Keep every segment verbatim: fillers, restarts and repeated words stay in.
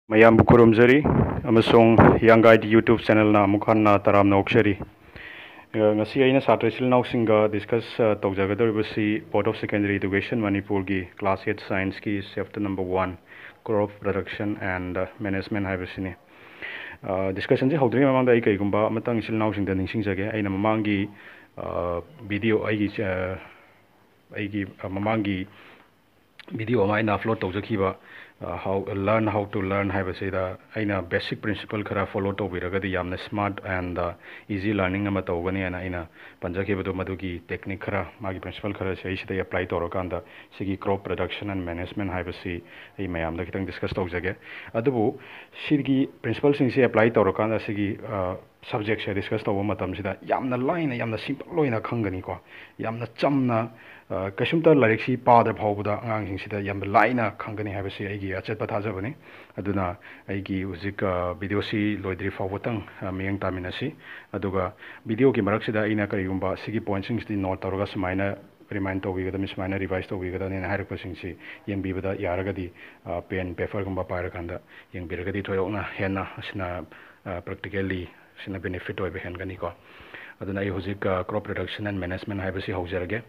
ꯃꯌꯥꯝꯕꯨ ꯈꯨꯔꯨꯝꯖꯔꯤ ꯑꯃꯁꯨꯡ ꯍꯤꯌꯥꯡ ꯒꯥꯏꯗ ꯌꯨꯇ꯭ꯌꯨꯕ ꯆꯦꯅꯦꯜꯅ ꯑꯃꯨꯛ ꯍꯟꯅ ꯇꯔꯥꯝꯅ ꯑꯣꯛꯆꯔꯤ ꯉꯁꯤ ꯑꯩꯅ ꯁꯥꯇ꯭ꯔ ꯏꯆꯤꯜ ꯏꯅꯥꯎꯁꯤꯡꯒ ꯗꯤꯁꯀꯁ ꯇꯧꯖꯒꯗꯧꯔꯤꯕꯁꯤ ꯕꯣꯔꯗ ꯑꯣꯐ ꯁꯦꯀꯦꯟꯗꯔꯤ ꯏꯗꯨꯀꯦꯁꯟ ꯃꯅꯤꯄꯨꯔꯒꯤ ꯀ꯭ꯂꯥꯁ ꯑꯩꯠ ꯁꯥꯏꯟꯁꯀꯤ chapter number one crop production and management ꯍꯥꯏꯕꯁꯤꯅꯤ ꯗꯤꯁꯀꯁꯟꯁꯤ ꯍꯧꯗ꯭ꯔꯤꯉꯩ ꯃꯃꯥꯡꯗ ꯑꯩ ꯀꯩꯒꯨꯝꯕ ꯑꯃꯇꯪ ꯏꯆꯤꯜ ꯏꯅꯥꯎꯁꯤꯡꯗ ꯅꯤꯡꯁꯤꯡꯖꯒꯦ ꯑꯩꯅ ꯃꯃꯥꯡꯒꯤ ꯚꯤꯗꯤꯑꯣ ꯑꯩꯒꯤ ꯑꯩꯒꯤ ꯃꯃꯥꯡꯒꯤ ꯚꯤꯗꯤꯑꯣ ꯑꯃ ꯑꯩꯅ ꯑꯞꯂꯣꯗ ꯇꯧꯖꯈꯤꯕ how learn how to learn ꯍꯥꯏꯕꯁꯤꯗ ꯑꯩꯅ ꯕꯦꯁꯤꯛ ꯄ꯭ꯔꯤꯟꯁꯤꯄꯜ ꯈꯔ ꯐꯣꯂꯣ ꯇꯧꯕꯤꯔꯒꯗꯤ ꯌꯥꯝꯅ ꯁ꯭ꯃꯥꯔꯠ ꯑꯦꯟ ꯏꯖꯤ ꯂꯔꯅꯤꯡ ꯑꯃ ꯇꯧꯒꯅꯤꯅ ꯑꯩꯅ ꯄꯟꯖꯈꯤꯕꯗꯣ ꯃꯗꯨꯒꯤ ꯇꯦꯛꯅꯤꯛ ꯈꯔ ꯃꯥꯒꯤ ꯄ꯭ꯔꯤꯟꯁꯤꯄꯜ ꯈꯔꯁꯦ ꯑꯩ ꯁꯤꯗ ꯑꯦꯄ꯭ꯂꯥꯏ ꯇꯧꯔꯀꯥꯟꯗ ꯁꯤꯒꯤ ꯀ꯭ꯔꯣꯞ ꯄ꯭ꯔꯗꯛꯁꯟ ꯑꯦꯟ ꯃꯦꯅꯦꯖꯃꯦꯟ ꯍꯥꯏꯕꯁꯤ ꯑꯩ ꯃꯌꯥꯝꯗ ꯈꯤꯇꯪ ꯗꯤꯁꯀꯁ ꯇꯧꯖꯒꯦ ꯑꯗꯨꯕꯨ ꯁꯤꯒꯤ ꯄ꯭ꯔꯤꯟꯁꯤꯄꯜꯁꯤꯡꯁꯦ ꯑꯦꯄ꯭ꯂꯥꯏ ꯇꯧꯔꯀꯥꯟꯗ ꯁꯤꯒꯤ ꯁꯕꯖꯦꯛꯁꯦ ꯗꯤꯁꯀꯁ ꯇꯧꯕ ꯃꯇꯝꯁꯤꯗ ꯌꯥꯝꯅ ꯂꯥꯏꯅ ꯌꯥꯝꯅ ꯁꯤꯝꯄꯜ ꯑꯣꯏꯅ ꯈꯪꯒꯅꯤꯀꯣ ꯌꯥꯝꯅ ꯆꯝꯅ ꯀꯩꯁꯨꯝꯇ ꯂꯥꯏꯔꯤꯛꯁꯤ ꯄꯥꯗ꯭ꯔ ꯐꯥꯎꯕꯗ ꯑꯉꯥꯡꯁꯤꯡꯁꯤꯗ ꯌꯥꯝꯅ ꯂꯥꯏꯅ ꯈꯪꯒꯅꯤ ꯍꯥꯏꯕꯁꯤ ꯑꯩꯒꯤ ꯑꯆꯦꯠꯄ ꯊꯥꯖꯕꯅꯤ ꯑꯗꯨꯅ ꯑꯩꯒꯤ ꯍꯧꯖꯤꯛ ꯚꯤꯗꯤꯑꯣꯁꯤ ꯂꯣꯏꯗ꯭ꯔꯤ ꯐꯥꯎꯕꯇꯪ ꯃꯤꯠꯌꯦꯡ ꯇꯥꯃꯤꯟꯅꯁꯤ ꯑꯗꯨꯒ ꯚꯤꯗꯤꯑꯣꯒꯤ ꯃꯔꯛꯁꯤꯗ ꯑꯩꯅ ꯀꯔꯤꯒꯨꯝꯕ ꯁꯤꯒꯤ ꯄꯣꯏꯟꯠꯁꯤꯡꯁꯤꯗꯤ ꯅꯣꯠ ꯇꯧꯔꯒ ꯁꯨꯃꯥꯏꯅ ꯔꯤꯃꯥꯏꯟ ꯇꯧꯕꯤꯒꯗꯕꯅꯤ ꯁꯨꯃꯥꯏꯅ ꯔꯤꯚꯥꯏꯁ ꯇꯧꯕꯤꯒꯗꯕꯅꯤꯅ ꯍꯥꯏꯔꯛꯄꯁꯤꯡꯁꯤ ꯌꯦꯡꯕꯤꯕꯗ ꯌꯥꯔꯒꯗꯤ ꯄꯦꯟ ꯄꯦꯄꯔꯒꯨꯝꯕ ꯄꯥꯏꯔꯀꯥꯟꯗ ꯌꯦꯡꯕꯤꯔꯒꯗꯤ ꯊꯣꯏꯗꯣꯛꯅ ꯍꯦꯟꯅ ꯑꯁꯤꯅ ꯄ꯭ꯔꯦꯛꯇꯤꯀꯦꯜꯂꯤ ꯁꯤꯅ ꯕꯦꯅꯤꯐꯤꯠ ꯑꯣꯏꯕ ꯍꯦꯟꯒꯅꯤꯀꯣ ꯑꯗꯨꯅ ꯑꯩ ꯍꯧꯖꯤꯛ ꯀ꯭ꯔꯣꯞ ꯄ꯭ꯔꯗꯛꯁꯟ ꯑꯦꯟ ꯃꯦꯅꯦꯖꯃꯦꯟ ꯍꯥꯏꯕꯁꯤ ꯍꯧꯖꯔꯒꯦ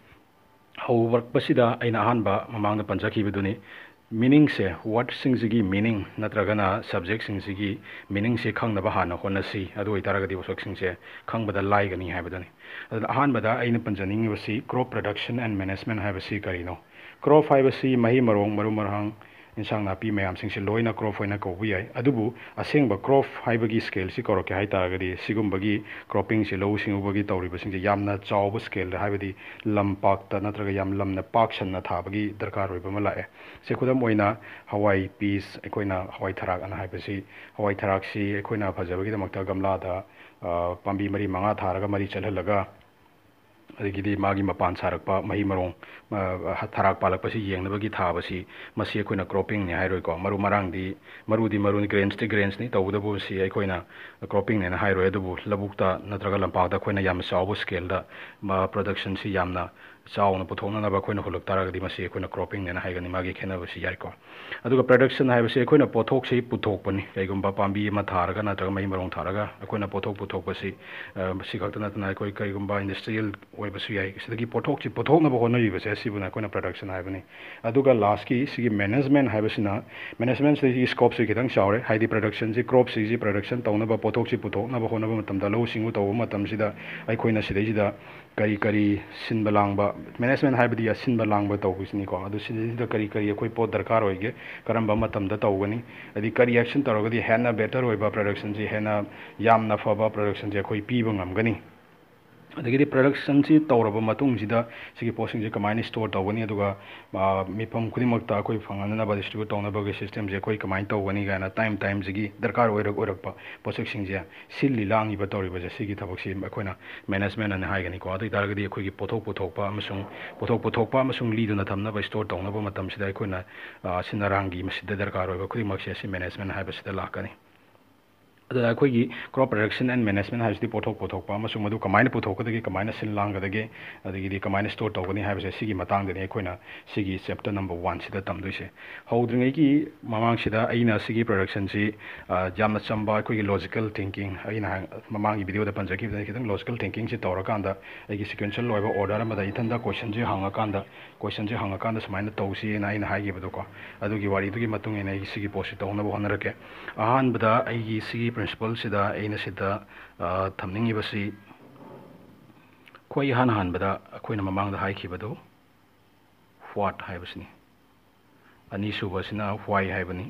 ꯍꯧꯔꯛꯄꯁꯤꯗ ꯑꯩꯅ ꯑꯍꯥꯟꯕ ꯃꯃꯥꯡꯗ ꯄꯟꯖꯈꯤꯕꯗꯨꯅꯤ ꯃꯤꯅꯤꯡꯁꯦ ꯋꯥꯔꯗꯁꯤꯡꯁꯤꯒꯤ ꯃꯤꯅꯤꯡ ꯅꯠꯇ꯭ꯔꯒꯅ ꯁꯕꯖꯦꯛꯁꯤꯡꯁꯤꯒꯤ ꯃꯤꯅꯤꯡꯁꯦ ꯈꯪꯅꯕ ꯍꯥꯟꯅ ꯍꯣꯠꯅꯁꯤ ꯑꯗꯨ ꯑꯣꯏꯇꯥꯔꯒꯗꯤ ꯄꯣꯠꯁꯛꯁꯤꯡꯁꯦ ꯈꯪꯕꯗ ꯂꯥꯏꯒꯅꯤ ꯍꯥꯏꯕꯗꯨꯅꯤ ꯑꯗꯨꯅ ꯑꯍꯥꯟꯕꯗ ꯑꯩꯅ ꯄꯟꯖꯅꯤꯡꯉꯤꯕꯁꯤ ꯀ꯭ꯔꯣꯞ ꯄ꯭ꯔꯗꯛꯁꯟ ꯑꯦꯟ ꯃꯦꯅꯦꯖꯃꯦꯟ ꯍꯥꯏꯕꯁꯤ ꯀꯔꯤꯅꯣ ꯀ꯭ꯔꯣꯞ ꯍꯥꯏꯕꯁꯤ ꯃꯍꯩ ꯃꯔꯣꯡ ꯃꯔꯨ ꯃꯔꯥꯡ ꯏꯟꯁꯥꯡ ꯅꯥꯄꯤ ꯃꯌꯥꯝꯁꯤꯡꯁꯤ ꯂꯣꯏꯅ ꯀ꯭ꯔꯣꯞ ꯑꯣꯏꯅ ꯀꯧꯕ ꯌꯥꯏ ꯑꯗꯨꯕꯨ ꯑꯁꯦꯡꯕ ꯀ꯭ꯔꯣꯞ ꯍꯥꯏꯕꯒꯤ ꯁ꯭ꯀꯦꯜꯁꯤ ꯀꯧꯔꯛꯀꯦ ꯍꯥꯏꯇꯥꯔꯒꯗꯤ ꯁꯤꯒꯨꯝꯕꯒꯤ ꯀ꯭ꯔꯣꯞꯄꯤꯡꯁꯤ ꯂꯧꯎ ꯁꯤꯡꯎꯕꯒꯤ ꯇꯧꯔꯤꯕꯁꯤꯡꯁꯦ ꯌꯥꯝꯅ ꯆꯥꯎꯕ ꯁ꯭ꯀꯦꯜꯗ ꯍꯥꯏꯕꯗꯤ ꯂꯝꯄꯥꯛꯇ ꯅꯠꯇ꯭ꯔꯒ ꯌꯥꯝ ꯂꯝꯅ ꯄꯥꯛ ꯁꯟꯅ ꯊꯥꯕꯒꯤ ꯗꯔꯀꯥꯔ ꯑꯣꯏꯕ ꯑꯃ ꯂꯥꯛꯑꯦ ꯁꯤ ꯈꯨꯗꯝ ꯑꯣꯏꯅ ꯍꯋꯥꯏ ꯄꯤꯁ ꯑꯩꯈꯣꯏꯅ ꯍꯋꯥꯏ ꯊꯔꯥꯛ ꯑꯅ ꯍꯥꯏꯕꯁꯤ ꯍꯋꯥꯏ ꯊꯔꯥꯛꯁꯤ ꯑꯩꯈꯣꯏꯅ ꯐꯖꯕꯒꯤꯗꯃꯛꯇ ꯒꯝꯂꯥꯗ ꯄꯥꯝꯕꯤ ꯃꯔꯤ ꯃꯉꯥ ꯊꯥꯔꯒ ꯃꯔꯤ ꯆꯠꯍꯜꯂꯒ ꯑꯗꯒꯤꯗꯤ ꯃꯥꯒꯤ ꯃꯄꯥꯟ ꯁꯥꯔꯛꯄ ꯃꯍꯩ ꯃꯔꯣꯡ ꯊꯔꯥꯛ ꯄꯥꯜꯂꯛꯄꯁꯤ ꯌꯦꯡꯅꯕꯒꯤ ꯊꯥꯕꯁꯤ ꯃꯁꯤ ꯑꯩꯈꯣꯏꯅ ꯀ꯭ꯔꯣꯞꯄꯤꯡꯅꯤ ꯍꯥꯏꯔꯣꯏꯀꯣ ꯃꯔꯨ ꯃꯔꯥꯡꯗꯤ ꯃꯔꯨꯗꯤ ꯃꯔꯨꯅꯤ ꯒ꯭ꯔꯦꯟꯁꯇꯤ ꯒ꯭ꯔꯦꯟꯁꯅꯤ ꯇꯧꯕꯇꯕꯨ ꯁꯤ ꯑꯩꯈꯣꯏꯅ ꯀ꯭ꯔꯣꯞꯄꯤꯡꯅꯦꯅ ꯍꯥꯏꯔꯣꯏ ꯑꯗꯨꯕꯨ ꯂꯧꯕꯨꯛꯇ ꯅꯠꯇ꯭ꯔꯒ ꯂꯝꯄꯥꯛꯇ ꯑꯩꯈꯣꯏꯅ ꯌꯥꯝꯅ ꯆꯥꯎꯕ ꯁ꯭ꯀꯦꯜꯗ ꯄ꯭ꯔꯗꯛꯁꯟꯁꯤ ꯌꯥꯝꯅ ꯆꯥꯎꯅ ꯄꯨꯊꯣꯛꯅꯅꯕ ꯑꯩꯈꯣꯏꯅ ꯍꯨꯜꯂꯛ ꯇꯥꯔꯒꯗꯤ ꯃꯁꯤ ꯑꯩꯈꯣꯏꯅ ꯀ꯭ꯔꯣꯞꯄꯤꯡꯅꯦꯅ ꯍꯥꯏꯒꯅꯤ ꯃꯥꯒꯤ ꯈꯦꯠꯅꯕꯁꯤ ꯌꯥꯏꯀꯣ ꯑꯗꯨꯒ ꯄ꯭ꯔꯗꯛꯁꯟ ꯍꯥꯏꯕꯁꯤ ꯑꯩꯈꯣꯏꯅ ꯄꯣꯠꯊꯣꯛꯁꯤ ꯄꯨꯊꯣꯛꯄꯅꯤ ꯀꯩꯒꯨꯝꯕ ꯄꯥꯝꯕꯤ ꯑꯃ ꯊꯥꯔꯒ ꯅꯠꯇ꯭ꯔꯒ ꯃꯍꯩ ꯃꯔꯣꯡ ꯊꯥꯔꯒ ꯑꯩꯈꯣꯏꯅ ꯄꯣꯠꯊꯣꯛ ꯄꯨꯊꯣꯛꯄꯁꯤ ꯃꯁꯤ ꯈꯛꯇ ꯅꯠꯇꯅ ꯑꯩꯈꯣꯏ ꯀꯔꯤꯒꯨꯝꯕ ꯏꯟꯗꯁꯇ꯭ꯔꯤꯌꯦꯜ ꯑꯣꯏꯕꯁꯨ ꯌꯥꯏ ꯁꯤꯗꯒꯤ ꯄꯣꯠꯊꯣꯛꯁꯤ ꯄꯨꯊꯣꯛꯅꯕ ꯍꯣꯠꯅꯔꯤꯕꯁꯦ ꯁꯤꯕꯨꯅ ꯑꯩꯈꯣꯏꯅ ꯄ꯭ꯔꯗꯛꯁꯟ ꯍꯥꯏꯕꯅꯤ ꯑꯗꯨꯒ ꯂꯥꯁꯀꯤ ꯁꯤꯒꯤ ꯃꯦꯅꯦꯖꯃꯦꯟ ꯍꯥꯏꯕꯁꯤꯅ ꯃꯦꯅꯦꯖꯃꯦꯟꯁꯤꯒꯤ ꯁ꯭ꯀꯣꯞꯁꯤ ꯈꯤꯇꯪ ꯆꯥꯎꯔꯦ ꯍꯥꯏꯗꯤ ꯄ꯭ꯔꯗꯛꯁꯟꯁꯤ ꯀ꯭ꯔꯣꯞꯁꯤꯡꯁꯤ ꯄ꯭ꯔꯗꯛꯁꯟ ꯇꯧꯅꯕ ꯄꯣꯠꯊꯣꯛꯁꯤ ꯄꯨꯊꯣꯛꯅꯕ ꯍꯣꯠꯅꯕ ꯃꯇꯝꯗ ꯂꯧꯎ ꯁꯤꯡꯎ ꯇꯧꯕ ꯃꯇꯝꯁꯤꯗ ꯑꯩꯈꯣꯏꯅ ꯁꯤꯗꯩꯁꯤꯗ ꯀꯔꯤ ꯀꯔꯤ ꯁꯤꯟꯕ ꯂꯥꯡꯕ ꯃꯦꯅꯦꯖꯃꯦꯟ ꯍꯥꯏꯕꯗꯤ ꯑꯁꯤꯟꯕ ꯂꯥꯡꯕ ꯇꯧꯕꯁꯤꯅꯤꯀꯣ ꯑꯗꯨ ꯁꯤꯗꯩꯁꯤꯗ ꯀꯔꯤ ꯀꯔꯤ ꯑꯩꯈꯣꯏ ꯄꯣꯠ ꯗꯔꯀꯥꯔ ꯑꯣꯏꯒꯦ ꯀꯔꯝꯕ ꯃꯇꯝꯗ ꯇꯧꯒꯅꯤ ꯍꯥꯏꯗꯤ ꯀꯔꯤ ꯑꯦꯛꯁꯟ ꯇꯧꯔꯒꯗꯤ ꯍꯦꯟꯅ ꯕꯦꯇꯔ ꯑꯣꯏꯕ ꯄ꯭ꯔꯗꯛꯁꯟꯁꯤ ꯍꯦꯟꯅ ꯌꯥꯝꯅ ꯐꯕ ꯄ꯭ꯔꯗꯛꯁꯟꯁꯦ ꯑꯩꯈꯣꯏ ꯄꯤꯕ ꯉꯝꯒꯅꯤ ꯑꯗꯒꯤꯗꯤ ꯄ꯭ꯔꯗꯛꯁꯟꯁꯤ ꯇꯧꯔꯕ ꯃꯇꯨꯡꯁꯤꯗ ꯁꯤꯒꯤ ꯄꯣꯠꯁꯤꯡꯁꯦ ꯀꯃꯥꯏꯅ ꯁ꯭ꯇꯣꯔ ꯇꯧꯒꯅꯤ ꯑꯗꯨꯒ ꯃꯤꯐꯝ ꯈꯨꯗꯤꯡꯃꯛꯇ ꯑꯩꯈꯣꯏ ꯐꯪꯍꯟꯅꯅꯕ ꯗꯤꯁꯇ꯭ꯔꯤꯕ꯭ꯌꯨꯠ ꯇꯧꯅꯕꯒꯤ ꯁꯤꯁꯇꯦꯝꯁꯦ ꯑꯩꯈꯣꯏ ꯀꯃꯥꯏꯅ ꯇꯧꯒꯅꯤ ꯀꯥꯏꯅ ꯇꯥꯏꯝ ꯇꯥꯏꯝꯁꯤꯒꯤ ꯗꯔꯀꯥꯔ ꯑꯣꯏꯔꯛ ꯑꯣꯏꯔꯛꯄ ꯄꯣꯠꯁꯛꯁꯤꯡꯁꯦ ꯁꯤꯜꯂꯤ ꯂꯥꯡꯉꯤꯕ ꯇꯧꯔꯤꯕꯁꯦ ꯁꯤꯒꯤ ꯊꯕꯛꯁꯤ ꯑꯩꯈꯣꯏꯅ ꯃꯦꯅꯦꯖꯃꯦꯟ ꯑꯅ ꯍꯥꯏꯒꯅꯤꯀꯣ ꯑꯗꯨ ꯑꯣꯏꯇꯥꯔꯒꯗꯤ ꯑꯩꯈꯣꯏꯒꯤ ꯄꯣꯠꯊꯣꯛ ꯄꯨꯊꯣꯛꯄ ꯑꯃꯁꯨꯡ ꯄꯣꯠꯊꯣꯛ ꯄꯨꯊꯣꯛꯄ ꯑꯃꯁꯨꯡ ꯂꯤꯗꯨꯅ ꯊꯝꯅꯕ ꯁ꯭ꯇꯣꯔ ꯇꯧꯅꯕ ꯃꯇꯝꯁꯤꯗ ꯑꯩꯈꯣꯏꯅ ꯁꯤꯟ ꯑꯔꯥꯡꯒꯤ ꯃꯁꯤꯗ ꯗꯔꯀꯥꯔ ꯑꯣꯏꯕ ꯈꯨꯗꯤꯡꯃꯛꯁꯦ ꯑꯁꯤ ꯃꯦꯅꯦꯖꯃꯦꯟ ꯍꯥꯏꯕꯁꯤꯗ ꯂꯥꯛꯀꯅꯤ ꯑꯗꯨꯅ ꯑꯩꯈꯣꯏꯒꯤ ꯀ꯭ꯔꯣꯞ ꯄ꯭ꯔꯗꯛꯁꯟ ꯑꯦꯟ ꯃꯦꯅꯦꯖꯃꯦꯟ ꯍꯥꯏꯕꯁꯤꯗꯤ ꯄꯣꯠꯊꯣꯛ ꯄꯨꯊꯣꯛꯄ ꯑꯃꯁꯨꯡ ꯃꯗꯨ ꯀꯃꯥꯏꯅ ꯄꯨꯊꯣꯛꯀꯗꯒꯦ ꯀꯃꯥꯏꯅ ꯁꯤꯜ ꯂꯥꯡꯒꯗꯒꯦ ꯑꯗꯒꯤꯗꯤ ꯀꯃꯥꯏꯅ ꯁ꯭ꯇꯣꯔ ꯇꯧꯒꯅꯤ ꯍꯥꯏꯕꯁꯦ ꯁꯤꯒꯤ ꯃꯇꯥꯡꯗꯅꯤ ꯑꯩꯈꯣꯏꯅ ꯁꯤꯒꯤ ꯆꯦꯞꯇꯔ ꯅꯝꯕꯔ ꯋꯥꯟꯁꯤꯗ ꯇꯝꯗꯣꯏꯁꯦ ꯍꯧꯗ꯭ꯔꯤꯉꯩꯒꯤ ꯃꯃꯥꯡꯁꯤꯗ ꯑꯩꯅ ꯁꯤꯒꯤ ꯄ꯭ꯔꯗꯛꯁꯟꯁꯤ ꯌꯥꯝꯅ ꯆꯝꯕ ꯑꯩꯈꯣꯏꯒꯤ ꯂꯣꯖꯤꯀꯦꯜ ꯊꯤꯡꯀꯤꯡ ꯑꯩꯅ ꯃꯃꯥꯡꯒꯤ ꯚꯤꯗꯤꯑꯣꯗ ꯄꯟꯖꯈꯤꯕꯗꯅ ꯈꯤꯇꯪ ꯂꯣꯖꯤꯀꯦꯜ ꯊꯤꯡꯀꯤꯡꯁꯤ ꯇꯧꯔꯀꯥꯟꯗ ꯑꯩꯒꯤ ꯁꯤꯀ꯭ꯋꯦꯟꯁꯤꯌꯦꯜ ꯑꯣꯏꯕ ꯑꯣꯔꯗꯔ ꯑꯃꯗ ꯏꯊꯟꯗ ꯀꯣꯏꯁꯟꯁꯦ ꯍꯪꯉꯀꯥꯟꯗ ꯀꯣꯏꯁꯟꯁꯦ ꯍꯪꯉꯀꯥꯟꯗ ꯁꯨꯃꯥꯏꯅ ꯇꯧꯁꯤꯅ ꯑꯩꯅ ꯍꯥꯏꯈꯤꯕꯗꯣꯀꯣ ꯑꯗꯨꯒꯤ ꯋꯥꯔꯤꯗꯨꯒꯤ ꯃꯇꯨꯡ ꯏꯟꯅ ꯑꯩ ꯁꯤꯒꯤ ꯄꯣꯠꯁꯤ ꯇꯧꯅꯕ ꯍꯣꯠꯅꯔꯛꯀꯦ ꯑꯍꯥꯟꯕꯗ ꯑꯩꯒꯤ ꯁꯤꯒꯤ ꯄ꯭ꯔꯤꯟꯁꯤꯄꯜꯁꯤꯗ ꯑꯩꯅ ꯁꯤꯗ ꯊꯝꯅꯤꯡꯉꯤꯕꯁꯤ ꯑꯩꯈꯣꯏ ꯏꯍꯥꯟ ꯍꯥꯟꯕꯗ ꯑꯩꯈꯣꯏꯅ ꯃꯃꯥꯡꯗ ꯍꯥꯏꯈꯤꯕꯗꯨ ꯋꯥꯠ ꯍꯥꯏꯕꯁꯤꯅꯤ ꯑꯅꯤꯁꯨꯕꯁꯤꯅ ꯋꯥꯏ ꯍꯥꯏꯕꯅꯤ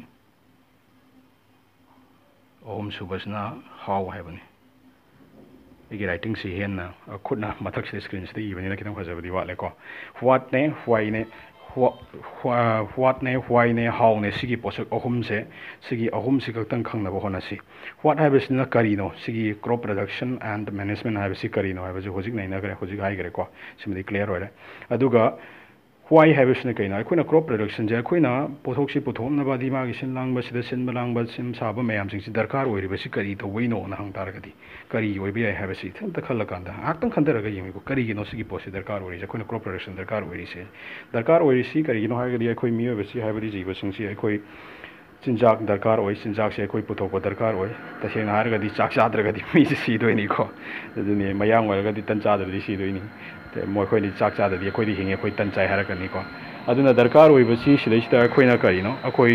ꯑꯍꯨꯝꯁꯨꯕꯁꯤꯅ ꯍꯥꯎ ꯍꯥꯏꯕꯅꯤ ꯑꯩꯒꯤ ꯔꯥꯏꯇꯤꯡꯁꯤ ꯍꯦꯟꯅ ꯈꯨꯠꯅ ꯃꯊꯛꯁꯤꯗ ꯁ꯭ꯀ꯭ꯔꯤꯟꯁꯤꯗ ꯏꯕꯅꯤꯅ ꯈꯤꯇꯪ ꯐꯖꯕꯗꯤ ꯋꯥꯠꯂꯦꯀꯣ ꯋꯥꯠꯅꯦ ꯋꯥꯏꯅꯦ ꯋꯥꯠꯅꯦ ꯋꯥꯏꯅꯦ ꯍꯥꯎꯅꯦ ꯁꯤꯒꯤ ꯄꯣꯠꯁꯛ ꯑꯍꯨꯝꯁꯦ ꯁꯤꯒꯤ ꯑꯍꯨꯝꯁꯤ ꯈꯛꯇꯪ ꯈꯪꯅꯕ ꯍꯣꯠꯅꯁꯤ ꯋꯥꯠ ꯍꯥꯏꯕꯁꯤꯅ ꯀꯔꯤꯅꯣ ꯁꯤꯒꯤ ꯀ꯭ꯔꯣꯞ ꯄ꯭ꯔꯗꯛꯁꯟ ꯑꯦꯟ ꯃꯦꯅꯦꯖꯃꯦꯟ ꯍꯥꯏꯕꯁꯤ ꯀꯔꯤꯅꯣ ꯍꯥꯏꯕꯁꯤ ꯍꯧꯖꯤꯛ ꯅꯩꯅꯈ꯭ꯔꯦ ꯍꯧꯖꯤꯛ ꯍꯥꯏꯈ꯭ꯔꯦꯀꯣ ꯁꯤꯃꯗꯤ ꯀ꯭ꯂꯤꯌꯥꯔ ꯑꯣꯏꯔꯦ ꯑꯗꯨꯒ ꯋꯥꯏ ꯍꯥꯏꯕꯁꯤꯅ ꯀꯩꯅꯣ ꯑꯩꯈꯣꯏꯅ ꯀ꯭ꯔꯣꯞ ꯄ꯭ꯔꯗꯛꯁꯟꯁꯦ ꯑꯩꯈꯣꯏꯅ ꯄꯣꯠꯊꯣꯛꯁꯤ ꯄꯨꯊꯣꯛꯅꯕꯗꯤ ꯃꯥꯒꯤ ꯁꯤꯟ ꯂꯥꯡꯕꯁꯤꯗ ꯁꯤꯟꯕ ꯂꯥꯡꯕ ꯁꯤꯟ ꯁꯥꯕ ꯃꯌꯥꯝꯁꯤꯡꯁꯤ ꯗꯔꯀꯥꯔ ꯑꯣꯏꯔꯤꯕꯁꯤ ꯀꯔꯤ ꯇꯧꯕꯩꯅꯣꯅ ꯍꯪ ꯇꯥꯔꯒꯗꯤ ꯀꯔꯤ ꯑꯣꯏꯕ ꯌꯥꯏ ꯍꯥꯏꯕꯁꯤ ꯏꯊꯟꯇ ꯈꯜꯂꯀꯥꯟꯗ ꯉꯥꯏꯍꯥꯛꯇꯪ ꯈꯟꯊꯔꯒ ꯌꯦꯡꯉꯤꯀꯣ ꯀꯔꯤꯒꯤꯅꯣ ꯁꯤꯒꯤ ꯄꯣꯠꯁꯤ ꯗꯔꯀꯥꯔ ꯑꯣꯏꯔꯤꯁꯦ ꯑꯩꯈꯣꯏꯅ ꯀ꯭ꯔꯣꯞ ꯄ꯭ꯔꯗꯛꯁꯟ ꯗꯔꯀꯥꯔ ꯑꯣꯏꯔꯤꯁꯦ ꯗꯔꯀꯥꯔ ꯑꯣꯏꯔꯤꯁꯤ ꯀꯔꯤꯒꯤꯅꯣ ꯍꯥꯏꯔꯒꯗꯤ ꯑꯩꯈꯣꯏ ꯃꯤꯑꯣꯏꯕꯁꯤ ꯍꯥꯏꯕꯗꯤ ꯖꯤꯕꯁꯤꯡꯁꯤ ꯑꯩꯈꯣꯏ चिंजाक दरकार होय चिंजाक से अखोई पुथोक दरकार होय तसेंग हारगदी चाक चाद्रगदी मी सिदोइनी को अदुनि मयांग ओरगदी तन चाद्रदी सिदोइनी ते मोखोइनि चाक चाद्रदी अखोइदि हिंगे अखोइ तन चाइ हारगनी को अदुना दरकार होइबसी सिदैसिदा अखोइना करिनो अखोइ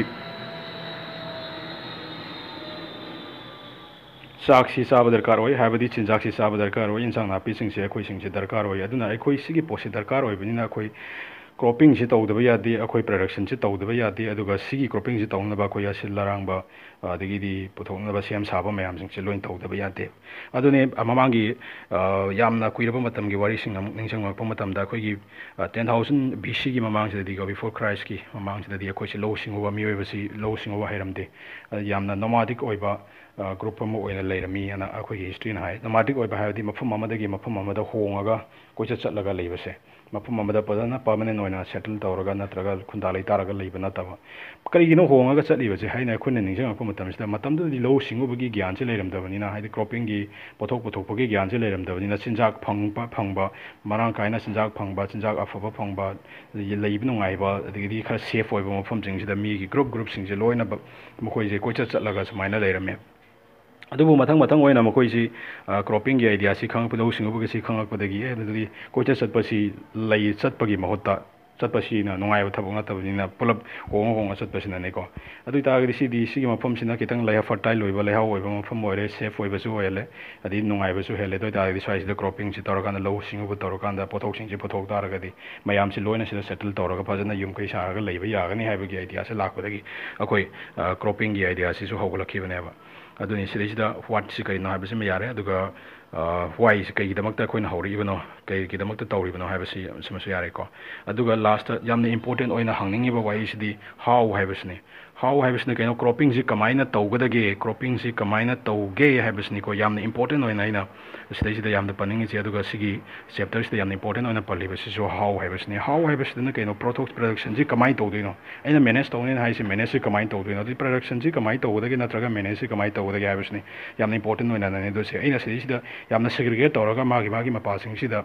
चाक सी चाब दरकार होय हाबदी चिंजाक सी चाब दरकार होय इंसांग नापी सिंगसे अखोइ सिंगसे दरकार होय अदुना अखोइ सिगी पोसे दरकार होइबनिना अखोइ क्रॉपिंग से तौदब यादे अखोइ प्रोडक्शन से तौदब यादे अदुगा सिगी क्रॉपिंग से तौनबा अखोइ असिल लरांगबा अदगिदी पुथोनबा सेम साबा मयाम सिंगसे लोइन तौदब यादे अदुने ममांगी यामना कुइरबा मतमगी वारी सिंग अमुक निंगसंगप मतमदा अखोइगी टेन थाउज़ेंड बीसी की ममांग से दिगा बिफोर क्राइस्ट की ममांग से दि अखोइ से लो सिंगवा मियोइबसी लो सिंगवा हाइरमदे यामना नोमाडिक ओइबा ग्रुप अमा ओइना लेरमी अना अखोइगी हिस्ट्री ना हाय नोमाडिक ओइबा हायदि मफम अमदगी मफम अमदा होंगागा कोइचा चटलगा लेबसे मफम अमदा पदना परमानेंट ओइना सेटल तौरगा नत्रगा खुंदा लेतारगा लेबा नतबा करिगिनो होंगागा चटलिबसे हाइना अखोइना निंगसंगप मतमसिदा मतमदि लो सिंगुबगी ज्ञान से लेरमदबनिना हाइदि क्रॉपिंग की पोथोक पोथोकपगी ज्ञान से लेरमदबनिना चिंजाक फंगबा फंगबा मरांग कायना चिंजाक फंगबा चिंजाक अफबा फंगबा लेबा नुंगाइबा अदगिदी खरा सेफ ओइबा मफम सिंगसिदा मीगी ग्रुप ग्रुप सिंगसे लोइना मखोइजे कोइचा चटलगा सुमाइना लेरमे अदुबु मथंग मथंग ओइना मखोइसी क्रॉपिंग की आइडिया सी खंग पदौ सिंगुबगी सी खंगपदगी अदुदी कोइचा चटपसी लई चटपगी महुत्ता चटपसीना नुंगाइबा थबक नतबनिना पुलब होंग होंग चटपसीना नेको अदुइ तागदि सिदि सिगी मफम सिना कितंग लैहा फर्टाइल ओइबा लैहा ओइबा मफम ओइरे सेफ ओइबसु ओइले अदि नुंगाइबसु हेले दोइ तागदि स्वाइसिदा क्रॉपिंग सि तौरकान लो सिंगुबु तौरकान पोथोक सिंगसि पोथोक तारगदि मयाम सि लोइना सिदा सेटल तौरगा फजना युम कै सारगा लैबा यागनि हाइबगी आइडिया से लाखबदगी अखोइ क्रॉपिंग की आइडिया सिसु हौगलखिबनेबा अदुनि सिदैसिदा व्हाट सि करिनो हाइबसि मे यारे अदुगा व्हाई सि कैगिदमक्ता अखोइना हौरिबनो कैगिदमक्ता तौरिबनो हाइबसि सिमसु यारेको अदुगा लास्ट यामने इंपोर्टेंट ओइना हंगनिंगिबा व्हाई सिदि हाउ हाइबसनि हाउ हाइबसनि कैनो क्रॉपिंग सि कमाइना तौगदगे क्रॉपिंग सि कमाइना तौगे हाइबसनि को यामने इंपोर्टेंट ओइना आइना सिदैसिदा यामने पनिंगिसि अदुगा सिगी चैप्टर सिदा यामने इंपोर्टेंट ओइना पलिबसिसु हाउ हाइबसनि हाउ हाइबसनि कैनो प्रोडक्ट प्रोडक्शन सि कमाइ तौदोइनो आइना मैनेज तौने हाइसि मैनेज सि कमाइ तौदोइनो अदि प्रोडक्शन सि कमाइ तौगदगे नत्रगा मैनेज सि कमाइ तौगदगे हाइबसनि यामने इंपोर्टेंट ओइना नने दोसे आइना सिदैसिदा यामने सेग्रीगेट तौरगा मागी मागी मपासिंगसिदा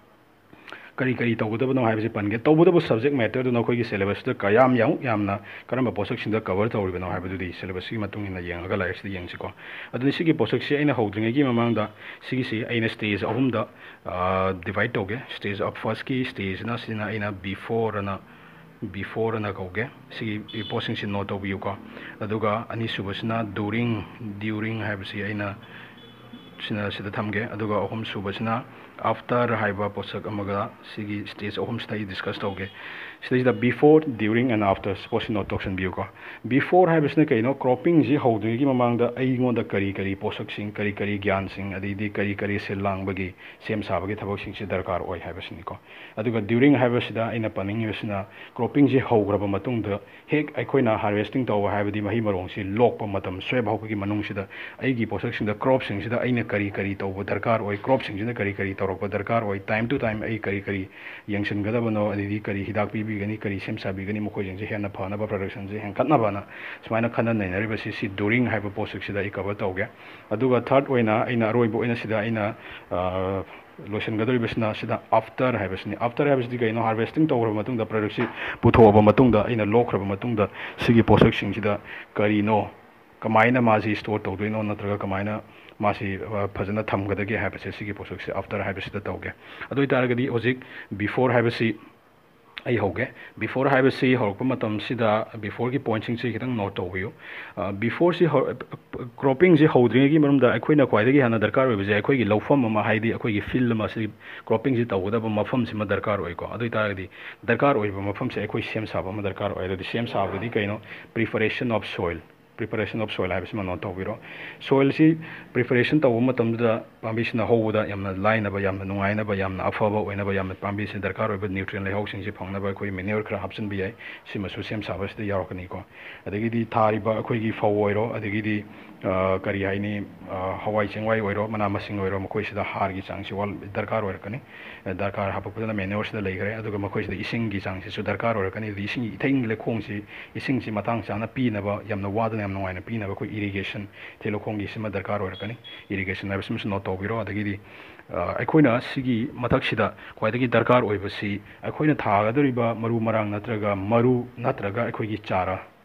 करी करी तौगदबनो हाइबसि पनगे तौबदबो सब्जेक्ट मैटर दु नखोइगी सिलेबस द कयाम याउ यामना करम पोसक सिंदा कवर तौरिबनो हाइबदुदि सिलेबस की मतुंगिना येंगगा लाइक्स दि येंगसिको अदुनि सिगी पोसक सि आइना हौद्रिंगेगी ममांगदा सिगी सि आइना स्टेज अहुमदा डिवाइड तौगे स्टेज अफ फर्स्ट की स्टेज ना सिना आइना बिफोर ना बिफोर ना कौगे सिगी पोसिंग सि नोट तौबियुको अदुगा अनि सुबसना ड्यूरिंग ड्यूरिंग हाइबसि आइना सिना सिदा थमगे अदुगा अहुम सुबसना आफ्टर हाइबा पोसक अमगा सिगी स्टेज अहुम सिदा डिस्कस तौगे सिदा before during and after suppose note तौसन बियुको बिफोर हाइबसने कैनो क्रॉपिंग जी हौद्रिगी ममांगदा अइगोंदा करी करी पोसक सिंग करी करी ज्ञान सिंग अदिदि करी करी से लांगबगी सेम साबगी थबक सिंग से दरकार ओय हाइबसनिको अदुगा ड्यूरिंग हाइबसदा आइना पनिंगिबसना क्रॉपिंग जी हौग्रबा मतुंगदा हेक अखोइना हार्वेस्टिंग तौ हाइबदि मही मरोंग सि लोकपा मतम स्वेब हौबगी मनुंगसिदा अइगी पोसक सिंगदा क्रॉप सिंगसिदा आइना करी करी तौबा दरकार ओय क्रॉप सिंगसिदा करी करी तौरकपा दरकार ओय टाइम टू टाइम अइ करी करी यंगसनगदबनो अदिदि करी हिदाक पीबीगनी करी सेम साबीगनी मखोइजिंग से हेना फनबा प्रोडक्शन से हेंकतनाबाना सुमाइना खनन नैनरिबसि सि ड्यूरिंग हाइबा पोसक सिदा इ कवर तौगे अदुगा थर्ड ओइना आइना अरोइबो ओइना सिदा आइना लोसनगदरिबसना सिदा आफ्टर हाइबसनि आफ्टर हाइबसदि कैनो हार्वेस्टिंग तौरबा मतुंगदा प्रोडक्ट सि पुथोबा मतुंगदा आइना लोखरबा मतुंगदा सिगी पोसक सिंगसिदा करिनो कमाइना मासी स्टोर तौदोइनो नत्रगा कमाइना मासी फजना थमगदगे हाइबसे सिगी पोसक से आफ्टर हाइबसिदा तौगे अदुइ तारगदि होजिक बिफोर हाइबसि आई होगे बिफोर हाइबसि हरप मतम सिदा बिफोर की पॉइंट सिंग से खितंग नोट तौबियो बिफोर सि क्रॉपिंग से हौद्रिंगेगी मरमदा अखोइना ख्वाइदगी हाना दरकार ओइबजे अखोइगी लौफम अमा हाइदि अखोइगी फील्ड अमा सि क्रॉपिंग से तौगदबा मफम सिमा दरकार ओइको अदुइ तारगदि दरकार ओइबा मफम से अखोइ सेम साबा अमा दरकार ओइ अदुदि सेम साबदि कैनो preparation of soil preparation of soil हाइबसि मनो तौबिरो soil si preparation तौब मतमदा पांबिसिना होबदा यामना लाइनबा यामना नुंगाइनबा यामना अफबा ओइनबा यामना पांबिसिना दरकार ओइबा न्यूट्रिएंट लेहौसिंग सि फंगनबा अखोइ मैन्योर खरा हापसन बियाइ सिमसु सेम साबसि यारकनी को अदगिदि थारिबा अखोइगी फौ ओइरो अदगिदि करी हाइनी हवाई चेंगवाई ओइरो मना मसिंग ओइरो मखोइसिदा हारगी चांगसि वाल दरकार ओइरकनी दरकार हापकदना मैन्योर सिदा लेगरे अदुगा मखोइसिदा इसिंगी चांगसि सु दरकार ओइरकनी इसिंग इथैंग लेखोंगसि इसिंगसि मतंग चाना पीनबा यामना वादना यामना वाइना पीनबा कोइ इरिगेशन थेलोखोंगी सिमा दरकार ओइरकनी इरिगेशन हाइबसिमसु नोट तौबिरो अदगिदि अखोइना सिगी मथक्सिदा ख्वाइदगी दरकार ओइबसि अखोइना थागदरिबा मरु मरांग नत्रगा मरु नत्रगा अखोइगी चारा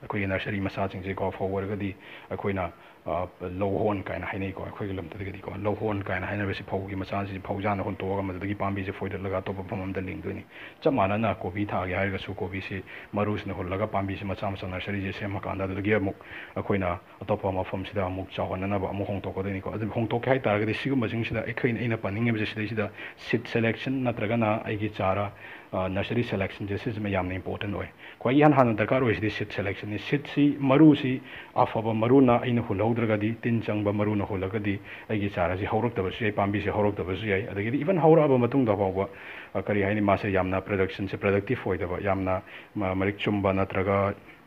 ꯑꯩꯈꯣꯏꯒꯤ ꯅꯔꯁꯔꯤ ꯃꯆꯥꯁꯤꯡꯁꯦꯀꯣ ꯐꯧ ꯑꯣꯏꯔꯒꯗꯤ ꯑꯩꯈꯣꯏꯅ ꯂꯧꯍꯣꯟ ꯀꯥꯏꯅ ꯍꯥꯏꯅꯩꯀꯣ ꯑꯩꯈꯣꯏꯒꯤ ꯂꯝꯗꯒꯤꯗꯤꯀꯣ ꯂꯧꯍꯣꯟ ꯀꯥꯏꯅ ꯍꯥꯏꯅꯕꯁꯤ ꯐꯧꯒꯤ ꯃꯆꯥꯁꯤ ꯐꯧꯖꯥꯅ ꯍꯨꯟꯇꯣꯛꯑꯒ ꯃꯗꯨꯗꯒꯤ ꯄꯥꯝꯕꯤꯁꯦ ꯐꯣꯏꯗꯠꯂꯒ ꯑꯇꯣꯞꯄ ꯃꯐꯝ ꯑꯃꯗ ꯂꯤꯡꯗꯣꯏꯅꯤ ꯆꯞ ꯃꯥꯟꯅꯅ ꯀꯣꯕꯤ ꯊꯥꯒꯦ ꯍꯥꯏꯔꯒꯁꯨ ꯀꯣꯕꯤꯁꯤ ꯃꯔꯨꯁꯤꯅ ꯍꯨꯜꯂꯒ ꯄꯥꯝꯕꯤꯁꯤ ꯃꯆꯥ ꯃꯆꯥ ꯅꯔꯁꯔꯤꯁꯦ ꯁꯦꯝꯃꯀꯥꯟꯗ ꯑꯗꯨꯗꯒꯤ ꯑꯃꯨꯛ ꯑꯩꯈꯣꯏꯅ ꯑꯇꯣꯞꯄ ꯃꯐꯝꯁꯤꯗ ꯑꯃꯨꯛ ꯆꯥꯎꯍꯟꯅꯅꯕ ꯑꯃꯨꯛ ꯍꯣꯡꯇꯣꯛꯀꯗꯣꯏꯅꯤꯀꯣ ꯑꯗꯨ ꯍꯣꯡꯇꯣꯛꯀꯦ ꯍꯥꯏꯇꯥꯔꯒꯗꯤ ꯁꯤꯒꯨꯝꯕꯁꯤꯡꯁꯤꯗ ꯑꯩꯈꯣꯏꯅ ꯑꯩꯅ ꯄꯟꯅꯤꯡꯉꯤꯕꯁꯦ ꯁꯤꯗꯩꯁꯤꯗ ꯁꯤꯠ ꯁꯦꯂꯦꯛꯁꯟ ꯅꯠꯇ꯭ꯔꯒꯅ ꯑꯩꯒꯤ ꯆꯥꯔꯥ ꯅꯔꯁꯔꯤ ꯁꯦꯂꯦꯛꯁꯟꯁꯦ ꯁꯤꯁꯤꯃ ꯌꯥꯝꯅ ꯏꯝꯄꯣꯔꯇꯦꯟ ꯑꯣꯏ ꯈ꯭ꯋꯥꯏ ꯏꯍꯥꯟ ꯍꯥꯟꯅ ꯗꯔꯀꯥꯔ ꯑꯣꯏꯁꯤꯗꯤ ꯁꯤꯠ ꯁꯦꯂꯦꯛꯁꯟꯅꯤ ꯁꯤꯠꯁꯤ ꯃꯔꯨꯁꯤ ꯑꯐꯕ ꯃꯔꯨꯅ ꯑꯩꯅ ꯍꯨꯜꯍꯧꯗ꯭ꯔꯒꯗꯤ ꯇꯤꯟ ꯆꯪꯕ ꯃꯔꯨꯅ ꯍꯨꯜꯂꯒꯗꯤ ꯑꯩꯒꯤ ꯆꯥꯔꯁꯤ ꯍꯧꯔꯛꯇꯕꯁꯨ ꯌꯥꯏ ꯄꯥꯝꯕꯤꯁꯤ ꯍꯧꯔꯛꯇꯕꯁꯨ ꯌꯥꯏ ꯑꯗꯒꯤꯗꯤ ꯏꯚꯟ ꯍꯧꯔꯛꯑꯕ ꯃꯇꯨꯡꯗ ꯐꯥꯎꯕ ꯀꯔꯤ ꯍꯥꯏꯅꯤ ꯃꯥꯁꯦ ꯌꯥꯝꯅ ꯄ꯭ꯔꯗꯛꯁꯟꯁꯦ ꯄ꯭ꯔꯗꯛꯇꯤꯞ ꯑꯣꯏꯗꯕ ꯌꯥꯝꯅ ꯃꯔꯤꯛ ꯆꯨꯝꯕ ꯅꯠꯇ꯭ꯔꯒ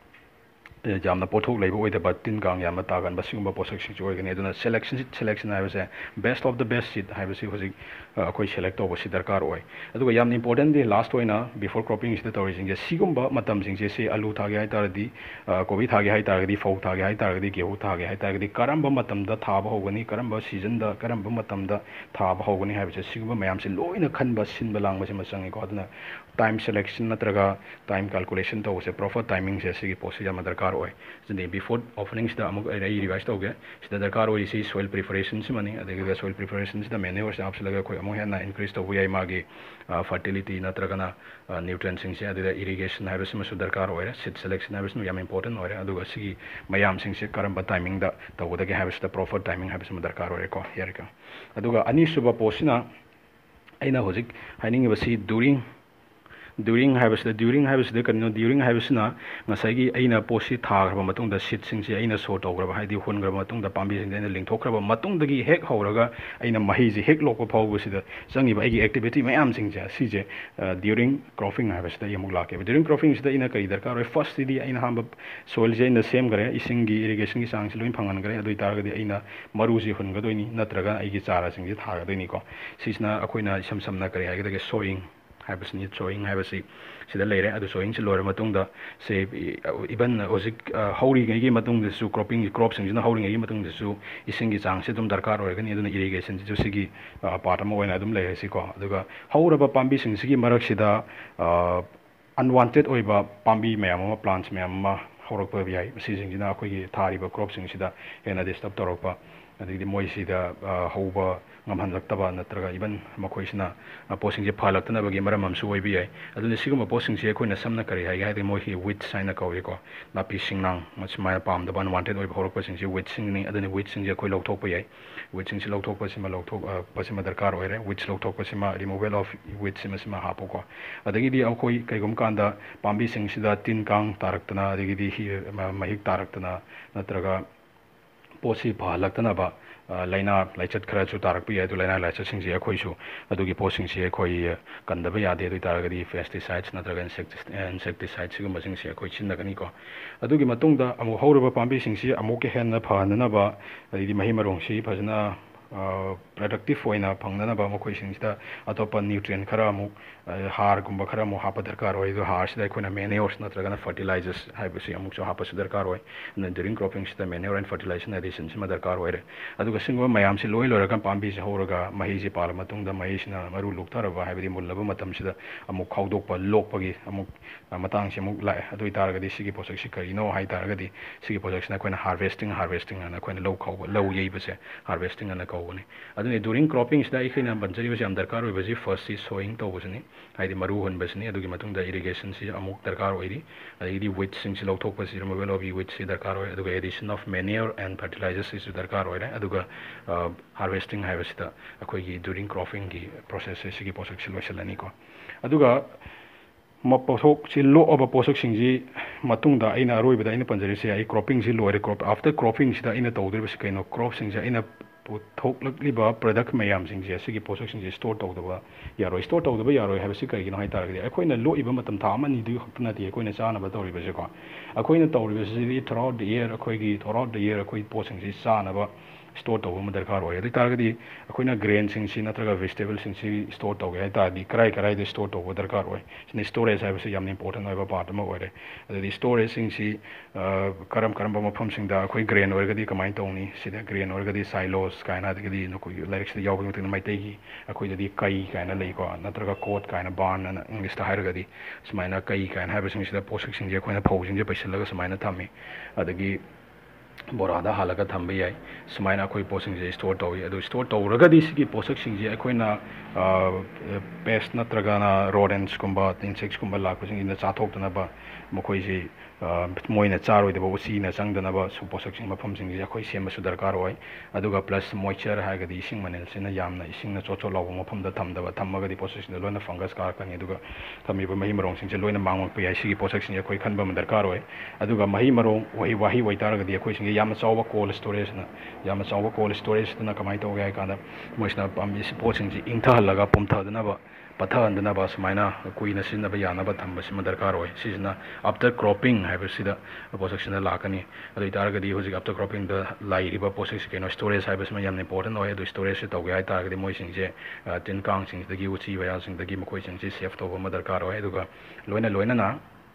ꯌꯥꯝꯅ ꯄꯣꯠꯊꯣꯛ ꯂꯩꯕ ꯑꯣꯏꯗꯕ ꯇꯤꯟ ꯀꯥꯡ ꯌꯥꯝꯅ ꯇꯥꯒꯟꯕ ꯁꯤꯒꯨꯝꯕ ꯄꯣꯠꯁꯛꯁꯤꯡꯁꯨ ꯑꯣꯏꯒꯅꯤ ꯑꯗꯨꯅ ꯁꯦꯂꯦꯛꯁꯟ ꯁꯦꯂꯦꯛꯁꯟ ꯍꯥꯏꯕꯁꯦ best of the best seed ꯍꯥꯏꯕꯁꯤ ꯍꯧꯖꯤꯛ ꯑꯩꯈꯣꯏ ꯁꯦꯂꯦꯛ ꯇꯧꯕꯁꯤ ꯗꯔꯀꯥꯔ ꯑꯣꯏ ꯑꯗꯨꯒ ꯌꯥꯝꯅ ꯏꯝꯄꯣꯔꯇꯦꯟꯗꯤ ꯂꯥꯁꯠ ꯑꯣꯏꯅ ꯕꯤꯐꯣꯔ ꯀ꯭ꯔꯣꯞꯄꯤꯡꯁꯤꯗ ꯇꯧꯔꯤꯁꯤꯡꯁꯦ ꯁꯤꯒꯨꯝꯕ ꯃꯇꯝꯁꯤꯡꯁꯦ ꯁꯤ ꯑꯂꯨ ꯊꯥꯒꯦ ꯍꯥꯏꯇꯥꯔꯗꯤ ꯀꯣꯕꯤ ꯊꯥꯒꯦ ꯍꯥꯏꯇꯥꯔꯒꯗꯤ ꯐꯧ ꯊꯥꯒꯦ ꯍꯥꯏꯇꯥꯔꯒꯗꯤ ꯒꯦꯍꯨ ꯊꯥꯒꯦ ꯍꯥꯏꯇꯥꯔꯒꯗꯤ ꯀꯔꯝꯕ ꯃꯇꯝꯗ ꯊꯥꯕ ꯍꯧꯒꯅꯤ ꯀꯔꯝꯕ ꯁꯤꯖꯟꯗ ꯀꯔꯝꯕ ꯃꯇꯝꯗ ꯊꯥꯕ ꯍꯧꯒꯅꯤ ꯍꯥꯏꯕꯁꯦ ꯁꯤꯒꯨꯝꯕ ꯃꯌꯥꯝꯁꯦ ꯂꯣꯏꯅ ꯈꯟꯕ ꯁꯤꯟꯕ ꯂꯥꯡꯕꯁꯤꯃ ꯆꯪꯉꯤꯀꯣ ꯑꯗꯨꯅ ꯇꯥꯏꯝ ꯁꯦꯂꯦꯛꯁꯟ ꯅꯠꯇ꯭ꯔꯒ ꯇꯥꯏꯝ ꯀꯥꯜꯀꯨꯂꯦꯁꯟ ꯇꯧꯕꯁꯦ ꯄ꯭ꯔꯣꯄꯔ ꯇꯥꯏꯃꯤꯡꯁꯦ ꯁꯤꯒꯤ ꯄꯣꯠꯁꯤ ꯌꯥꯝꯅ ꯗꯔꯀꯥꯔ ꯑꯣꯏ ꯑꯗꯨꯅꯤ ꯕꯤꯐꯣꯔ ꯑꯣꯄꯅꯤꯡꯁꯤꯗ ꯑꯃꯨꯛ ꯑꯩ ꯔꯤꯚꯥꯏꯁ ꯇꯧꯒꯦ ꯁꯤꯗ ꯗꯔꯀꯥꯔ ꯑꯣꯏꯔꯤꯁꯤ ꯁꯣꯏꯜ ꯄ꯭ꯔꯤꯄꯔꯦꯁꯟꯁꯤꯃꯅꯤ ꯑꯗꯒꯤ ꯁꯣꯏꯜ ꯄ꯭ꯔꯤꯄꯔꯦꯁꯟꯁꯤꯗ ꯃꯦꯅ꯭ꯌꯣꯔꯁꯦ ꯍꯥꯞꯆꯤꯜꯂꯒ ꯑꯩꯈꯣꯏ ꯑꯃꯨꯛ ꯍꯦꯟꯅ ꯏꯟꯀ꯭ꯔꯤꯖ ꯇꯧꯕ ꯌꯥꯏ ꯃꯥꯒꯤ ꯐꯔꯇꯤꯂꯤꯇꯤ ꯅꯠꯇ꯭ꯔꯒꯅ ꯅ꯭ꯌꯨꯇ꯭ꯔꯦꯟꯁꯤꯡꯁꯦ ꯑꯗꯨꯗ ꯏꯔꯤꯒꯦꯁꯟ ꯍꯥꯏꯕꯁꯤꯃꯁꯨ ꯗꯔꯀꯥꯔ ꯑꯣꯏꯔꯦ ꯁꯤꯠ ꯁꯦꯂꯦꯛꯁꯟ ꯍꯥꯏꯕꯁꯤꯃ ꯌꯥꯝ ꯏꯝꯄꯣꯔꯇꯦꯟ ꯑꯣꯏꯔꯦ ꯑꯗꯨꯒ ꯁꯤꯒꯤ ꯃꯌꯥꯝꯁꯤꯡꯁꯦ ꯀꯔꯝꯕ ꯇꯥꯏꯃꯤꯡꯗ ꯇꯧꯒꯗꯒꯦ ꯍꯥꯏꯕꯁꯤꯗ ꯄ꯭ꯔꯣꯄꯔ ꯇꯥꯏꯃꯤꯡ ꯍꯥꯏꯕꯁꯤꯃ ꯗꯔꯀꯥꯔ ꯑꯣꯏꯔꯦꯀꯣ ꯌꯥꯔꯦꯀꯣ ꯑꯗꯨꯒ ꯑꯅꯤꯁꯨꯕ ꯄꯣꯠꯁꯤꯅ ꯑꯩꯅ ꯍꯧꯖꯤꯛ ꯍꯥꯏꯅꯤꯡꯉꯤꯕꯁꯤ ꯗꯨꯔꯤꯡ ꯗ꯭ꯌꯨꯔꯤꯡ ꯍꯥꯏꯕꯁꯤꯗ ꯗ꯭ꯌꯨꯔꯤꯡ ꯍꯥꯏꯕꯁꯤꯗ ꯀꯔꯤꯅꯣ ꯗ꯭ꯌꯨꯔꯤꯡ ꯍꯥꯏꯕꯁꯤꯅ ꯉꯁꯥꯏꯒꯤ ꯑꯩꯅ ꯄꯣꯠꯁꯤ ꯊꯥꯈ꯭ꯔꯕ ꯃꯇꯨꯡꯗ ꯁꯤꯠꯁꯤꯡꯁꯤ ꯑꯩꯅ ꯁꯣ ꯇꯧꯈ꯭ꯔꯕ ꯍꯥꯏꯗꯤ ꯍꯨꯟꯈ꯭ꯔꯕ ꯃꯇꯨꯡꯗ ꯄꯥꯝꯕꯤꯁꯤꯡꯁꯦ ꯑꯩꯅ ꯂꯤꯡꯊꯣꯛꯈ꯭ꯔꯕ ꯃꯇꯨꯡꯗꯒꯤ ꯍꯦꯛ ꯍꯧꯔꯒ ꯑꯩꯅ ꯃꯍꯩꯁꯤ ꯍꯦꯛ ꯂꯣꯛꯄ ꯐꯥꯎꯕꯁꯤꯗ ꯆꯪꯉꯤꯕ ꯑꯩꯒꯤ ꯑꯦꯛꯇꯤꯚꯤꯇꯤ ꯃꯌꯥꯝꯁꯤꯡꯁꯦ ꯁꯤꯁꯦ ꯗ꯭ꯌꯨꯔꯤꯡ ꯀ꯭ꯔꯣꯞꯄꯤꯡ ꯍꯥꯏꯕꯁꯤꯗ ꯑꯩ ꯑꯃꯨꯛ ꯂꯥꯛꯀꯦꯕ ꯗ꯭ꯌꯨꯔꯤꯡ ꯀ꯭ꯔꯣꯞꯄꯤꯡꯁꯤꯗ ꯑꯩꯅ ꯀꯔꯤ ꯗꯔꯀꯥꯔ ꯑꯣꯏ ꯐꯥꯔꯁꯇꯗꯤ ꯑꯩꯅ ꯑꯍꯥꯟꯕ ꯁꯣꯏꯜꯁꯦ ꯑꯩꯅ ꯁꯦꯝꯈ꯭ꯔꯦ ꯏꯁꯤꯡꯒꯤ ꯏꯔꯤꯒꯦꯁꯟꯒꯤ ꯆꯥꯡꯁꯤ ꯂꯣꯏꯅ ꯐꯪꯍꯟꯈ꯭ꯔꯦ ꯑꯗꯨ ꯑꯣꯏꯇꯥꯔꯒꯗꯤ ꯑꯩꯅ ꯃꯔꯨꯁꯤ ꯍꯨꯟꯒꯗꯣꯏꯅꯤ ꯅꯠꯇ꯭ꯔꯒ ꯑꯩꯒꯤ ꯆꯥꯔꯁꯤꯡꯁꯤ ꯊꯥꯒꯗꯣꯏꯅꯤꯀꯣ ꯁꯤꯁꯤꯅ ꯑꯩꯈꯣꯏꯅ ꯏꯁꯝ ꯁꯝꯅ ꯀꯔꯤ ꯍꯥꯏꯒꯗꯒꯦ ꯁꯣꯌꯤꯡ ꯍꯥꯏꯕꯁꯤꯅꯤ ꯁꯣꯌꯤꯡ ꯍꯥꯏꯕꯁꯤ ꯁꯤꯗ ꯂꯩꯔꯦ ꯑꯗꯨ ꯁꯣꯌꯤꯡꯁꯤ ꯂꯣꯏꯔ ꯃꯇꯨꯡꯗ ꯁꯦ ꯏꯚꯟ ꯍꯧꯖꯤꯛ ꯍꯧꯔꯤꯉꯩꯒꯤ ꯃꯇꯨꯡꯗꯁꯨ ꯀ꯭ꯔꯣꯞꯄꯤꯡꯒꯤ ꯀ꯭ꯔꯣꯞꯁꯤꯡꯁꯤꯅ ꯍꯧꯔꯤꯉꯩꯒꯤ ꯃꯇꯨꯡꯗꯁꯨ ꯏꯁꯤꯡꯒꯤ ꯆꯥꯡꯁꯤ ꯑꯗꯨꯝ ꯗꯔꯀꯥꯔ ꯑꯣꯏꯔꯒꯅꯤ ꯑꯗꯨꯅ ꯏꯔꯤꯒꯦꯁꯟꯁꯤꯁꯨ ꯁꯤꯒꯤ ꯄꯥꯔꯠ ꯑꯃ ꯑꯣꯏꯅ ꯑꯗꯨꯝ ꯂꯩꯔꯁꯤꯀꯣ ꯑꯗꯨꯒ ꯍꯧꯔꯕ ꯄꯥꯝꯕꯤꯁꯤꯡꯁꯤꯒꯤ ꯃꯔꯛꯁꯤꯗ ꯑꯟꯋꯥꯟꯇꯦꯠ ꯑꯣꯏꯕ ꯄꯥꯝꯕꯤ ꯃꯌꯥꯝ ꯑꯃ ꯄ꯭ꯂꯥꯟꯠꯁ ꯃꯌꯥꯝ ꯑꯃ ꯍꯧꯔꯛꯄ ꯌꯥꯏ ꯃꯁꯤꯁꯤꯡꯁꯤꯅ ꯑꯩꯈꯣꯏꯒꯤ ꯊꯥꯔꯤꯕ ꯀ꯭ꯔꯣꯞꯁꯤꯡꯁꯤꯗ ꯍꯦꯟꯅ ꯗꯤꯁꯇꯔꯕ ꯇꯧꯔꯛꯄ ꯑꯗꯒꯤꯗꯤ ꯃꯣꯏꯁꯤꯗ ꯍꯧꯕ ꯉꯝꯍꯜꯂꯛꯇꯕ ꯅꯠꯇ꯭ꯔꯒ ꯏꯚꯟ ꯃꯈꯣꯏꯁꯤꯅ ꯄꯣꯠꯁꯤꯡꯁꯦ ꯐꯍꯜꯂꯛꯇꯅꯕꯒꯤ ꯃꯔꯝ ꯑꯃꯁꯨ ꯑꯣꯏꯕ ꯌꯥꯏ ꯑꯗꯨꯅ ꯁꯤꯒꯨꯝꯕ ꯄꯣꯠꯁꯤꯡꯁꯦ ꯑꯩꯈꯣꯏꯅ ꯁꯝꯅ ꯀꯔꯤ ꯍꯥꯏꯒꯦ ꯍꯥꯏꯔꯗꯤ ꯃꯣꯏꯒꯤ ꯋꯤꯠꯁ ꯍꯥꯏꯅ ꯀꯧꯏꯀꯣ ꯅꯥꯄꯤ ꯁꯤꯡꯅꯥꯡ ꯁꯨꯃꯥꯏꯅ ꯄꯥꯝꯗꯕ ꯑꯟꯋꯥꯟꯇꯦꯠ ꯑꯣꯏꯕ ꯍꯧꯔꯛꯄꯁꯤꯡꯁꯦ ꯋꯤꯠꯁꯤꯡꯅꯤ ꯑꯗꯨꯅ ꯋꯤꯠꯁꯤꯡꯁꯦ ꯑꯩꯈꯣꯏ ꯂꯧꯊꯣꯛꯄ ꯌꯥꯏ ꯋꯤꯠꯁꯤꯡꯁꯤ ꯂꯧꯊꯣꯛꯄꯁꯤꯃ ꯂꯧꯊꯣꯛꯄꯁꯤꯃ ꯗꯔꯀꯥꯔ ꯑꯣꯏꯔꯦ ꯋꯤꯠꯁ ꯂꯧꯊꯣꯛꯄꯁꯤꯃ ꯔꯤꯃꯨꯚꯦꯜ ꯑꯣꯐ ꯋꯤꯠꯁꯤꯃ ꯁꯤꯃ ꯍꯥꯞꯄꯨꯀꯣ ꯑꯗꯒꯤꯗꯤ ꯑꯩꯈꯣꯏ ꯀꯩꯒꯨꯝꯕ ꯀꯥꯟꯗ ꯄꯥꯝꯕꯤꯁꯤꯡꯁꯤꯗ ꯇꯤꯟ ꯀꯥꯡ ꯇꯥꯔꯛꯇꯅ ꯑꯗꯒꯤꯗꯤ ꯃꯍꯤꯛ ꯇꯥꯔꯛꯇꯅ ꯅꯠꯇ꯭ꯔꯒ ꯄꯣꯠꯁꯤ ꯐꯍꯜꯂꯛꯇꯅꯕ ꯂꯥꯏꯅꯥ ꯂꯥꯏꯆꯠ ꯈꯔꯁꯨ ꯇꯥꯔꯛꯄ ꯌꯥꯏ ꯑꯗꯨ ꯂꯥꯏꯅꯥ ꯂꯥꯏꯆꯠꯁꯤꯡꯁꯤ ꯑꯩꯈꯣꯏꯁꯨ ꯑꯗꯨꯒꯤ ꯄꯣꯠꯁꯤꯡꯁꯤ ꯑꯩꯈꯣꯏ ꯀꯟꯗꯕ ꯌꯥꯗꯦ ꯑꯗꯨ ꯑꯣꯏꯇꯥꯔꯒꯗꯤ ꯄꯦꯁꯇꯤꯁꯥꯏꯠꯁ ꯅꯠꯇ꯭ꯔꯒ ꯏꯟꯁꯦꯛꯇꯤꯁꯥꯏꯠ ꯁꯤꯒꯨꯝꯕꯁꯤꯡꯁꯤ ꯑꯩꯈꯣꯏ ꯁꯤꯖꯤꯟꯅꯒꯅꯤꯀꯣ ꯑꯗꯨꯒꯤ ꯃꯇꯨꯡꯗ ꯑꯃꯨꯛ ꯍꯧꯔꯤꯕ ꯄꯥꯝꯕꯤꯁꯤꯡꯁꯤ ꯑꯃꯨꯛꯀ ꯍꯦꯟꯅ ꯐꯍꯟꯅꯅꯕ ꯑꯗꯩꯗꯤ ꯃꯍꯩ ꯃꯔꯣꯡꯁꯤ ꯐꯖꯅ ꯄ꯭ꯔꯗꯛꯇꯤꯞ ꯑꯣꯏꯅ ꯐꯪꯅꯅꯕ ꯃꯈꯣꯏꯁꯤꯡꯁꯤꯗ ꯑꯇꯣꯞꯄ ꯅ꯭ꯌꯨꯇ꯭ꯔꯤꯌꯦꯟ ꯈꯔ ꯑꯃꯨꯛ ꯍꯥꯔꯒꯨꯝꯕ ꯈꯔ ꯑꯃꯨꯛ ꯍꯥꯞꯄ ꯗꯔꯀꯥꯔ ꯑꯣꯏ ꯑꯗꯨ ꯍꯥꯔꯁꯤꯗ ꯑꯩꯈꯣꯏꯅ ꯃꯦꯅꯤꯌꯣꯔꯁ ꯅꯠꯇ꯭ꯔꯒꯅ ꯐꯔꯇꯤꯂꯥꯏꯖꯔꯁ ꯍꯥꯏꯕꯁꯤ ꯑꯃꯨꯛꯁꯨ ꯍꯥꯞꯄꯁꯨ ꯗꯔꯀꯥꯔ ꯑꯣꯏ ꯑꯗꯨꯅ ꯗ꯭ꯌꯨꯔꯤꯡ ꯀ꯭ꯔꯣꯞꯄꯤꯡꯁꯤꯗ ꯃꯦꯅꯤꯌꯣꯔ ꯑꯦꯟ ꯐꯔꯇꯤꯂꯥꯏꯖꯦꯁꯟ ꯑꯦꯗꯤꯁꯟꯁꯤꯃ ꯗꯔꯀꯥꯔ ꯑꯣꯏꯔꯦ ꯑꯗꯨꯒ ꯁꯤꯒꯨꯝꯕ ꯃꯌꯥꯝꯁꯤ ꯂꯣꯏ ꯂꯣꯏꯔꯒ ꯄꯥꯝꯕꯤꯁꯤ ꯍꯧꯔꯒ ꯃꯍꯩꯁꯤ ꯄꯥꯜꯂ ꯃꯇꯨꯡꯗ ꯃꯍꯩꯁꯤꯅ ꯃꯔꯨ ꯂꯣꯛꯊꯔꯕ ꯍꯥꯏꯕꯗꯤ ꯃꯨꯜꯂꯕ ꯃꯇꯝꯁꯤꯗ ꯑꯃꯨꯛ ꯈꯥꯎꯗꯣꯛꯄ ꯂꯣꯛꯄꯒꯤ ꯑꯃꯨꯛ ꯃꯇꯥꯡꯁꯤ ꯑꯃꯨꯛ ꯂꯥꯛꯑꯦ ꯑꯗꯨ ꯑꯣꯏꯇꯥꯔꯒꯗꯤ ꯁꯤꯒꯤ ꯄꯣꯠꯁꯛꯁꯤ ꯀꯔꯤꯅꯣ ꯍꯥꯏꯇꯥꯔꯒꯗꯤ ꯁꯤꯒꯤ ꯄꯣꯠꯁꯛꯁꯤꯅ ꯑꯩꯈꯣꯏꯅ ꯍꯥꯔꯚꯦꯁꯇꯤꯡ ꯍꯥꯔꯚꯦꯁꯇꯤꯡ ꯍꯥꯏꯅ ꯑꯩꯈꯣꯏꯅ ꯂꯧ ꯈꯥꯎꯕ ꯂꯧ ꯌꯩꯕꯁꯦ ꯍꯥꯔꯚꯦꯁꯇꯤꯡ ꯑꯅ ꯀꯧꯕꯅꯤ ꯑꯗꯨꯅ ꯗ꯭ꯌꯨꯔꯤꯡ ꯀ꯭ꯔꯣꯞꯄꯤꯡꯁꯤꯗ ꯑꯩꯈꯣꯏꯅ ꯄꯟꯖꯔꯤꯕꯁꯤ ꯌꯥꯝ ꯗꯔꯀꯥꯔ ꯑꯣꯏꯕꯁꯤ ꯐꯥꯔꯁꯁꯤ ꯁꯣꯌꯤꯡ ꯇꯧꯕꯁꯤꯅꯤ ꯍꯥꯏꯗꯤ ꯃꯔꯨ ꯍꯨꯟꯕꯁꯤꯅꯤ ꯑꯗꯨꯒꯤ ꯃꯇꯨꯡꯗ ꯏꯔꯤꯒꯦꯁꯟꯁꯤ ꯑꯃꯨꯛ ꯗꯔꯀꯥꯔ ꯑꯣꯏꯔꯤ ꯑꯗꯒꯤꯗꯤ ꯋꯤꯠꯁꯤꯡꯁꯤ ꯂꯧꯊꯣꯛꯄꯁꯤ ꯔꯤꯃꯨꯚꯦꯜ ꯑꯣꯐ ꯋꯤꯠꯁꯤ ꯗꯔꯀꯥꯔ ꯑꯣꯏ ꯑꯗꯨꯒ ꯑꯦꯗꯤꯁꯟ ꯑꯣꯐ ꯃꯦꯅꯤꯌꯣꯔ ꯑꯦꯟ ꯐꯔꯇꯤꯂꯥꯏꯖꯔꯁꯤꯁꯨ ꯗꯔꯀꯥꯔ ꯑꯣꯏꯔꯦ ꯑꯗꯨꯒ ꯍꯥꯔꯚꯦꯁꯇꯤꯡ ꯍꯥꯏꯕꯁꯤꯗ ꯑꯩꯈꯣꯏꯒꯤ ꯗ꯭ꯌꯨꯔꯤꯡ ꯀ꯭ꯔꯣꯞꯄꯤꯡꯒꯤ ꯄ꯭ꯔꯣꯁꯦꯁꯁꯦ ꯁꯤꯒꯤ ꯄꯣꯠꯁꯛꯁꯤ ꯂꯣꯏꯁꯤꯜꯂꯅꯤꯀꯣ ꯑꯗꯨꯒ ꯄꯣꯠꯊꯣꯛꯁꯤ ꯂꯣꯛꯑꯕ ꯄꯣꯠꯁꯛꯁꯤꯡꯁꯤ ꯃꯇꯨꯡꯗ ꯑꯩꯅ ꯑꯔꯣꯏꯕꯗ ꯑꯩꯅ ꯄꯟꯖꯔꯤꯁꯦ ꯑꯩ ꯀ꯭ꯔꯣꯞꯄꯤꯡꯁꯤ ꯂꯣꯏꯔꯦ ꯀ꯭ꯔꯣꯞ ꯑꯥꯐꯇꯔ ꯀ꯭ꯔꯣꯞꯄꯤꯡꯁꯤꯗ ꯑꯩꯅ ꯇꯧꯗꯣꯔꯤꯕꯁꯤ ꯀꯩꯅꯣ ꯀ꯭ꯔꯣꯞꯁꯤꯡꯁꯦ ꯑꯩꯅ ꯄꯨꯊꯣꯛꯂꯛꯂꯤꯕ ꯄ꯭ꯔꯗꯛ ꯃꯌꯥꯝꯁꯤꯡꯁꯦ ꯑꯁꯤꯒꯤ ꯄꯣꯠꯁꯛꯁꯤꯡꯁꯦ ꯁ꯭ꯇꯣꯔ ꯇꯧꯗꯕ ꯌꯥꯔꯣꯏ ꯁ꯭ꯇꯣꯔ ꯇꯧꯗꯕ ꯌꯥꯔꯣꯏ ꯍꯥꯏꯕꯁꯤ ꯀꯔꯤꯒꯤꯅꯣ ꯍꯥꯏꯇꯥꯔꯒꯗꯤ ꯑꯩꯈꯣꯏꯅ ꯂꯣꯛꯏꯕ ꯃꯇꯝ ꯊꯥ ꯑꯃ ꯑꯅꯤꯗꯨ ꯈꯛꯇ ꯅꯠꯇꯦ ꯑꯩꯈꯣꯏꯅ ꯆꯥꯅꯕ ꯇꯧꯔꯤꯕꯁꯦꯀꯣ ꯑꯩꯈꯣꯏꯅ ꯇꯧꯔꯤꯕꯁꯤꯗꯤ ꯊ꯭ꯔꯨ ꯑꯥꯎꯠ ꯗ ꯏꯌꯔ ꯑꯩꯈꯣꯏꯒꯤ ꯊ꯭ꯔꯨ ꯑꯥꯎꯠ ꯗ ꯏꯌꯔ ꯑꯩꯈꯣꯏ ꯄꯣꯠꯁꯤꯡꯁꯤ ꯆꯥꯅꯕ store tꯧba ma darkar oi adu targadi akoina grain sing si natraga vegetable sing si store tauge hai ta di karai karai de store tauba darkar oi sini storage hai basi yamna important oiba part ma oi adu di storage sing si karam karam ba mafam sing da akoi grain orgadi kamai tauni sida grain orgadi silos kaina dagadi no ko lyrics da yaw ngting mai tegi akoi di kai kaina lei ko natraga coat kaina barn na english da hairgadi smaina kai kaina ha basi sida posak sing je akoina phau sing je paisalaga smaina thami adagi borada halaga thamba yai sumaina akoi posing je store tawi adu store tawragadi sigi posak sing je akoina pest natraga na rodents kumba insects kumba lakpasing ina chathokdana ba mokoi je moina charoi de usi na changdana ba su posak sing mafam sing je akoi sema su darkar oi aduga plus moisture ha gadi ising manel sina yamna ising na chocho law mafam da thamda ba thamma gadi posak sing loina fungus kar kani aduga thami ba mahi marong sing je loina mangok pe ai sigi posak sing akoi khanba ma darkar oi aduga mahi marong wahi wahi waitara gadi akoi sing yamna chawa cold storage na yamna chawa cold storage na kamai to gai kana moisna pambi support sing ji ingtha laga pumtha dana ba patha andana ba smaina kuina sinna ba yana ba thamba sima darkar oi sisna after cropping have sida posection la kani adu targadi hoji after cropping the lai riba posection keno storage have sima yamna important oi adu storage to gai targadi moi sing je tin kang sing dagi uchi wa sing dagi mokoi sing je safe to ba darkar oi aduga loina loina na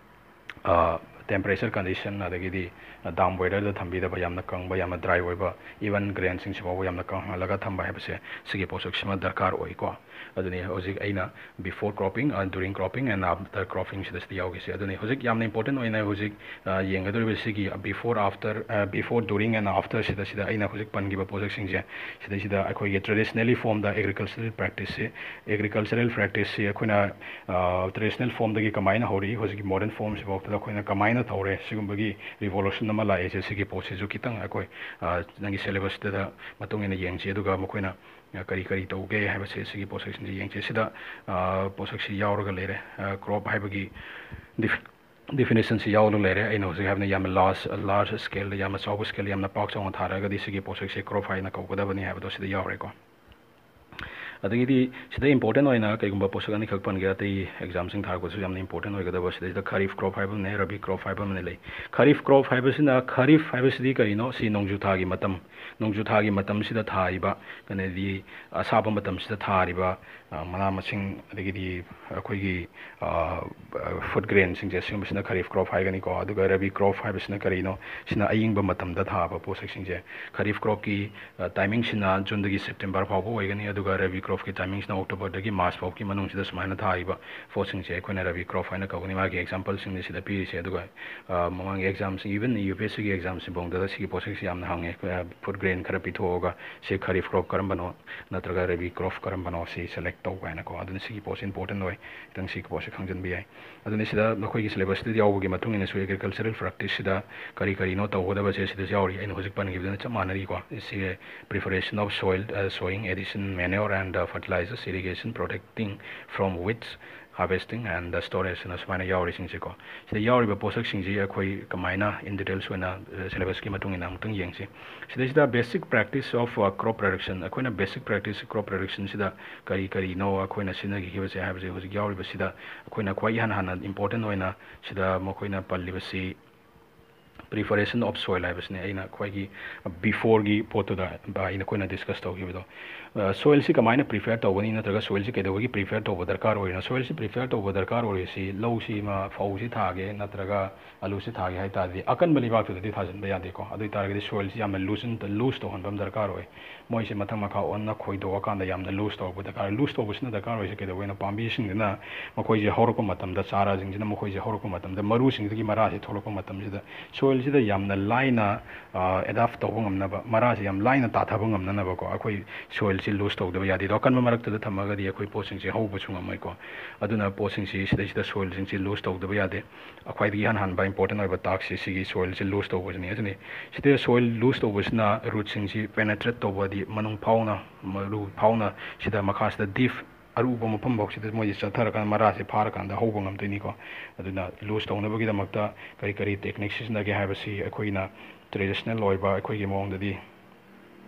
temperature condition adagidi dam weather da thambi da yamna kang ba yamna dry oi ba even grain sing sibo yamna kang laga thamba ha base sigi posok sima darkar oi ko aduni hojik aina before cropping and during cropping and after cropping sida sti yaugi se aduni hojik yamna important oi na hojik yengador be sigi before after before during and after sida sida aina hojik pangi ba posok sing je sida sida akoi ge traditionally form the agricultural practice se agricultural practice se akoina traditional form da gi kamaina hori hojik modern form se bok da akoina kamaina thore sigum bagi revolution nama la ese sigi pose ju kitang akoi nangi syllabus da matung ina yeng che aduga mokoina kari kari tauge haiba se sigi posak sing yeng che sida posak si yauraga lere crop haibagi definition si yaulu lere aina hojik habna yam large large scale yam chawba scale yam na pak chawng tharaga di sigi posak se crop haina kaukada bani haiba do sida yaure ko adagidi sida important oina kaigumba posak ani khak pan ga tai exam sing thar ko su yamna important oiga da ba sida kharif crop haiba ne rabi crop haiba ne lei kharif crop haiba sina kharif haiba sidi kai no si nongju thagi matam nongju thagi matam sida thaiba kane di asaba matam sida thariba mana masing adagidi akoi gi food grain sing je sing sina kharif crop haiga ni ko aduga rabi crop haiba sina kari no sina aying ba matam da thaba posak sing je kharif crop ki timing sina june dagi september phaw bo oiga ni aduga rabi crop की timings ना October दगी March फाव की मनुंग सिदा सुमाइना थाइबा फोसिंग से कोना Ravi crop हाइना कगनी मागी एग्जांपल सिंग सिदा पीरि से अदुगा ममांग एग्जाम सिंग इवन यूपीएससी की एग्जाम सिंग बोंगदा सिगी पोसिंग से यामना हांगे फूड ग्रेन खरा पिथोगा से खरीफ क्रॉप करम बनो नत्रगा रवि क्रॉप करम बनो से सेलेक्ट तो गाइना को अदुन सिगी पोस इंपोर्टेंट होय तंग सिगी पोस खंजन बि आइ अदुन सिदा नखोई की सिलेबस दि यावगी मतुंग इन सु एग्रीकल्चरल प्रैक्टिस सिदा करी करी नो तौगदा बसे सिदा यावरी इन होजिक पन गिबदन चमानरी को इसे preparation of soil uh, sowing addition manure and uh, fertilizers irrigation protecting from weeds harvesting and the storage na smaina yauri sing ko sida yauri ba posak sing ji akhoi kamaina in details wena syllabus ki matung ina matung yeng si sida sida basic practice of uh, crop production akhoi na basic practice crop production sida kari kari no akhoi na sina gi ba se ha ba se yauri ba sida akhoi na khwai han han important oina sida mokhoi na palli ba si preparation of soil haibasne aina khwai before gi poto da ba ina koina discuss to gi do soil si kamaina prepare to gani na traga soil si kedo gi prepare to darkar hoina soil si prepare to darkar hoi si low si ma fau si thage na traga alu si thage hai ta di akan bali ba to di thajan ba yade ko adu tar gi soil si yam loosen to loose to hon bam darkar hoi moi si mathang makha on na khoi do kan da yam na loose to bu darkar loose to busna darkar hoi si kedo na pambi sing na makoi je hor ko matam da chara jing jina makoi je hor ko matam da maru sing gi mara si tholo ko matam ji da soil sida yamna laina adapt to ngamna ba mara si yam laina ta tha ngamna na ba ko akhoi soil si lose to da yadi do kan marak ta thamaga di akhoi posing si hau bu chunga mai ko aduna posing si sida sida soil sing si lose to da yade akhoi di han han ba important oi ba tax si si soil si lose to bu ni asni sida soil lose to bu na root sing si penetrate to ba di manung phauna maru phauna sida makha sida deep aruba mafam box sida moi chathar kan mara se phar kan da hobo ngam tini ko aduna lose to na bagi da makta kari kari techniques na ge have si akhoi na traditional oi ba akhoi gi mong da di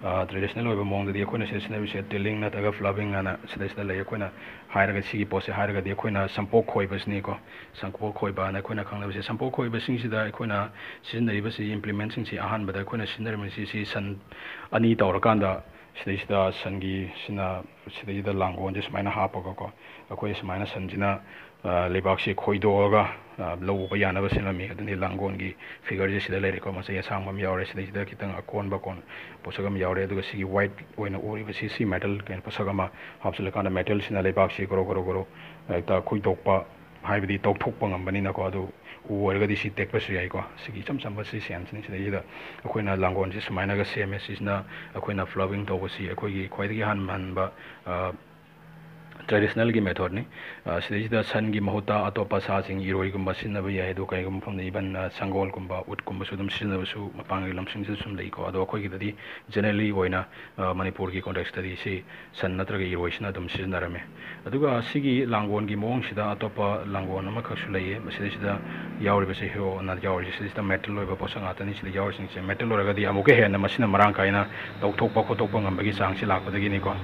traditional oiba mong di akoina se sinabise tilling nataga flubbing ana sida sida lay akoina hairaga sigi pose hairaga di akoina sampok khoibasni ko sampok khoiba na akoina khangnabase sampok khoiba sing sida akoina sizinariba si implement sing si ahan bada akoina sizinarimi si si san ani tawrakanda sida sida sangi sina sida sida langon je sumaina hapaga ko akoi sumaina sanjina lebaksi khoidoga low ba yana ba sinami aduni langon gi figure je sida lay ko masa yasang mam yaure sida sida kitang akon ba kon posagam yaure aduga sigi white oina ori ba si si metal ken posagama hapsula kana metal sina lebaksi goro goro goro ta khoidokpa haibidi tokthokpa ngambani na ko adu uorga di si tekpa su yai ko sigi cham cham ba si sian sini sida ida akoina langon je sumaina ga same sisna akoina flubbing to si akoi gi khwaidagi han man ba traditional gi method ni sida san gi mahuta atopa sa sing iroi gumba sinna ba yai do kai gum pham ni ban sangol gumba ut gumba su dum sinna ba su mapang gi lamsing su sum lei ko ado khoi gi dadi generally oina manipur gi context di si san natra gi iroi sina dum sinna rame aduga sigi langon gi mong sida atopa langon ama khak su lei sida sida yauri ba se ho na yauri sida metal oi ba posang atani sida yauri sing se metal ora ga di amuke he na masina marang kaina tok thok pa khotok pa ngam ba gi sang si lak pa dagi ni ko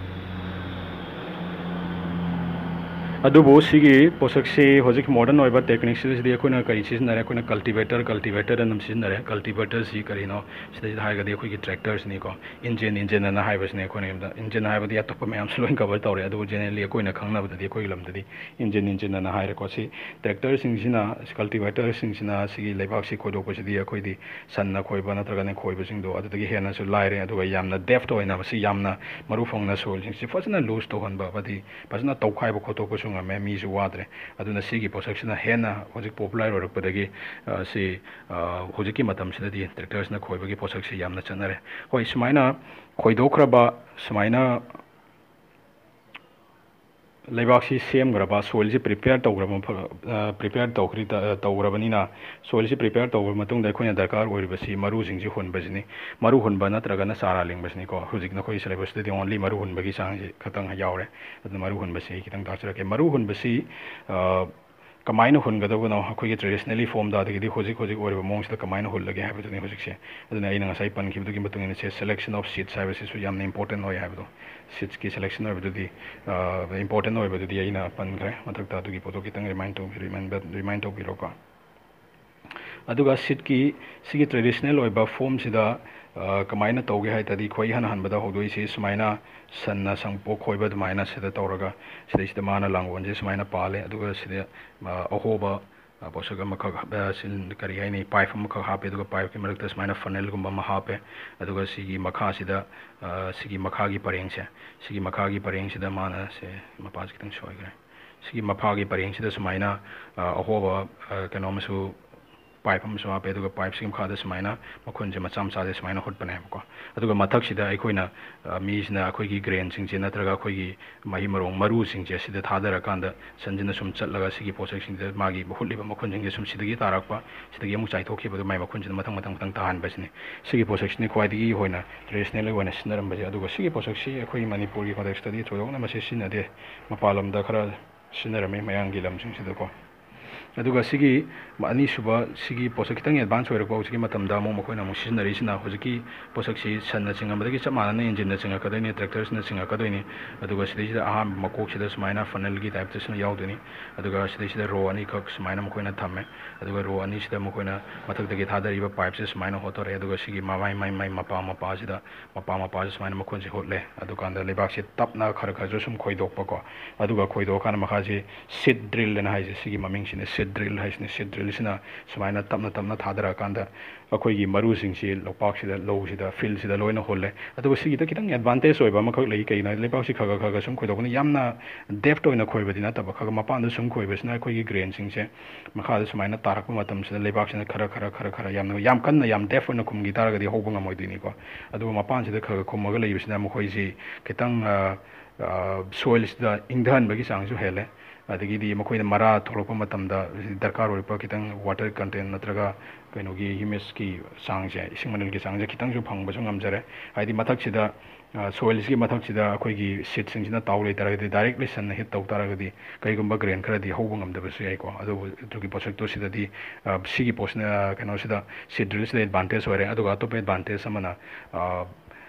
adubo sigi posaksi hojik modern oiba techniques sidi akoina kari siznare akoina cultivator cultivator anam siznare cultivator si karino sida haiga de khoi gi tractors ni ko engine engine na haibas ne akoina imda engine haiba di atop me am sloin cover tawre adu generally akoina khangna bada di khoi lam dadi engine engine na haire ko si tractor sing sina cultivator sing sina sigi lebak si khodo ko sidi akoi di san na khoi ba na traga ne khoi ba sing do adu gi hena su laire adu ga yamna depth oina si yamna maru phongna sol sing si fasna loose to han ba badi pasna tawkhai ba khoto ko nga me mi su wadre aduna sigi posaksina hena hojik popular orok padagi si hojiki matam sida di tractors na khoibagi posaksi yamna chanare hoi sumaina khoidokraba sumaina lebaksi sem graba soil ji prepare tawgraba prepare tawkhri tawgrabani na soil ji prepare tawgr matung da khoina darkar oiribasi maru jing ji hon bajini maru hon bana traga na sara ling basni ko hujik na khoi syllabus de only maru hon bagi sang ji khatang yaure adna maru hon basi kitang dachra ke maru hon basi kamaina hun gadaw na khoi traditionally form da de hojik hojik oiriba mong sida kamaina hul lage habu ni hojik se adna ina ngasai pan khibdu gi matung ina se selection of seed services su yamna important hoy habu seeds ki selection hoy bu di important hoy bu di ina pan gre matak ta du gi poto kitang remind to remind remind to biro ka aduga seed ki sigi traditional oiba form sida kamaina tawge hai tadi khoi han han bada hodoi se sumaina sanna sangpo khoiba dumaina sida tawraga sida sida mana langwon je sumaina pale aduga sida ahoba posaga makha sin kari hai ni pipe makha hape aduga pipe ki marakta sumaina funnel gumba ma hape aduga sigi makha sida sigi makha gi pareng se sigi makha gi pareng sida mana se mapas kitang shoi gre sigi makha gi pareng sida sumaina ahoba kanomasu pipe am so ape aduga pipe sim khada sumaina makhun je macham sa de sumaina hot bane ko aduga mathak sida aikoina mi sina akoi gi grain sing je natraga akoi gi mahi marong maru sing je sida thadara kanda sanjina sum chatlaga sigi posak sing de magi bahulliba makhun jing je sum sidagi tarakpa sidagi amu chai thokhi badu mai makhun jin mathang mathang mathang tahan basni sigi posak sini khwaidi hoina traditional hoina sinaram baje aduga sigi posak si akoi manipur gi context study choyong na mase sina de mapalam da khara sinarame mayang gi lam sing sida ko aduga sigi ani suba sigi posak kitang advance hoira ko sigi matam da mo makhoi na mo sinari sina hojiki posak si sanna singa madagi chamana na engine na singa kadai tractors na singa kadai ni aduga sidi sida aham makok sida sumaina funnel gi type sina yaudani aduga sidi sida row ani khak sumaina makhoi na thamme aduga row ani sida makhoi na mathak dagi thadari ba pipe se sumaina hotore aduga sigi mawai mai mai mapa mapa sida mapa mapa sumaina makhon se hotle aduga anda lebak se tapna khar khar jo sum khoidok pa ko aduga khoidok kana makha se seed drill na hai sigi maming sine drill hai sine seed drill sina sumaina tapna tapna thadara kanda akoi gi maru sing si lopak sida low sida field sida loina holle adu sigi ta kitang advantage oiba makhak lei kai na lepak si khaga khaga sum khoi dokni yamna depth oina khoi badina ta khaga mapan da sum khoi besna akoi gi grain sing se makha da sumaina tarak ma matam sida lepak sina khara khara khara khara yamna yam kan na yam depth oina kum gi taraga di hoba ngamoi dini ko adu mapan sida khaga khumaga lei besna makhoi si kitang soil sida ingdhan bagi sang su hele adagi di makhoi mara thorokpa matamda darkar oi pa kitang water content natraga kaino gi humus ki sangje ising manil gi sangje kitang ju phang basung amjare haidi mathak sida soil gi mathak sida akhoi gi seed sing sina tawle taraga di directly san hit taw taraga di kai gumba grain khara di hobung amda basu yai ko adu tugi posak to sida di sigi posna kaino sida seed drill sida advantage ore adu ga to pe advantage samana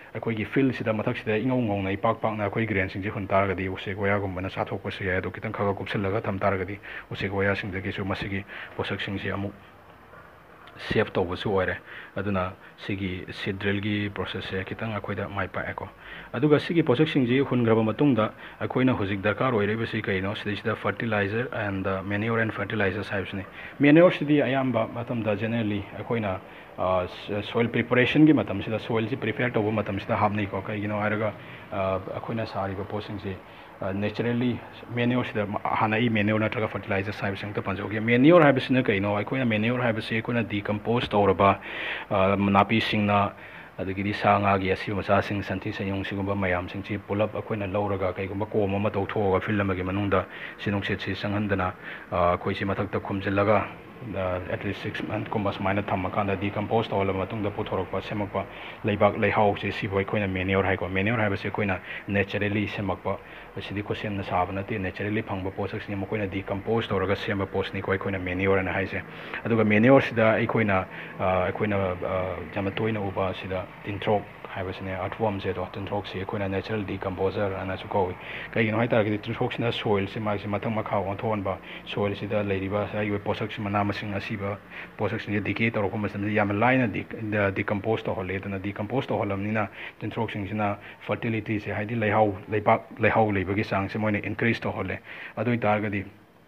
ꯑꯩꯈꯣꯏꯒꯤ ꯐꯤꯜꯁꯤꯗ ꯃꯊꯛꯁꯤꯗ ꯏꯉꯧ ꯉꯧꯅ ꯏꯄꯥꯛ ꯄꯥꯛꯅ ꯑꯩꯈꯣꯏ ꯒ꯭ꯔꯦꯟꯁꯤꯡꯁꯦ ꯍꯨꯟ ꯇꯥꯔꯒꯗꯤ ꯎꯆꯦꯛ ꯋꯥꯌꯥꯒꯨꯝꯕꯅ ꯆꯥꯊꯣꯛꯄꯁꯨ ꯌꯥꯏ ꯑꯗꯣ ꯈꯤꯇꯪ ꯈꯔ ꯀꯨꯞꯁꯤꯜꯂꯒ ꯊꯝ ꯇꯥꯔꯒꯗꯤ ꯎꯆꯦꯛ ꯋꯥꯌꯥꯁꯤꯡꯗꯒꯤꯁꯨ ꯃꯁꯤꯒꯤ ꯄꯣꯠꯁꯛꯁꯤꯡꯁꯤ ꯑꯃꯨꯛ ꯁꯦꯞ ꯇꯧꯕꯁꯨ ꯑꯣꯏꯔꯦ ꯑꯗꯨꯅ ꯁꯤꯒꯤ ꯁꯤꯠ ꯗ꯭ꯔꯤꯜꯒꯤ ꯄ꯭ꯔꯣꯁꯦꯁꯁꯦ ꯈꯤꯇꯪ ꯑꯩꯈꯣꯏꯗ ꯃꯥꯏ ꯄꯥꯛꯑꯦꯀꯣ ꯑꯗꯨꯒ ꯁꯤꯒꯤ ꯄꯣꯠꯁꯛꯁꯤꯡꯁꯤ ꯍꯨꯟꯈ꯭ꯔꯕ ꯃꯇꯨꯡꯗ ꯑꯩꯈꯣꯏꯅ ꯍꯧꯖꯤꯛ ꯗꯔꯀꯥꯔ ꯑꯣꯏꯔꯤꯕꯁꯤ ꯀꯩꯅꯣ ꯁꯤꯗꯩꯁꯤꯗ fertiliser and manure and fertilisers ꯍꯥꯏꯕꯁꯤꯅꯤ ꯃꯦꯅ꯭ꯌꯣꯔꯁꯤꯗꯤ ꯑꯌꯥꯝꯕ ꯃꯇꯝꯗ ꯖꯦꯅꯔꯦꯜꯂꯤ ꯑꯩꯈꯣꯏꯅ ꯁꯣꯏꯜ ꯄ꯭ꯔꯤꯄꯔꯦꯁꯟꯒꯤ ꯃꯇꯝꯁꯤꯗ ꯁꯣꯏꯜꯁꯤ ꯄ꯭ꯔꯤꯄꯦꯌꯔ ꯇꯧꯕ ꯃꯇꯝꯁꯤꯗ ꯍꯥꯞꯅꯩꯀꯣ ꯀꯩꯒꯤꯅꯣ ꯍꯥꯏꯔꯒ ꯑꯩꯈꯣꯏꯅ ꯁꯥꯔꯤꯕ ꯄꯣꯠꯁꯤꯡꯁꯤ ꯅꯦꯆꯔꯦꯜꯂꯤ ꯃꯦꯅ꯭ꯌꯣꯔꯁꯤꯗ ꯍꯥꯟꯅ ꯑꯩ ꯃꯦꯅ꯭ꯌꯣꯔ ꯅꯠꯇ꯭ꯔꯒ ꯐꯔꯇꯤꯂꯥꯏꯖꯔꯁ ꯍꯥꯏꯕꯁꯤ ꯑꯝꯇ ꯄꯟꯖꯧꯒꯦ ꯃꯦꯅ꯭ꯌꯣꯔ ꯍꯥꯏꯕꯁꯤꯅ ꯀꯩꯅꯣ ꯑꯩꯈꯣꯏꯅ ꯃꯦꯅ꯭ꯌꯣꯔ ꯍꯥꯏꯕꯁꯤ ꯑꯩꯈꯣꯏꯅ ꯗꯤꯀꯝꯄꯣꯁ ꯇꯧꯔꯕ ꯅꯥꯄꯤꯁꯤꯡꯅ ꯑꯗꯒꯤꯗꯤ ꯁꯥ ꯉꯥꯒꯤ ꯑꯁꯤꯕ ꯃꯆꯥꯁꯤꯡ ꯁꯟꯊꯤ ꯁꯟꯌꯨꯡ ꯁꯤꯒꯨꯝꯕ ꯃꯌꯥꯝꯁꯤꯡꯁꯤ ꯄꯨꯂꯞ ꯑꯩꯈꯣꯏꯅ ꯂꯧꯔꯒ ꯀꯩꯒꯨꯝꯕ ꯀꯣꯝ ꯑꯃ ꯇꯧꯊꯣꯛꯑꯒ ꯐꯤꯜ ꯑꯃꯒꯤ ꯃꯅꯨꯡꯗ ꯁꯤ ꯅꯨꯡꯁꯤꯠꯁꯤ ꯆꯪꯍꯟꯗꯅ ꯑꯩꯈꯣꯏꯁꯤ ꯃꯊꯛꯇ ꯈꯨꯝꯖꯤꯜꯂꯒ ꯑꯦꯠꯂꯤꯁ ꯁꯤꯛꯁ ꯃꯟꯠꯀꯨꯝꯕ ꯁꯨꯃꯥꯏꯅ ꯊꯝꯃꯀꯥꯟꯗ ꯗꯤꯀꯝꯄꯣꯁ ꯇꯧꯍꯜꯂꯕ ꯃꯇꯨꯡꯗ ꯄꯨꯊꯣꯔꯛꯄ ꯁꯦꯝꯃꯛꯄ ꯂꯩꯕꯥꯛ ꯂꯩꯍꯥꯎꯁꯦ ꯁꯤꯕꯨ ꯑꯩꯈꯣꯏꯅ ꯃꯦꯅ꯭ꯌꯣꯔ ꯍꯥꯏꯀꯣ ꯃꯦꯅ꯭ꯌꯣꯔ ꯍꯥꯏꯕꯁꯤ ꯑꯩꯈꯣꯏꯅ ꯅꯦꯆꯔꯦꯜꯂꯤ ꯁꯦꯝꯃꯛꯄ ꯑꯁꯤꯗꯤ ꯈꯨꯠꯁꯦꯝꯅ ꯁꯥꯕ ꯅꯠꯇꯦ ꯅꯦꯆꯔꯦꯜꯂꯤ ꯐꯪꯕ ꯄꯣꯠꯁꯛꯁꯤꯡ ꯃꯈꯣꯏꯅ ꯗꯤꯀꯝꯄꯣꯁ ꯇꯧꯔꯒ ꯁꯦꯝꯕ ꯄꯣꯠꯁꯤꯅꯤꯀꯣ ꯑꯩꯈꯣꯏꯅ ꯃꯦꯅ꯭ꯌꯣꯔ ꯍꯥꯏꯅ ꯍꯥꯏꯁꯦ ꯑꯗꯨꯒ ꯃꯦꯅ꯭ꯌꯣꯔꯁꯤꯗ ꯑꯩꯈꯣꯏꯅ ꯑꯩꯈꯣꯏꯅ ꯌꯥꯝꯅ ꯇꯣꯏꯅ ꯎꯕ ꯑꯁꯤꯗ ꯇꯤꯟꯊ꯭ꯔꯣꯛ ꯍꯥꯏꯕꯁꯤꯅꯦ ꯑꯥꯔꯠꯋꯥꯔꯝꯁꯦ ꯑꯗꯣ ꯇꯤꯟꯊ꯭ꯔꯣꯛꯁꯤ ꯑꯩꯈꯣꯏꯅ ꯅꯦꯆꯔꯦꯜ ꯗꯤꯀꯝꯄꯣꯖꯔ ꯍꯥꯏꯅꯁꯨ ꯀꯧꯏ ꯀꯩꯒꯤꯅꯣ ꯍꯥꯏꯇꯥꯔꯒꯗꯤ ꯇꯤꯟꯊ꯭ꯔꯣꯛꯁꯤꯅ ꯁꯣꯏꯜꯁꯤ ꯃꯥꯒꯤ ꯃꯊꯛ ꯃꯈꯥ ꯑꯣꯟꯊꯣꯛꯍꯟꯕ ꯁꯣꯏꯜꯁꯤꯗ ꯂꯩꯔꯤꯕ ꯉꯁꯥꯏꯒꯤ ꯄꯣꯠꯁꯛꯁꯤꯡ ꯃꯅꯥ ꯃꯁꯤꯡ ꯑꯁꯤꯕ ꯄꯣꯠꯁꯛꯁꯤꯡꯁꯦ ꯗꯤꯀꯦ ꯇꯧꯔꯛꯄ ꯃꯇꯝꯗ ꯌꯥꯝꯅ ꯂꯥꯏꯅ ꯗꯤꯀꯝꯄꯣꯁ ꯇꯧꯍꯜꯂꯦ ꯑꯗꯨꯅ ꯗꯤꯀꯝꯄꯣꯁ ꯇꯧꯍꯜꯂꯕꯅꯤꯅ ꯇꯤꯟꯊ꯭ꯔꯣꯛꯁꯤꯡꯁꯤꯅ ꯐꯔꯇꯤꯂꯤꯇꯤꯁꯦ ꯍꯥꯏꯗꯤ ꯂꯩꯍꯥꯎ ꯂꯩꯕꯥꯛ ꯂꯩꯍꯥꯎ ꯂꯩꯕꯒꯤ ꯆꯥꯡꯁꯦ ꯃꯣꯏꯅ ꯏꯟꯀ꯭ꯔꯤꯖ ꯇꯧꯍꯜꯂꯦ ꯑꯗꯨ ꯑꯣꯏꯇꯥꯔꯒꯗꯤ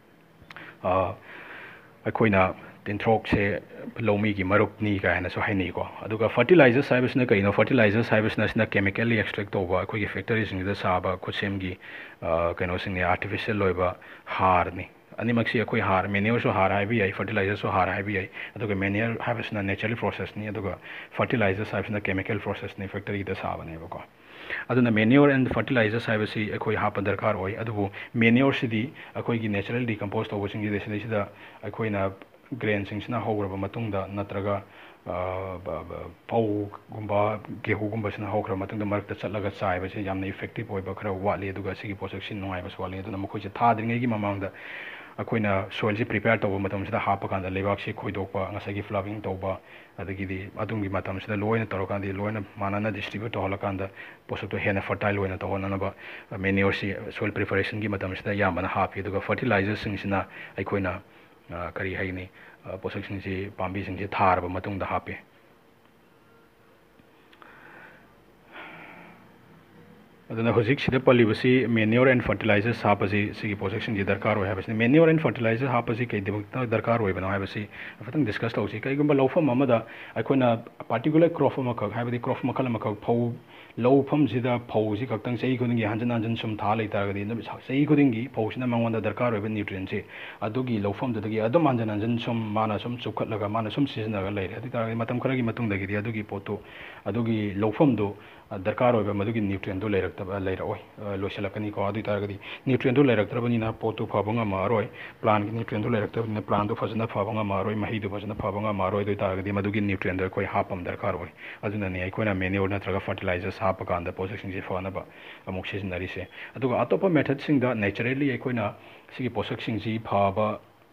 ꯑꯩꯈꯣꯏꯅ ꯇꯤꯟꯊ꯭ꯔꯣꯛꯁꯦ ꯂꯧꯃꯤꯒꯤ ꯃꯔꯨꯞꯅꯤ ꯀꯥꯏꯅꯁꯨ ꯍꯥꯏꯅꯩꯀꯣ ꯑꯗꯨꯒ ꯐꯔꯇꯤꯂꯥꯏꯖꯔꯁ ꯍꯥꯏꯕꯁꯤꯅ ꯀꯩꯅꯣ ꯐꯔꯇꯤꯂꯥꯏꯖꯔꯁ ꯍꯥꯏꯕꯁꯤꯅ ꯁꯤꯅ ꯀꯦꯃꯤꯀꯦꯜꯂꯤ ꯑꯦꯛꯁꯇ꯭ꯔꯦꯛ ꯇꯧꯕ ꯑꯩꯈꯣꯏꯒꯤ ꯐꯦꯛꯇꯔꯤꯁꯤꯡꯁꯤꯗ ꯁꯥꯕ ꯈꯨꯠꯁꯦꯝꯒꯤ ꯀꯩꯅꯣꯁꯤꯡꯅꯤ ꯑꯥꯔꯇꯤꯐꯤꯁꯤꯌꯦꯜ ꯑꯣꯏꯕ ꯍꯥꯔꯅꯤ ꯑꯅꯤꯃꯛꯁꯤ ꯑꯩꯈꯣꯏ ꯍꯥꯔ ꯃꯦꯅ꯭ꯌꯣꯔꯁꯨ ꯍꯥꯔ ꯍꯥꯏꯕ ꯌꯥꯏ ꯐꯔꯇꯤꯂꯥꯏꯖꯔꯁꯨ ꯍꯥꯔ ꯍꯥꯏꯕ ꯌꯥꯏ ꯑꯗꯨꯒ ꯃꯦꯅ꯭ꯌꯣꯔ ꯍꯥꯏꯕꯁꯤꯅ ꯅꯦꯆꯔꯦꯜ ꯄ꯭ꯔꯣꯁꯦꯁꯅꯤ ꯑꯗꯨꯒ ꯐꯔꯇꯤꯂꯥꯏꯖꯔꯁ ꯍꯥꯏꯕꯁꯤꯅ ꯀꯦꯃꯤꯀꯦꯜ ꯄ꯭ꯔꯣꯁꯦꯁꯅꯤ ꯐꯦꯛꯇꯔꯤꯗ ꯁꯥꯕꯅꯦꯕꯀꯣ ꯑꯗꯨꯅ ꯃꯦꯅ꯭ꯌꯣꯔ ꯑꯦꯟ ꯐꯔꯇꯤꯂꯥꯏꯖꯔꯁ ꯍꯥꯏꯕꯁꯤ ꯑꯩꯈꯣꯏ ꯍꯥꯞꯄ ꯗꯔꯀꯥꯔ ꯑꯣꯏ ꯑꯗꯨꯕꯨ ꯃꯦꯅ꯭ꯌꯣꯔꯁꯤꯗꯤ ꯑꯩꯈꯣꯏꯒꯤ ꯅꯦꯆꯔꯦꯜ ꯗꯤꯀꯝꯄꯣꯁ ꯇꯧꯕꯁꯤꯡꯁꯤꯗ ꯁꯤꯗꯩꯁꯤꯗ ꯑꯩꯈꯣꯏꯅ ꯒ꯭ꯔꯦꯟꯁꯤꯡꯁꯤꯅ ꯍꯧꯈ꯭ꯔꯕ ꯃꯇꯨꯡꯗ ꯅꯠꯇ꯭ꯔꯒ ꯐꯧꯒꯨꯝꯕ ꯒꯦꯍꯨꯒꯨꯝꯕꯁꯤꯅ ꯍꯧꯈ꯭ꯔꯕ ꯃꯇꯨꯡꯗ ꯃꯔꯛꯇ ꯆꯠꯂꯒ ꯆꯥꯏꯕꯁꯤ ꯌꯥꯝꯅ ꯏꯐꯦꯛꯇꯤꯞ ꯑꯣꯏꯕ ꯈꯔ ꯋꯥꯠꯂꯤ ꯑꯗꯨꯒ ꯁꯤꯒꯤ ꯄꯣꯠꯁꯛꯁꯤ ꯅꯨꯡꯉꯥꯏꯕꯁꯨ ꯋꯥꯠꯂꯤ ꯑꯗꯨꯅ ꯃꯈꯣꯏꯁꯦ ꯊꯥꯗ꯭ꯔꯤꯉꯩꯒꯤ ꯃꯃꯥꯡꯗ ꯑꯩꯈꯣꯏꯅ ꯁꯣꯏꯜꯁꯤ ꯄ꯭ꯔꯤꯄꯦꯌꯔ ꯇꯧꯕ ꯃꯇꯝꯁꯤꯗ ꯍꯥꯞꯄ ꯀꯥꯟꯗ ꯂꯩꯕꯥꯛꯁꯤ ꯈꯣꯏꯗꯣꯛꯄ ꯉꯁꯥꯏꯒꯤ ꯐ꯭ꯂꯕꯤꯡ ꯇꯧꯕ ꯑꯗꯒꯤꯗꯤ ꯑꯗꯨꯒꯤ ꯃꯇꯝꯁꯤꯗ ꯂꯣꯏꯅ ꯇꯧꯔꯀꯥꯟꯗ ꯂꯣꯏꯅ ꯃꯥꯟꯅꯅ ꯗꯤꯁꯇ꯭ꯔꯤꯕ꯭ꯌꯨꯠ ꯇꯧꯍꯜꯂꯀꯥꯟꯗ ꯄꯣꯠꯁꯛꯇꯣ ꯍꯦꯟꯅ ꯐꯔꯇꯥꯏꯜ ꯑꯣꯏꯅ ꯇꯧꯍꯟꯅꯅꯕ ꯃꯦꯅ꯭ꯌꯣꯔꯁꯤ ꯁꯣꯏꯜ ꯄ꯭ꯔꯤꯄꯦꯔꯦꯁꯟꯒꯤ ꯃꯇꯝꯁꯤꯗ ꯑꯌꯥꯝꯕꯅ ꯍꯥꯞꯄꯤ ꯑꯗꯨꯒ ꯐꯔꯇꯤꯂꯥꯏꯖꯔꯁꯤꯡꯁꯤꯅ ꯑꯩꯈꯣꯏꯅ ꯀꯔꯤ ꯍꯥꯏꯒꯅꯤ ꯄꯣꯠꯁꯛꯁꯤꯡꯁꯤ ꯄꯥꯝꯕꯤꯁꯤꯡꯁꯤ ꯊꯥꯔꯕ ꯃꯇꯨꯡꯗ ꯍꯥꯞꯄꯤ ꯑꯗꯨꯅ ꯍꯧꯖꯤꯛ ꯁꯤꯗ ꯄꯜꯂꯤꯕꯁꯤ ꯃꯦꯅ꯭ꯌꯣꯔ ꯑꯦꯟ ꯐꯔꯇꯤꯂꯥꯏꯖꯔꯁ ꯍꯥꯞꯄꯁꯤ ꯁꯤꯒꯤ ꯄꯣꯠꯁꯛꯁꯤꯡꯁꯤ ꯗꯔꯀꯥꯔ ꯑꯣꯏ ꯍꯥꯏꯕꯁꯤꯅꯤ ꯃꯦꯅ꯭ꯌꯣꯔ ꯑꯦꯟ ꯐꯔꯇꯤꯂꯥꯏꯖꯔ ꯍꯥꯞꯄꯁꯤ ꯀꯩꯗꯃꯛꯇ ꯗꯔꯀꯥꯔ ꯑꯣꯏꯕꯅꯣ ꯍꯥꯏꯕꯁꯤ ꯈꯤꯇꯪ ꯗꯤꯁꯀꯁ ꯇꯧꯁꯤ ꯀꯩꯒꯨꯝꯕ ꯂꯧꯐꯝ ꯑꯃꯗ ꯑꯩꯈꯣꯏꯅ ꯄꯥꯔꯇꯤꯀꯨꯂꯔ ꯀ꯭ꯔꯣꯞ ꯑꯃꯈꯛ ꯍꯥꯏꯕꯗꯤ ꯀ꯭ꯔꯣꯞ ꯃꯈꯜ ꯑꯃꯈꯛ ꯐꯧ ꯂꯧꯐꯝꯁꯤꯗ ꯐꯧꯁꯤ ꯈꯛꯇꯪ ꯆꯍꯤ ꯈꯨꯗꯤꯡꯒꯤ ꯍꯟꯖꯤꯟ ꯍꯟꯖꯤꯟ ꯁꯨꯝ ꯊꯥ ꯂꯩꯇꯥꯔꯒꯗꯤ ꯆꯍꯤ ꯈꯨꯗꯤꯡꯒꯤ ꯐꯧꯁꯤꯅ ꯃꯉꯣꯟꯗ ꯗꯔꯀꯥꯔ ꯑꯣꯏꯕ ꯅ꯭ꯌꯨꯇ꯭ꯔꯤꯌꯦꯟꯁꯤ ꯑꯗꯨꯒꯤ ꯂꯧꯐꯝꯗꯨꯗꯒꯤ ꯑꯗꯨꯝ ꯍꯟꯖꯤꯟ ꯍꯟꯖꯤꯟ ꯁꯨꯝ ꯃꯥꯅ ꯁꯨꯝ ꯆꯨꯞꯈꯠꯂꯒ ꯃꯥꯅ ꯁꯨꯝ ꯁꯤꯖꯤꯟꯅꯔꯒ ꯂꯩꯔꯦ ꯑꯗꯨ ꯑꯣꯏꯇꯥꯔꯒꯗꯤ ꯃꯇꯝ ꯈꯔꯒꯤ ꯃꯇꯨꯡꯗꯒꯤꯗꯤ ꯑꯗꯨꯒꯤ ꯄꯣꯠꯇꯨ ꯑꯗꯨꯒꯤ ꯂꯧꯐꯝꯗꯨ ꯗꯔꯀꯥꯔ ꯑꯣꯏꯕ ꯃꯗꯨꯒꯤ ꯅ꯭ꯌꯨꯇ꯭ꯔꯤꯌꯦꯟꯗꯨ ꯂꯩꯔꯛꯇꯕ ꯂꯩꯔꯛꯑꯣꯏ ꯂꯣꯏꯁꯤꯜꯂꯛꯀꯅꯤꯀꯣ ꯑꯗꯨ ꯑꯣꯏꯇꯥꯔꯒꯗꯤ ꯅ꯭ꯌꯨꯇ꯭ꯔꯤꯌꯦꯟꯗꯨ ꯂꯩꯔꯛꯇ꯭ꯔꯕꯅꯤꯅ ꯄꯣꯠꯇꯨ ꯐꯕ ꯉꯝꯃꯔꯣꯏ ꯄ꯭ꯂꯥꯟꯒꯤ ꯅ꯭ꯌꯨꯇ꯭ꯔꯤꯌꯦꯟꯗꯨ ꯂꯩꯔꯛꯇꯕꯅꯤꯅ ꯄ꯭ꯂꯥꯟꯗꯨ ꯐꯖꯅ ꯐꯕ ꯉꯝꯃꯔꯣꯏ ꯃꯍꯩꯗꯨ ꯐꯖꯅ ꯐꯕ ꯉꯝꯃꯔꯣꯏ ꯑꯗꯨ ꯑꯣꯏꯇꯥꯔꯒꯗꯤ ꯃꯗꯨꯒꯤ ꯅ꯭ꯌꯨꯇ꯭ꯔꯤꯌꯦꯟꯗꯨ ꯑꯩꯈꯣꯏ ꯍꯥꯞꯄ ꯑꯃ ꯗꯔꯀꯥꯔ ꯑꯣꯏ ꯑꯗꯨꯅꯅꯤ ꯑꯩꯈꯣꯏꯅ ꯃꯦꯅ꯭ꯌꯣꯔ ꯅꯠꯇ꯭ꯔꯒ ꯐꯔꯇꯤꯂꯥꯏꯖꯔꯁ ꯍꯥꯞꯄ ꯀꯥꯟꯗ ꯄꯣꯠꯁꯛꯁꯤꯡꯁꯤ ꯐꯅꯕ ꯑꯃꯨꯛ ꯁꯤꯖꯤꯟꯅꯔꯤꯁꯦ ꯑꯗꯨꯒ ꯑꯇꯣꯞꯄ ꯃꯦꯊꯠꯁꯤꯡꯗ ꯅꯦꯆꯔꯦꯜꯂꯤ ꯑꯩꯈꯣꯏꯅ ꯁꯤꯒꯤ ꯄꯣꯠꯁꯛꯁꯤꯡꯁꯤ ꯐꯕ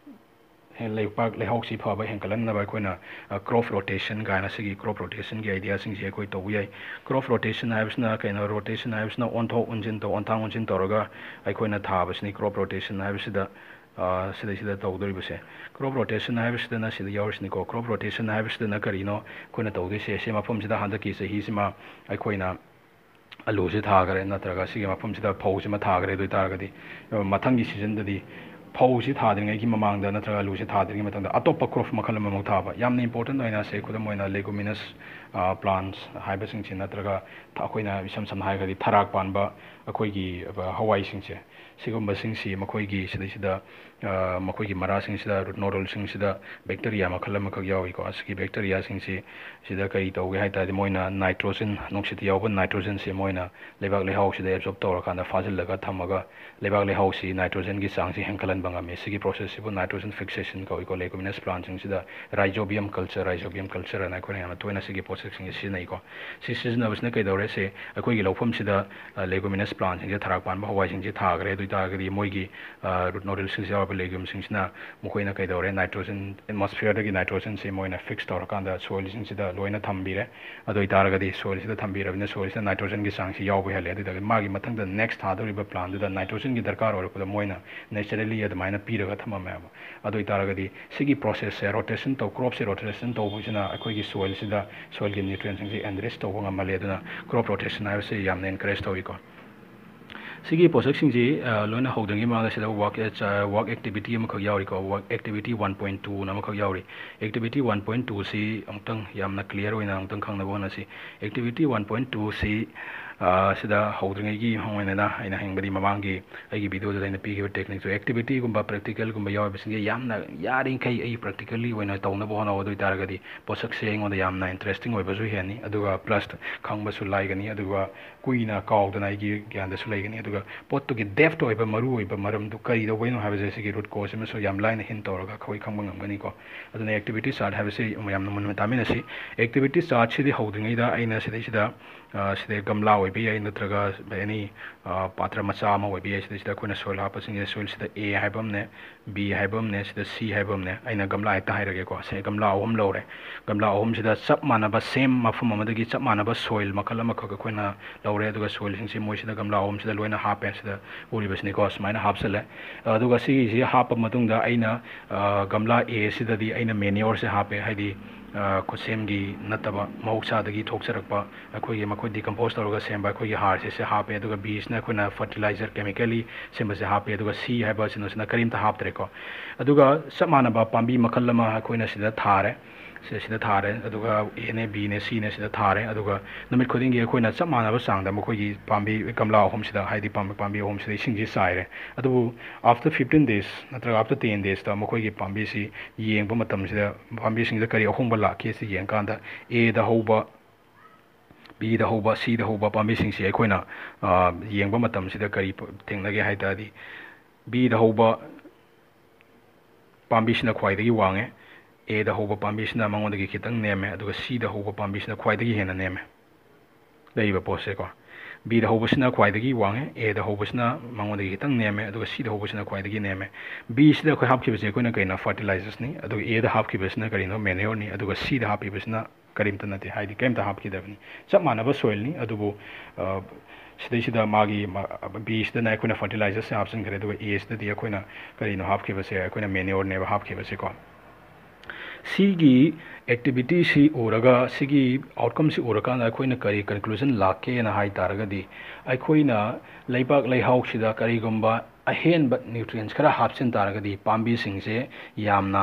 ꯂꯩꯕꯥꯛ ꯂꯩꯍꯥꯎꯁꯤ ꯐꯕ ꯍꯦꯟꯒꯠꯍꯟꯅꯕ ꯑꯩꯈꯣꯏꯅ ꯀ꯭ꯔꯣꯞ ꯔꯣꯇꯦꯁꯟ ꯀꯥꯏꯅ ꯁꯤꯒꯤ ꯀ꯭ꯔꯣꯞ ꯔꯣꯇꯦꯁꯟꯒꯤ ꯑꯥꯏꯗꯤꯌꯥꯁꯤꯡꯁꯤ ꯑꯩꯈꯣꯏ ꯇꯧꯕ ꯌꯥꯏ ꯀ꯭ꯔꯣꯞ ꯔꯣꯇꯦꯁꯟ ꯍꯥꯏꯕꯁꯤꯅ ꯀꯩꯅꯣ ꯔꯣꯇꯦꯁꯟ ꯍꯥꯏꯕꯁꯤꯅ ꯑꯣꯟꯊꯣꯛ ꯑꯣꯟꯖꯤꯟ ꯇꯧ ꯑꯣꯟꯊꯥꯡ ꯑꯣꯟꯖꯤꯟ ꯇꯧꯔꯒ ꯑꯩꯈꯣꯏꯅ ꯊꯥꯕꯁꯤꯅꯤ ꯀ꯭ꯔꯣꯞ ꯔꯣꯇꯦꯁꯟ ꯍꯥꯏꯕꯁꯤꯗ ꯁꯤꯗꯩꯁꯤꯗ ꯇꯧꯗꯣꯔꯤꯕꯁꯦ ꯀ꯭ꯔꯣꯞ ꯔꯣꯇꯦꯁꯟ ꯍꯥꯏꯕꯁꯤꯗꯅ ꯁꯤꯗ ꯌꯥꯎꯔꯤꯁꯤꯅꯤꯀꯣ ꯀ꯭ꯔꯣꯞ ꯔꯣꯇꯦꯁꯟ ꯍꯥꯏꯕꯁꯤꯗꯅ ꯀꯔꯤꯅೋ ꯑꯩꯈꯣꯏꯅ ꯇꯧꯗꯣꯏꯁꯦ ꯁꯤ ꯃꯐꯝꯁꯤꯗ ꯍꯟꯗꯛꯀꯤ ꯆꯍꯤꯁꯤꯃ ꯑꯩꯈꯣꯏꯅ ꯑꯂꯨꯁꯤ ꯊꯥꯈꯔꯦ ꯅꯠꯇ꯭ꯔꯒ ꯁꯤꯒꯤ ꯃꯐꯝꯁꯤꯗ ꯐꯧꯁꯤꯃ ꯊꯥꯈꯔꯦ ꯑꯗꯨ ꯑꯣꯏꯇꯥꯔꯒꯗꯤ ꯃꯊꯪꯒꯤ ꯁꯤꯖꯟꯗꯗꯤ ꯐꯧꯁꯤ ꯊꯥꯗ꯭ꯔꯤꯉꯩꯒꯤ ꯃꯃꯥꯡꯗ ꯅꯠꯇ꯭ꯔꯒ ꯑꯂꯨꯁꯤ ꯊꯥꯗ꯭ꯔꯤꯉꯩ ꯃꯇꯝꯗ ꯑꯇꯣꯞꯄ ꯀ꯭ꯔꯣꯞ ꯃꯈꯜ ꯑꯃꯃꯨꯛ ꯊꯥꯕ ꯌꯥꯝꯅ ꯏꯝꯄꯣꯔꯇꯦꯟ ꯑꯣꯏꯅ ꯁꯦ ꯈꯨꯗꯝ ꯑꯣꯏꯅ ꯂꯦꯒꯨꯃꯤꯅꯁ ꯄ꯭ꯂꯥꯟꯁ ꯍꯥꯏꯕꯁꯤꯡꯁꯤ ꯅꯠꯇ꯭ꯔꯒ ꯑꯩꯈꯣꯏꯅ ꯏꯁꯝ ꯁꯝꯅ ꯍꯥꯏꯔꯒꯗꯤ ꯊꯔꯥꯛ ꯄꯥꯟꯕ ꯑꯩꯈꯣꯏꯒꯤ ꯍꯋꯥꯏꯁꯤꯡꯁꯦ ꯁꯤꯒꯨꯝꯕꯁꯤꯡꯁꯤ ꯃꯈꯣꯏꯒꯤ ꯁꯤꯗꯩꯁꯤꯗ ꯃꯈꯣꯏꯒꯤ ꯃꯔꯥꯁꯤꯡꯁꯤꯗ ꯔꯨꯠ ꯅꯣꯗꯜꯁꯤꯡꯁꯤꯗ ꯕꯦꯛꯇꯔꯤꯌꯥ ꯃꯈꯜ ꯑꯃꯈꯛ ꯌꯥꯎꯏꯀꯣ ꯑꯁꯤꯒꯤ ꯕꯦꯛꯇꯔꯤꯌꯥꯁꯤꯡꯁꯤ ꯁꯤꯗ ꯀꯔꯤ ꯇꯧꯒꯦ ꯍꯥꯏ ꯇꯥꯔꯗꯤ ꯃꯣꯏꯅ ꯅꯥꯏꯇ꯭ꯔꯣꯖꯦꯟ ꯅꯨꯡꯁꯤꯠꯇ ꯌꯥꯎꯕ ꯅꯥꯏꯇ꯭ꯔꯣꯖꯦꯟꯁꯤ ꯃꯣꯏꯅ ꯂꯩꯕꯥꯛ ꯂꯩꯍꯥꯎꯁꯤꯗ ꯑꯦꯕꯖꯣꯔꯕ ꯇꯧꯔꯀꯥꯟꯗ ꯐꯥꯖꯤꯜꯂꯒ ꯊꯝꯃꯒ ꯂꯩꯕꯥꯛ ꯂꯩꯍꯥꯎꯁꯤ ꯅꯥꯏꯇ꯭ꯔꯣꯖꯦꯟꯒꯤ ꯆꯥꯡꯁꯤ ꯍꯦꯟꯒꯠꯍꯟꯕ ꯉꯝꯃꯤ ꯁꯤꯒꯤ ꯄ꯭ꯔꯣꯁꯦꯁꯁꯤꯕꯨ ꯅꯥꯏꯇ꯭ꯔꯣꯖꯦꯟ ꯐꯤꯛꯁꯦꯁꯟ ꯀꯧꯏꯀꯣ ꯂꯦꯒꯨꯃꯤꯅꯁ ꯄ꯭ꯂꯥꯟꯁꯤꯡꯁꯤꯗ ꯔꯥꯏꯖꯣꯕꯤꯌꯝ ꯀꯜꯆꯔ ꯔꯥꯏꯖꯣꯕꯤꯌꯝ ꯀꯜꯆꯔ ꯑꯅ ꯑꯩꯈꯣꯏꯅ ꯌꯥꯝꯅ ꯇꯣꯏꯅ ꯁꯤꯒꯤ ꯄꯣꯠꯁꯛꯁꯤꯡꯁꯤ ꯁꯤꯖꯤꯟꯅꯩꯀꯣ ꯁꯤ ꯁꯤꯖꯤꯟꯅꯕꯁꯤꯅ ꯀꯩꯗꯧꯔꯦ ꯁꯦ ꯑꯩꯈꯣꯏꯒꯤ ꯂꯧꯐꯝꯁꯤꯗ ꯂꯦꯒꯨꯃꯤꯅꯁ ꯄ꯭ꯂꯥꯟꯁꯤꯡꯁꯦ ꯊꯔꯥꯛ ꯄꯥꯟꯕ ꯍꯋꯥꯏꯁꯤꯡꯁꯦ ꯊꯥꯈ꯭ꯔꯦ ꯑꯗꯨ ꯑꯣꯏꯇꯥꯔꯒꯗꯤ ꯃꯣꯏꯒꯤ ꯔꯨꯠ ꯅꯣꯗꯜꯁꯤꯡꯁꯦ ꯌꯥꯎꯔꯕ ꯊꯥꯕ ꯂꯦꯒꯨꯝꯁꯤꯡꯁꯤꯅ ꯃꯈꯣꯏꯅ ꯀꯩꯗꯧꯔꯦ ꯅꯥꯏꯇ꯭ꯔꯣꯖꯦꯟ ꯑꯦꯠꯃꯣꯁꯐꯤꯌꯔꯗꯒꯤ ꯅꯥꯏꯇ꯭ꯔꯣꯖꯦꯟꯁꯤ ꯃꯣꯏꯅ ꯐꯤꯛꯁ ꯇꯧꯔꯀꯥꯟꯗ ꯁꯣꯏꯜꯁꯤꯡꯁꯤꯗ ꯂꯣꯏꯅ ꯊꯝꯕꯤꯔꯦ ꯑꯗꯨ ꯑꯣꯏꯇꯥꯔꯒꯗꯤ ꯁꯣꯏꯜꯁꯤꯗ ꯊꯝꯕꯤꯔꯕꯅꯤꯅ ꯁꯣꯏꯜꯁꯤꯗ ꯅꯥꯏꯇ꯭ꯔꯣꯖꯦꯟꯒꯤ ꯆꯥꯡꯁꯤ ꯌꯥꯎꯕ ꯍꯦꯜꯂꯦ ꯑꯗꯨꯗꯒꯤ ꯃꯥꯒꯤ ꯃꯊꯪꯗ ꯅꯦꯛꯁ ꯊꯥꯗꯧꯔꯤꯕ ꯄ꯭ꯂꯥꯟꯗꯨꯗ ꯅꯥꯏꯇ꯭ꯔꯣꯖꯦꯟꯒꯤ ꯗꯔꯀꯥꯔ ꯑꯣꯏꯔꯛꯄꯗ ꯃꯣꯏꯅ ꯅꯦꯆꯔꯦꯂꯤ ꯑꯗꯨꯃꯥꯏꯅ ꯄꯤꯔꯒ ꯊꯝꯃꯝꯃꯦꯕ ꯑꯗꯨ ꯑꯣꯏꯇꯥꯔꯒꯗꯤ ꯁꯤꯒꯤ ꯄ꯭ꯔꯣꯁꯦꯁꯁꯦ ꯔꯣꯇꯦꯁꯟ ꯇꯧ ꯀ꯭ꯔꯣꯞꯁꯦ ꯔꯣꯇꯦꯁꯟ ꯇꯧꯕꯁꯤꯅ ꯑꯩꯈꯣꯏꯒꯤ ꯁꯣꯏꯜꯁꯤꯗ ꯁꯣꯏꯜꯒꯤ ꯅ꯭ꯌꯨꯇ꯭ꯔꯤꯌꯦꯟꯁꯤꯡꯁꯤ ꯑꯦꯟꯔꯤꯆ ꯇꯧꯕ ꯉꯝꯍꯜꯂꯦ ꯑꯗꯨꯅ ꯀ꯭ꯔꯣꯞ ꯔꯣꯇꯦꯁꯟ ꯍꯥꯏꯕꯁꯤ ꯌꯥꯝꯅ ꯑꯦꯟꯀꯔꯦꯖ ꯇꯧꯏꯀꯣ ꯁꯤꯒꯤ ꯄꯣꯠꯁꯛꯁꯤꯡꯁꯤ ꯂꯣꯏꯅ ꯍꯧꯗ꯭ꯔꯤꯉꯩ ꯃꯃꯥꯡꯗ ꯁꯤꯗ ꯋꯥꯛ ꯋꯥꯛ ꯑꯦꯛꯇꯤꯚꯤꯇꯤ ꯑꯃꯈꯛ ꯌꯥꯎꯔꯤꯀꯣ ꯋꯥꯛ ꯑꯦꯛꯇꯤꯚꯤꯇꯤ ꯋꯥꯟ ꯄꯣꯏꯟ ꯇꯨꯅ ꯑꯃꯈꯛ ꯌꯥꯎꯔꯤ ꯑꯦꯛꯇꯤꯚꯤꯇꯤ ꯋꯥꯟ ꯄꯣꯏꯟ ꯇꯨꯁꯤ ꯑꯃꯨꯛꯇꯪ ꯌꯥꯝꯅ ꯀ꯭ꯂꯤꯌꯥꯔ ꯑꯣꯏꯅ ꯑꯃꯨꯛꯇꯪ ꯈꯪꯅꯕ ꯍꯣꯠꯅꯁꯤ ꯑꯦꯛꯇꯤꯚꯤꯇꯤ ꯋꯥꯟ ꯄꯣꯏꯟ ꯇꯨꯁꯤ ꯁꯤꯗ ꯍꯧꯗ꯭ꯔꯤꯉꯩꯒꯤ ꯑꯣꯏꯅ ꯑꯩꯅ ꯍꯪꯕꯗꯤ ꯃꯃꯥꯡꯒꯤ ꯑꯩꯒꯤ ꯚꯤꯗꯤꯑꯣꯗꯨꯗ ꯑꯩꯅ ꯄꯤꯈꯤꯕ ꯇꯦꯛꯅꯤꯛꯁꯨ ꯑꯦꯛꯇꯤꯚꯤꯇꯤꯒꯨꯝꯕ ꯄ꯭ꯔꯦꯛꯇꯤꯀꯦꯜꯒꯨꯝꯕ ꯌꯥꯎꯔꯤꯕꯁꯤꯡꯁꯦ ꯌꯥꯝꯅ ꯌꯥꯔꯤꯈꯩ ꯑꯩ ꯄ꯭ꯔꯦꯛꯇꯤꯀꯦꯜꯂꯤ ꯑꯣꯏꯅ ꯇꯧꯅꯕ ꯍꯣꯠꯅꯧ ꯑꯗꯨ ꯑꯣꯏꯇꯥꯔꯒꯗꯤ ꯄꯣꯠꯁꯛꯁꯦ ꯑꯩꯉꯣꯟꯗ ꯌꯥꯝꯅ ꯏꯟꯇꯔꯦꯁꯇꯤꯡ ꯑꯣꯏꯕꯁꯨ ꯍꯦꯟꯅꯤ ꯑꯗꯨꯒ ꯄ꯭ꯂꯁ ꯈꯪꯕꯁꯨ ꯂꯥꯏꯒꯅꯤ ꯑꯗꯨꯒ ꯀꯨꯏꯅ ꯀꯥꯎꯗꯅ ꯑꯩꯒꯤ ꯒ꯭ꯌꯥꯟꯗꯁꯨ ꯂꯩꯒꯅꯤ ꯑꯗꯨꯒ ꯄꯣꯠꯇꯨꯒꯤ ꯗꯦꯞꯇ ꯑꯣꯏꯕ ꯃꯔꯨ ꯑꯣꯏꯕ ꯃꯔꯝꯗꯨ ꯀꯔꯤꯗꯧꯕꯩꯅꯣ ꯍꯥꯏꯕꯁꯦ ꯁꯤꯒꯤ ꯔꯨꯠ ꯀꯣꯁ ꯑꯃꯁꯨ ꯌꯥꯝ ꯂꯥꯏꯅ ꯍꯤꯟ ꯇꯧꯔꯒ ꯑꯩꯈꯣꯏ ꯈꯪꯕ ꯉꯝꯒꯅꯤꯀꯣ ꯑꯗꯨꯅ ꯑꯦꯛꯇꯤꯚꯤꯇꯤ ꯆꯥꯔꯠ ꯍꯥꯏꯕꯁꯤ ꯌꯥꯝꯅ ꯃꯨꯟꯅ ꯇꯥꯃꯤꯟꯅꯁꯤ ꯑꯦꯛꯇꯤꯚꯤꯇꯤ ꯆꯥꯔꯠꯁꯤꯗꯤ ꯍꯧꯗ꯭ꯔꯤꯉꯩꯗ ꯑꯩꯅ ꯁꯤꯗꯩꯁꯤꯗ ꯁꯤꯗ ꯒꯝꯂꯥ ꯑꯣꯏꯕ ꯌꯥꯏ ꯅꯠꯇ꯭ꯔꯒ ꯑꯦꯅꯤ ꯄꯥꯇ꯭ꯔ ꯃꯆꯥ ꯑꯃ ꯑꯣꯏꯕ ꯌꯥꯏ ꯁꯤꯗꯩꯁꯤꯗ ꯑꯩꯈꯣꯏꯅ ꯁꯣꯏꯜ ꯍꯥꯞꯄꯁꯤꯡꯁꯦ ꯁꯣꯏꯜꯁꯤꯗ ꯑꯦ ꯍꯥꯏꯕ ꯑꯃꯅꯦ ꯕꯤ ꯍꯥꯏꯕ ꯑꯃꯅꯦ ꯁꯤꯗ ꯁꯤ ꯍꯥꯏꯕ ꯑꯃꯅꯦ ꯑꯩꯅ ꯒꯝꯂꯥ ꯍꯦꯛꯇ ꯍꯥꯏꯔꯒꯦꯀꯣ ꯁꯤ ꯒꯝꯂꯥ ꯑꯍꯨꯝ ꯂꯧꯔꯦ ꯒꯝꯂꯥ ꯑꯍꯨꯝꯁꯤꯗ ꯆꯞ ꯃꯥꯟꯅꯕ ꯁꯦꯝ ꯃꯐꯝ ꯑꯃꯗꯒꯤ ꯆꯞ ꯃꯥꯟꯅꯕ ꯁꯣꯏꯜ ꯃꯈꯜ ꯑꯃꯈꯛ ꯑꯩꯈꯣꯏꯅ ꯂꯧꯔꯦ ꯑꯗꯨꯒ ꯁꯣꯏꯜꯁꯤꯡꯁꯤ ꯃꯣꯏꯁꯤꯗ ꯒꯝꯂꯥ ꯑꯍꯨꯝꯁꯤꯗ ꯂꯣꯏꯅ ꯍꯥꯞꯄꯦ ꯁꯤꯗ ꯎꯔꯤꯕꯁꯤꯅꯤꯀꯣ ꯁꯨꯃꯥꯏꯅ ꯍꯥꯞꯆꯜꯂꯦ ꯑꯗꯨꯒ ꯁꯤꯒꯤꯁꯤ ꯍꯥꯞꯄ ꯃꯇꯨꯡꯗ ꯑꯩꯅ ꯒꯝꯂꯥ ꯑꯦ ꯁꯤꯗꯗꯤ ꯑꯩꯅ ꯃꯦꯅꯤꯌꯣꯔꯁꯦ ꯍꯥꯞꯄꯦ ꯍꯥꯏꯗꯤ ꯈꯨꯠꯁꯦꯝꯒꯤ ꯅꯠꯇꯕ ꯃꯍꯧꯁꯥꯗꯒꯤ ꯊꯣꯛꯆꯔꯛꯄ ꯑꯩꯈꯣꯏꯒꯤ ꯃꯈꯣꯏ ꯗꯤꯀꯝꯄꯣꯁ ꯇꯧꯔꯒ ꯁꯦꯝꯕ ꯑꯩꯈꯣꯏꯒꯤ ꯍꯥꯔꯁꯤꯁꯦ ꯍꯥꯞꯄꯦ ꯑꯗꯨꯒ ꯕꯤꯁꯤꯅ ꯑꯩꯈꯣꯏꯅ ꯐꯔꯇꯤꯂꯥꯏꯖꯔ ꯀꯦꯃꯤꯀꯦꯜꯂꯤ ꯁꯦꯝꯕꯁꯦ ꯍꯥꯞꯄꯦ ꯑꯗꯨꯒ ꯁꯤ ꯍꯥꯏꯕꯁꯤꯅ ꯀꯔꯤꯝꯇ ꯍꯥꯞꯇ꯭ꯔꯦꯀꯣ ꯑꯗꯨꯒ ꯆꯞ ꯃꯥꯟꯅꯕ ꯄꯥꯝꯕꯤ ꯃꯈꯜ ꯑꯃ ꯑꯩꯈꯣꯏꯅ ꯁꯤꯗ ꯊꯥꯔꯦ ꯁꯤꯗ ꯊꯥꯔꯦ ꯑꯗꯨꯒ ꯑꯦꯅꯦ ꯕꯤꯅꯦ ꯁꯤꯅꯦ ꯁꯤꯗ ꯊꯥꯔꯦ ꯑꯗꯨꯒ ꯅꯨꯃꯤꯠ ꯈꯨꯗꯤꯡꯒꯤ ꯑꯩꯈꯣꯏꯅ ꯆꯞ ꯃꯥꯟꯅꯕ ꯆꯥꯡꯗ ꯃꯈꯣꯏꯒꯤ ꯄꯥꯝꯕꯤ ꯒꯝꯂꯥ ꯑꯍꯨꯝꯁꯤꯗ ꯍꯥꯏꯗꯤ ꯄꯥꯝꯕꯤ ꯑꯍꯨꯝꯁꯤꯗ ꯏꯁꯤꯡꯁꯤ ꯆꯥꯏꯔꯦ ꯑꯗꯨꯕꯨ ꯑꯥꯐꯇꯔ ꯐꯤꯐꯇꯤꯟ ꯗꯦꯖ ꯅꯠꯇ꯭ꯔꯒ ꯑꯥꯐꯇꯔ ꯇꯦꯟ ꯗꯦꯖꯇ ꯃꯈꯣꯏꯒꯤ ꯄꯥꯝꯕꯤꯁꯤ ꯌꯦꯡꯕ ꯃꯇꯝꯁꯤꯗ ꯄꯥꯝꯕꯤꯁꯤꯡꯁꯤꯗ ꯀꯔꯤ ꯑꯍꯣꯡꯕ ꯂꯥꯛꯀꯦ ꯁꯤ ꯌꯦꯡꯀꯥꯟꯗ ꯑꯦꯗ ꯍꯧꯕ ꯕꯤꯗ ꯍꯧꯕ ꯁꯤꯗ ꯍꯧꯕ ꯄꯥꯝꯕꯤꯁꯤꯡꯁꯤ ꯑꯩꯈꯣꯏꯅ ꯌꯦꯡꯕ ꯃꯇꯝꯁꯤꯗ ꯀꯔꯤ ꯊꯦꯡꯅꯒꯦ ꯍꯥꯏ ꯇꯥꯔꯗꯤ ꯕꯤꯗ ꯍꯧꯕ ꯄꯥꯝꯕꯤꯁꯤꯅ ꯈ꯭ꯋꯥꯏꯗꯒꯤ ꯋꯥꯡꯉꯦ ꯑꯦꯗ ꯍꯧꯕ ꯄꯥꯝꯕꯤꯁꯤꯅ ꯃꯉꯣꯟꯗꯒꯤ ꯈꯤꯇꯪ ꯅꯦꯝꯃꯦ ꯑꯗꯨꯒ ꯁꯤꯗ ꯍꯧꯕ ꯄꯥꯝꯕꯤꯁꯤꯅ ꯈ꯭ꯋꯥꯏꯗꯒꯤ ꯍꯦꯟꯅ ꯅꯦꯝꯃꯦ ꯂꯩꯔꯤꯕ ꯄꯣꯠꯁꯦꯀꯣ ꯕꯤꯗ ꯍꯧꯕꯁꯤꯅ ꯈ꯭ꯋꯥꯏꯗꯒꯤ ꯋꯥꯡꯉꯦ ꯑꯦꯗ ꯍꯧꯕꯁꯤꯅ ꯃꯉꯣꯟꯗꯒꯤ ꯈꯤꯇꯪ ꯅꯦꯝꯃꯦ ꯑꯗꯨꯒ ꯁꯤꯗ ꯍꯧꯕꯁꯤꯅ ꯈ꯭ꯋꯥꯏꯗꯒꯤ ꯅꯦꯝꯃꯦ ꯕꯤꯁꯤꯗ ꯑꯩꯈꯣꯏ ꯍꯥꯞꯈꯤꯕꯁꯦ ꯑꯩꯈꯣꯏꯅ ꯀꯩꯅꯣ ꯐꯔꯇꯤꯂꯥꯏꯖꯔꯁꯅꯤ ꯑꯗꯨꯒ ꯑꯦꯗ ꯍꯥꯞꯈꯤꯕꯁꯤꯅ ꯀꯔꯤꯅꯣ ꯃꯦꯅꯤꯌꯣꯔꯅꯤ ꯑꯗꯨꯒ ꯁꯤꯗ ꯍꯥꯞꯄꯤꯕꯁꯤꯅ ꯀꯔꯤꯝꯇ ꯅꯠꯇꯦ ꯍꯥꯏꯗꯤ ꯀꯔꯤꯝꯇ ꯍꯥꯞꯈꯤꯗꯕꯅꯤ ꯆꯞ ꯃꯥꯟꯅꯕ ꯁꯣꯏꯜꯅꯤ ꯑꯗꯨꯕꯨ ꯁꯤꯗꯩꯁꯤꯗ ꯃꯥꯒꯤ ꯕꯤꯁꯤꯗꯅ ꯑꯩꯈꯣꯏꯅ ꯐꯔꯇꯤꯂꯥꯏꯖꯔꯁꯦ ꯍꯥꯞꯆꯤꯟꯈ꯭ꯔꯦ ꯑꯗꯨꯒ ꯑꯦꯁꯤꯗꯗꯤ ꯑꯩꯈꯣꯏꯅ ꯀꯔꯤꯅꯣ ꯍꯥꯞꯈꯤꯕꯁꯦ ꯑꯩꯈꯣꯏꯅ ꯃꯦꯅꯤꯌꯣꯔꯅꯦꯕ ꯍꯥꯞꯈꯤꯕꯁꯦꯀꯣ ꯁꯤꯒꯤ ꯑꯦꯛꯇꯤꯚꯤꯇꯤꯁꯤ ꯎꯔꯒ ꯁꯤꯒꯤ ꯑꯥꯎꯠꯀꯝꯁꯤ ꯎꯔꯀꯥꯟꯗ ꯑꯩꯈꯣꯏꯅ ꯀꯔꯤ ꯀꯟꯀ꯭ꯂꯨꯖꯟ ꯂꯥꯛꯀꯦꯅ ꯍꯥꯏ ꯇꯥꯔꯒꯗꯤ ꯑꯩꯈꯣꯏꯅ ꯂꯩꯕꯥꯛ ꯂꯩꯍꯥꯎꯁꯤꯗ ꯀꯔꯤꯒꯨꯝꯕ ꯑꯍꯦꯟꯕ ꯅ꯭ꯌꯨꯇ꯭ꯔꯤꯌꯦꯟꯁ ꯈꯔ ꯍꯥꯞꯆꯤꯟ ꯇꯥꯔꯒꯗꯤ ꯄꯥꯝꯕꯤꯁꯤꯡꯁꯦ ꯌꯥꯝꯅ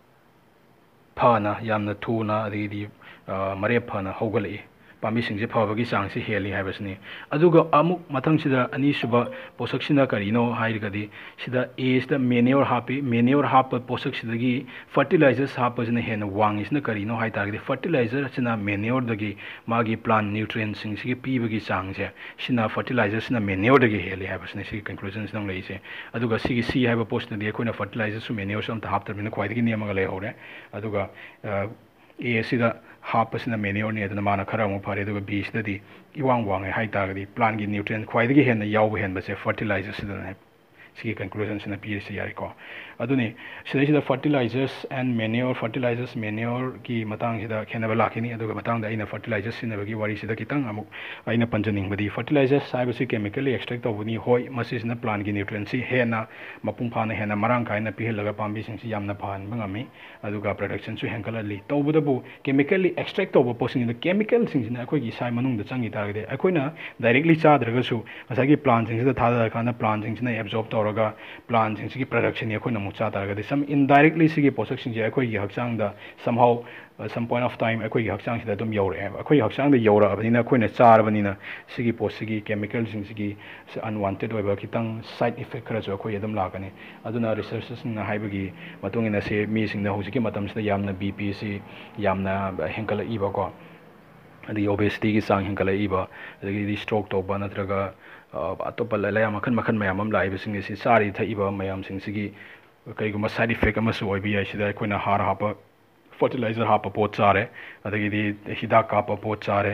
ꯐꯅ ꯌꯥꯝꯅ ꯊꯨꯅ ꯑꯗꯒꯤꯗꯤ ꯃꯔꯦꯞ ꯐꯅ ꯍꯧꯒꯠꯂꯛꯏ ꯄꯥꯝꯕꯤꯁꯤꯡꯁꯦ ꯐꯕꯒꯤ ꯆꯥꯡꯁꯤ ꯍꯦꯜꯂꯤ ꯍꯥꯏꯕꯁꯤꯅꯤ ꯑꯗꯨꯒ ꯑꯃꯨꯛ ꯃꯊꯪꯁꯤꯗ ꯑꯅꯤꯁꯨꯕ ꯄꯣꯠꯁꯛꯁꯤꯅ ꯀꯔꯤꯅೋ ꯍꯥꯏꯔꯒꯗꯤ ꯁꯤꯗ ꯑꯦꯁꯤꯗ ꯃꯦꯅꯤꯌꯣꯔ ꯍꯥꯞꯄꯤ ꯃꯦꯅꯤꯌꯣꯔ ꯍꯥꯞꯄ ꯄꯣꯠꯁꯛꯁꯤꯗꯒꯤ ꯐꯔꯇꯤꯂꯥꯏꯖꯔꯁ ꯍꯥꯞꯄꯁꯤꯅ ꯍꯦꯟꯅ ꯋꯥꯡꯉꯤꯁꯤꯅ ꯀꯔꯤꯅꯣ ꯍꯥꯏ ꯇꯥꯔꯒꯗꯤ ꯐꯔꯇꯤꯂꯥꯏꯖꯔꯁꯤꯅ ꯃꯦꯅꯤꯌꯣꯔꯗꯒꯤ ꯃꯥꯒꯤ ꯄ꯭ꯂꯥꯟ ꯅ꯭ꯌꯨꯇ꯭ꯔꯤꯌꯦꯟꯁꯤꯡꯁꯤꯒꯤ ꯄꯤꯕꯒꯤ ꯆꯥꯡꯁꯦ ꯁꯤꯅ ꯐꯔꯇꯤꯂꯥꯏꯖꯔꯁꯤꯅ ꯃꯦꯅꯤꯌꯣꯔꯗꯒꯤ ꯍꯦꯜꯂꯤ ꯍꯥꯏꯕꯁꯤꯅꯤ ꯁꯤꯒꯤ ꯀꯟꯀ꯭ꯂꯨꯖꯟꯁꯤꯗ ꯂꯩꯔꯤꯁꯦ ꯑꯗꯨꯒ ꯁꯤꯒꯤ ꯁꯤ ꯍꯥꯏꯕ ꯄꯣꯠꯁꯤꯗꯗꯤ ꯑꯩꯈꯣꯏꯅ ꯐꯔꯇꯤꯂꯥꯏꯖꯔꯁꯨ ꯃꯦꯅꯤꯌꯣꯔꯁꯨ ꯑꯝꯇ ꯍꯥꯞꯇꯕꯅꯤꯅ ꯈ꯭ꯋꯥꯏꯗꯒꯤ ꯅꯦꯝꯃꯒ ꯂꯩꯍꯧꯔꯦ ꯑꯗꯨꯒ ꯑꯦ ꯑꯁꯤꯗ ꯍꯥꯞꯄꯁꯤꯅ ꯃꯦꯅꯤꯌꯣꯔꯅꯤ ꯑꯗꯨꯅ ꯃꯥꯅ ꯈꯔ ꯑꯃꯨꯛ ꯐꯔꯦ ꯑꯗꯨꯒ ꯕꯤꯁꯤꯗꯗꯤ ꯏꯋꯥꯡ ꯋꯥꯡꯉꯦ ꯍꯥꯏ ꯇꯥꯔꯒꯗꯤ ꯄ꯭ꯂꯥꯟꯒꯤ ꯅ꯭ꯌꯨꯇ꯭ꯔꯤꯌꯦꯟ ꯈ꯭ꯋꯥꯏꯗꯒꯤ ꯍꯦꯟꯅ ꯌꯥꯎꯕ ꯍꯦꯟꯕꯁꯦ ꯐꯔꯇꯤꯂꯥꯏꯖꯔꯁꯤꯗꯅꯦ ꯁꯤꯒꯤ ꯀꯟꯀ꯭ꯂꯨꯖꯟꯁꯤꯅ ꯄꯤꯔꯤꯁꯤ ꯌꯥꯔꯦꯀꯣ ꯑꯗꯨꯅꯤ ꯁꯤꯗꯩꯁꯤꯗ ꯐꯔꯇꯤꯂꯥꯏꯖꯔꯁ ꯑꯦꯟ ꯃꯦꯅꯤꯌꯣꯔ ꯐꯔꯇꯤꯂꯥꯏꯖꯔꯁ ꯃꯦꯅꯤꯌꯣꯔꯒꯤ ꯃꯇꯥꯡꯁꯤꯗ ꯈꯦꯠꯅꯕ ꯂꯥꯛꯈꯤꯅꯤ ꯑꯗꯨꯒ ꯃꯇꯥꯡꯗ ꯑꯩꯅ ꯐꯔꯇꯤꯂꯥꯏꯖꯔꯁ ꯁꯤꯖꯤꯟꯅꯕꯒꯤ ꯋꯥꯔꯤꯁꯤꯗ ꯈꯤꯇꯪ ꯑꯃꯨꯛ ꯑꯩꯅ ꯄꯟꯖꯅꯤꯡꯕꯗꯤ ꯐꯔꯇꯤꯂꯥꯏꯖꯔꯁ ꯍꯥꯏꯕꯁꯤ ꯀꯦꯃꯤꯀꯦꯜꯂꯤ ꯑꯦꯛꯁꯇ꯭ꯔꯦꯛ ꯇꯧꯕꯅꯤ ꯍꯣꯏ ꯃꯁꯤꯁꯤꯅ ꯄ꯭ꯂꯥꯟꯒꯤ ꯅ꯭ꯌꯨꯇ꯭ꯔꯤꯌꯦꯟꯁꯤ ꯍꯦꯟꯅ ꯃꯄꯨꯡ ꯐꯥꯅ ꯍꯦꯟꯅ ꯃꯔꯥꯡ ꯀꯥꯏꯅ ꯄꯤꯍꯜꯂꯒ ꯄꯥꯝꯕꯤꯁꯤꯡꯁꯤ ꯌꯥꯝꯅ ꯐꯍꯟꯕ ꯉꯝꯃꯤ ꯑꯗꯨꯒ ꯄ꯭ꯔꯗꯛꯁꯟꯁꯨ ꯍꯦꯟꯒꯠꯍꯜꯂꯤ ꯇꯧꯕꯇꯕꯨ ꯀꯦꯃꯤꯀꯦꯜꯂꯤ ꯑꯦꯛꯁꯇ꯭ꯔꯦꯛ ꯇꯧꯕ ꯄꯣꯠꯁꯤꯡꯁꯤꯗ ꯀꯦꯃꯤꯀꯦꯜꯁꯤꯡꯁꯤꯅ ꯑꯩꯈꯣꯏꯒꯤ ꯏꯁꯥ ꯃꯅꯨꯡꯗ ꯆꯪꯈꯤ ꯇꯥꯔꯒꯗꯤ ꯑꯩꯈꯣꯏꯅ ꯗꯥꯏꯔꯦꯛꯂꯤ ꯆꯥꯗ꯭ꯔꯒꯁꯨ ꯉꯁꯥꯏꯒꯤ ꯄ꯭ꯂꯥꯟꯁꯤꯡꯁꯤꯗ ꯊꯥꯗꯔꯀꯥꯟꯗ ꯄ꯭ꯂꯥꯟꯁꯤꯡꯁꯤꯅ ꯑꯦꯕꯖꯣꯔꯕ ꯇꯧꯔꯒ ꯄ꯭ꯂꯥꯟꯁꯤꯡꯁꯤꯒꯤ ꯄ꯭ꯔꯗꯛꯁꯟꯅꯤ ꯑꯩꯈꯣꯏꯅ ꯑꯃꯨꯛ ꯆꯥ ꯇꯥꯔꯒꯗꯤ ꯁꯝ ꯏꯟꯗꯥꯏꯔꯦꯛꯂꯤ ꯁꯤꯒꯤ ꯄꯣꯠꯁꯛꯁꯤꯡꯁꯦ ꯑꯩꯈꯣꯏꯒꯤ ꯍꯛꯆꯥꯡꯗ somehow some point of time ꯑꯩꯈꯣꯏꯒꯤ ꯍꯛꯆꯥꯡꯁꯤꯗ ꯑꯗꯨꯝ ꯌꯧꯔꯛꯑꯦꯕ ꯑꯩꯈꯣꯏꯒꯤ ꯍꯛꯆꯥꯡꯗ ꯌꯧꯔꯛꯑꯕꯅꯤꯅ ꯑꯩꯈꯣꯏꯅ ꯆꯥꯔꯕꯅꯤꯅ ꯁꯤꯒꯤ ꯄꯣꯠꯁꯤꯒꯤ ꯀꯦꯃꯤꯀꯦꯜꯁꯤꯡꯁꯤꯒꯤ ꯑꯟꯋꯥꯟꯇꯦꯠ ꯑꯣꯏꯕ ꯈꯤꯇꯪ ꯁꯥꯏꯠ ꯏꯐꯦꯛ ꯈꯔꯁꯨ ꯑꯩꯈꯣꯏ ꯑꯗꯨꯝ ꯂꯥꯛꯀꯅꯤ ꯑꯗꯨꯅ ꯔꯤꯁꯔꯆꯔꯁꯤꯡꯅ ꯍꯥꯏꯕꯒꯤ ꯃꯇꯨꯡ ꯏꯟꯅ ꯁꯤ ꯃꯤꯁꯤꯡꯗ ꯍꯧꯖꯤꯛꯀꯤ ꯃꯇꯝꯁꯤꯗ ꯌꯥꯝꯅ ꯕꯤ ꯄꯤꯁꯤ ꯌꯥꯝꯅ ꯍꯦꯟꯒꯠꯂꯛꯏꯕꯀꯣ ꯑꯗꯒꯤ ꯑꯣꯕꯦꯁꯤꯇꯤꯒꯤ ꯆꯥꯡ ꯍꯦꯟꯒꯠꯂꯛꯏꯕ ꯑꯗꯒꯤꯗꯤ ꯁ꯭ꯇ꯭ꯔꯣꯛ ꯇꯧꯕ ꯅꯠꯇ꯭ꯔꯒ ꯑꯇꯣꯞꯄ ꯂꯥꯏꯅꯥ ꯃꯈꯜ ꯃꯈꯜ ꯃꯌꯥꯝ ꯑꯃ ꯂꯥꯛꯏꯕꯁꯤꯡ ꯑꯁꯤ ꯆꯥꯔꯤ ꯊꯛꯏꯕ ꯃꯌꯥꯝꯁꯤꯡꯁꯤꯒꯤ ꯀꯩꯒꯨꯝꯕ ꯁꯥꯏꯠ ꯏꯐꯦꯛ ꯑꯃꯁꯨ ꯑꯣꯏꯕ ꯌꯥꯏ ꯁꯤꯗ ꯑꯩꯈꯣꯏꯅ ꯍꯥꯔ ꯍꯥꯞꯄ ꯐꯔꯇꯤꯂꯥꯏꯖꯔ ꯍꯥꯞꯄ ꯄꯣꯠ ꯆꯥꯔꯦ ꯑꯗꯒꯤꯗꯤ ꯍꯤꯗꯥꯛ ꯀꯥꯞꯄ ꯄꯣꯠ ꯆꯥꯔꯦ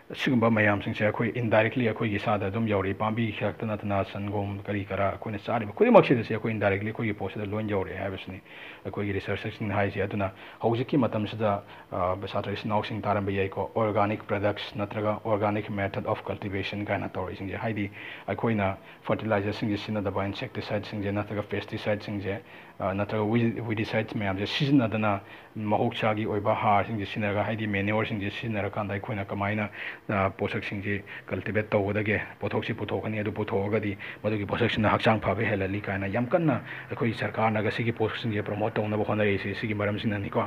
सिगुम्बा मयामसिंगसे अखोई इनडायरेक्टली अखोई सादा अदुम यौरे पांबी खरक्तना तना सनगोम करी करा अखोइना चारिबा खुदिमक्सिदसे अखोई इनडायरेक्टली अखोई पोस्टदा लोइन यौरे हाइबसनि अखोई रिसर्चर्ससिंग हाइसे अदुना हौजिकि मतमसिदा सात्रसिंग नाउसिंग तारंबा याइको ऑर्गेनिक प्रोडक्ट्स नत्रगा ऑर्गेनिक मेथड ऑफ कल्टिवेशन काना तौरिसिंगजे हाइदि अखोइना फर्टिलाइजर्सिंग सिनदबा इंसेक्टिसाइड्सिंगजे नत्रगा पेस्टिसाइड्सिंगजे नत्रगा विडिसाइड्स मैमजे सिजनदना महोक्सागी ओइबा हारसिंगजे सिनरगा हाइदि मेन्योरसिंगजे सिनरकांदा अखोइना कमाइना पोषकसिंगजे कल्टिवेट तौबदगे पोथोक्सि पुथोकनी अदु पुथोगदी मदुगी पोषकसिंना हक्चांग फाबे हेलली काना याम कन्ना अखोइ सरकारनागा सिगी पोषकसिंगजे प्रमोट तौनबा होनरेसि सिगी मरमसिंनानिको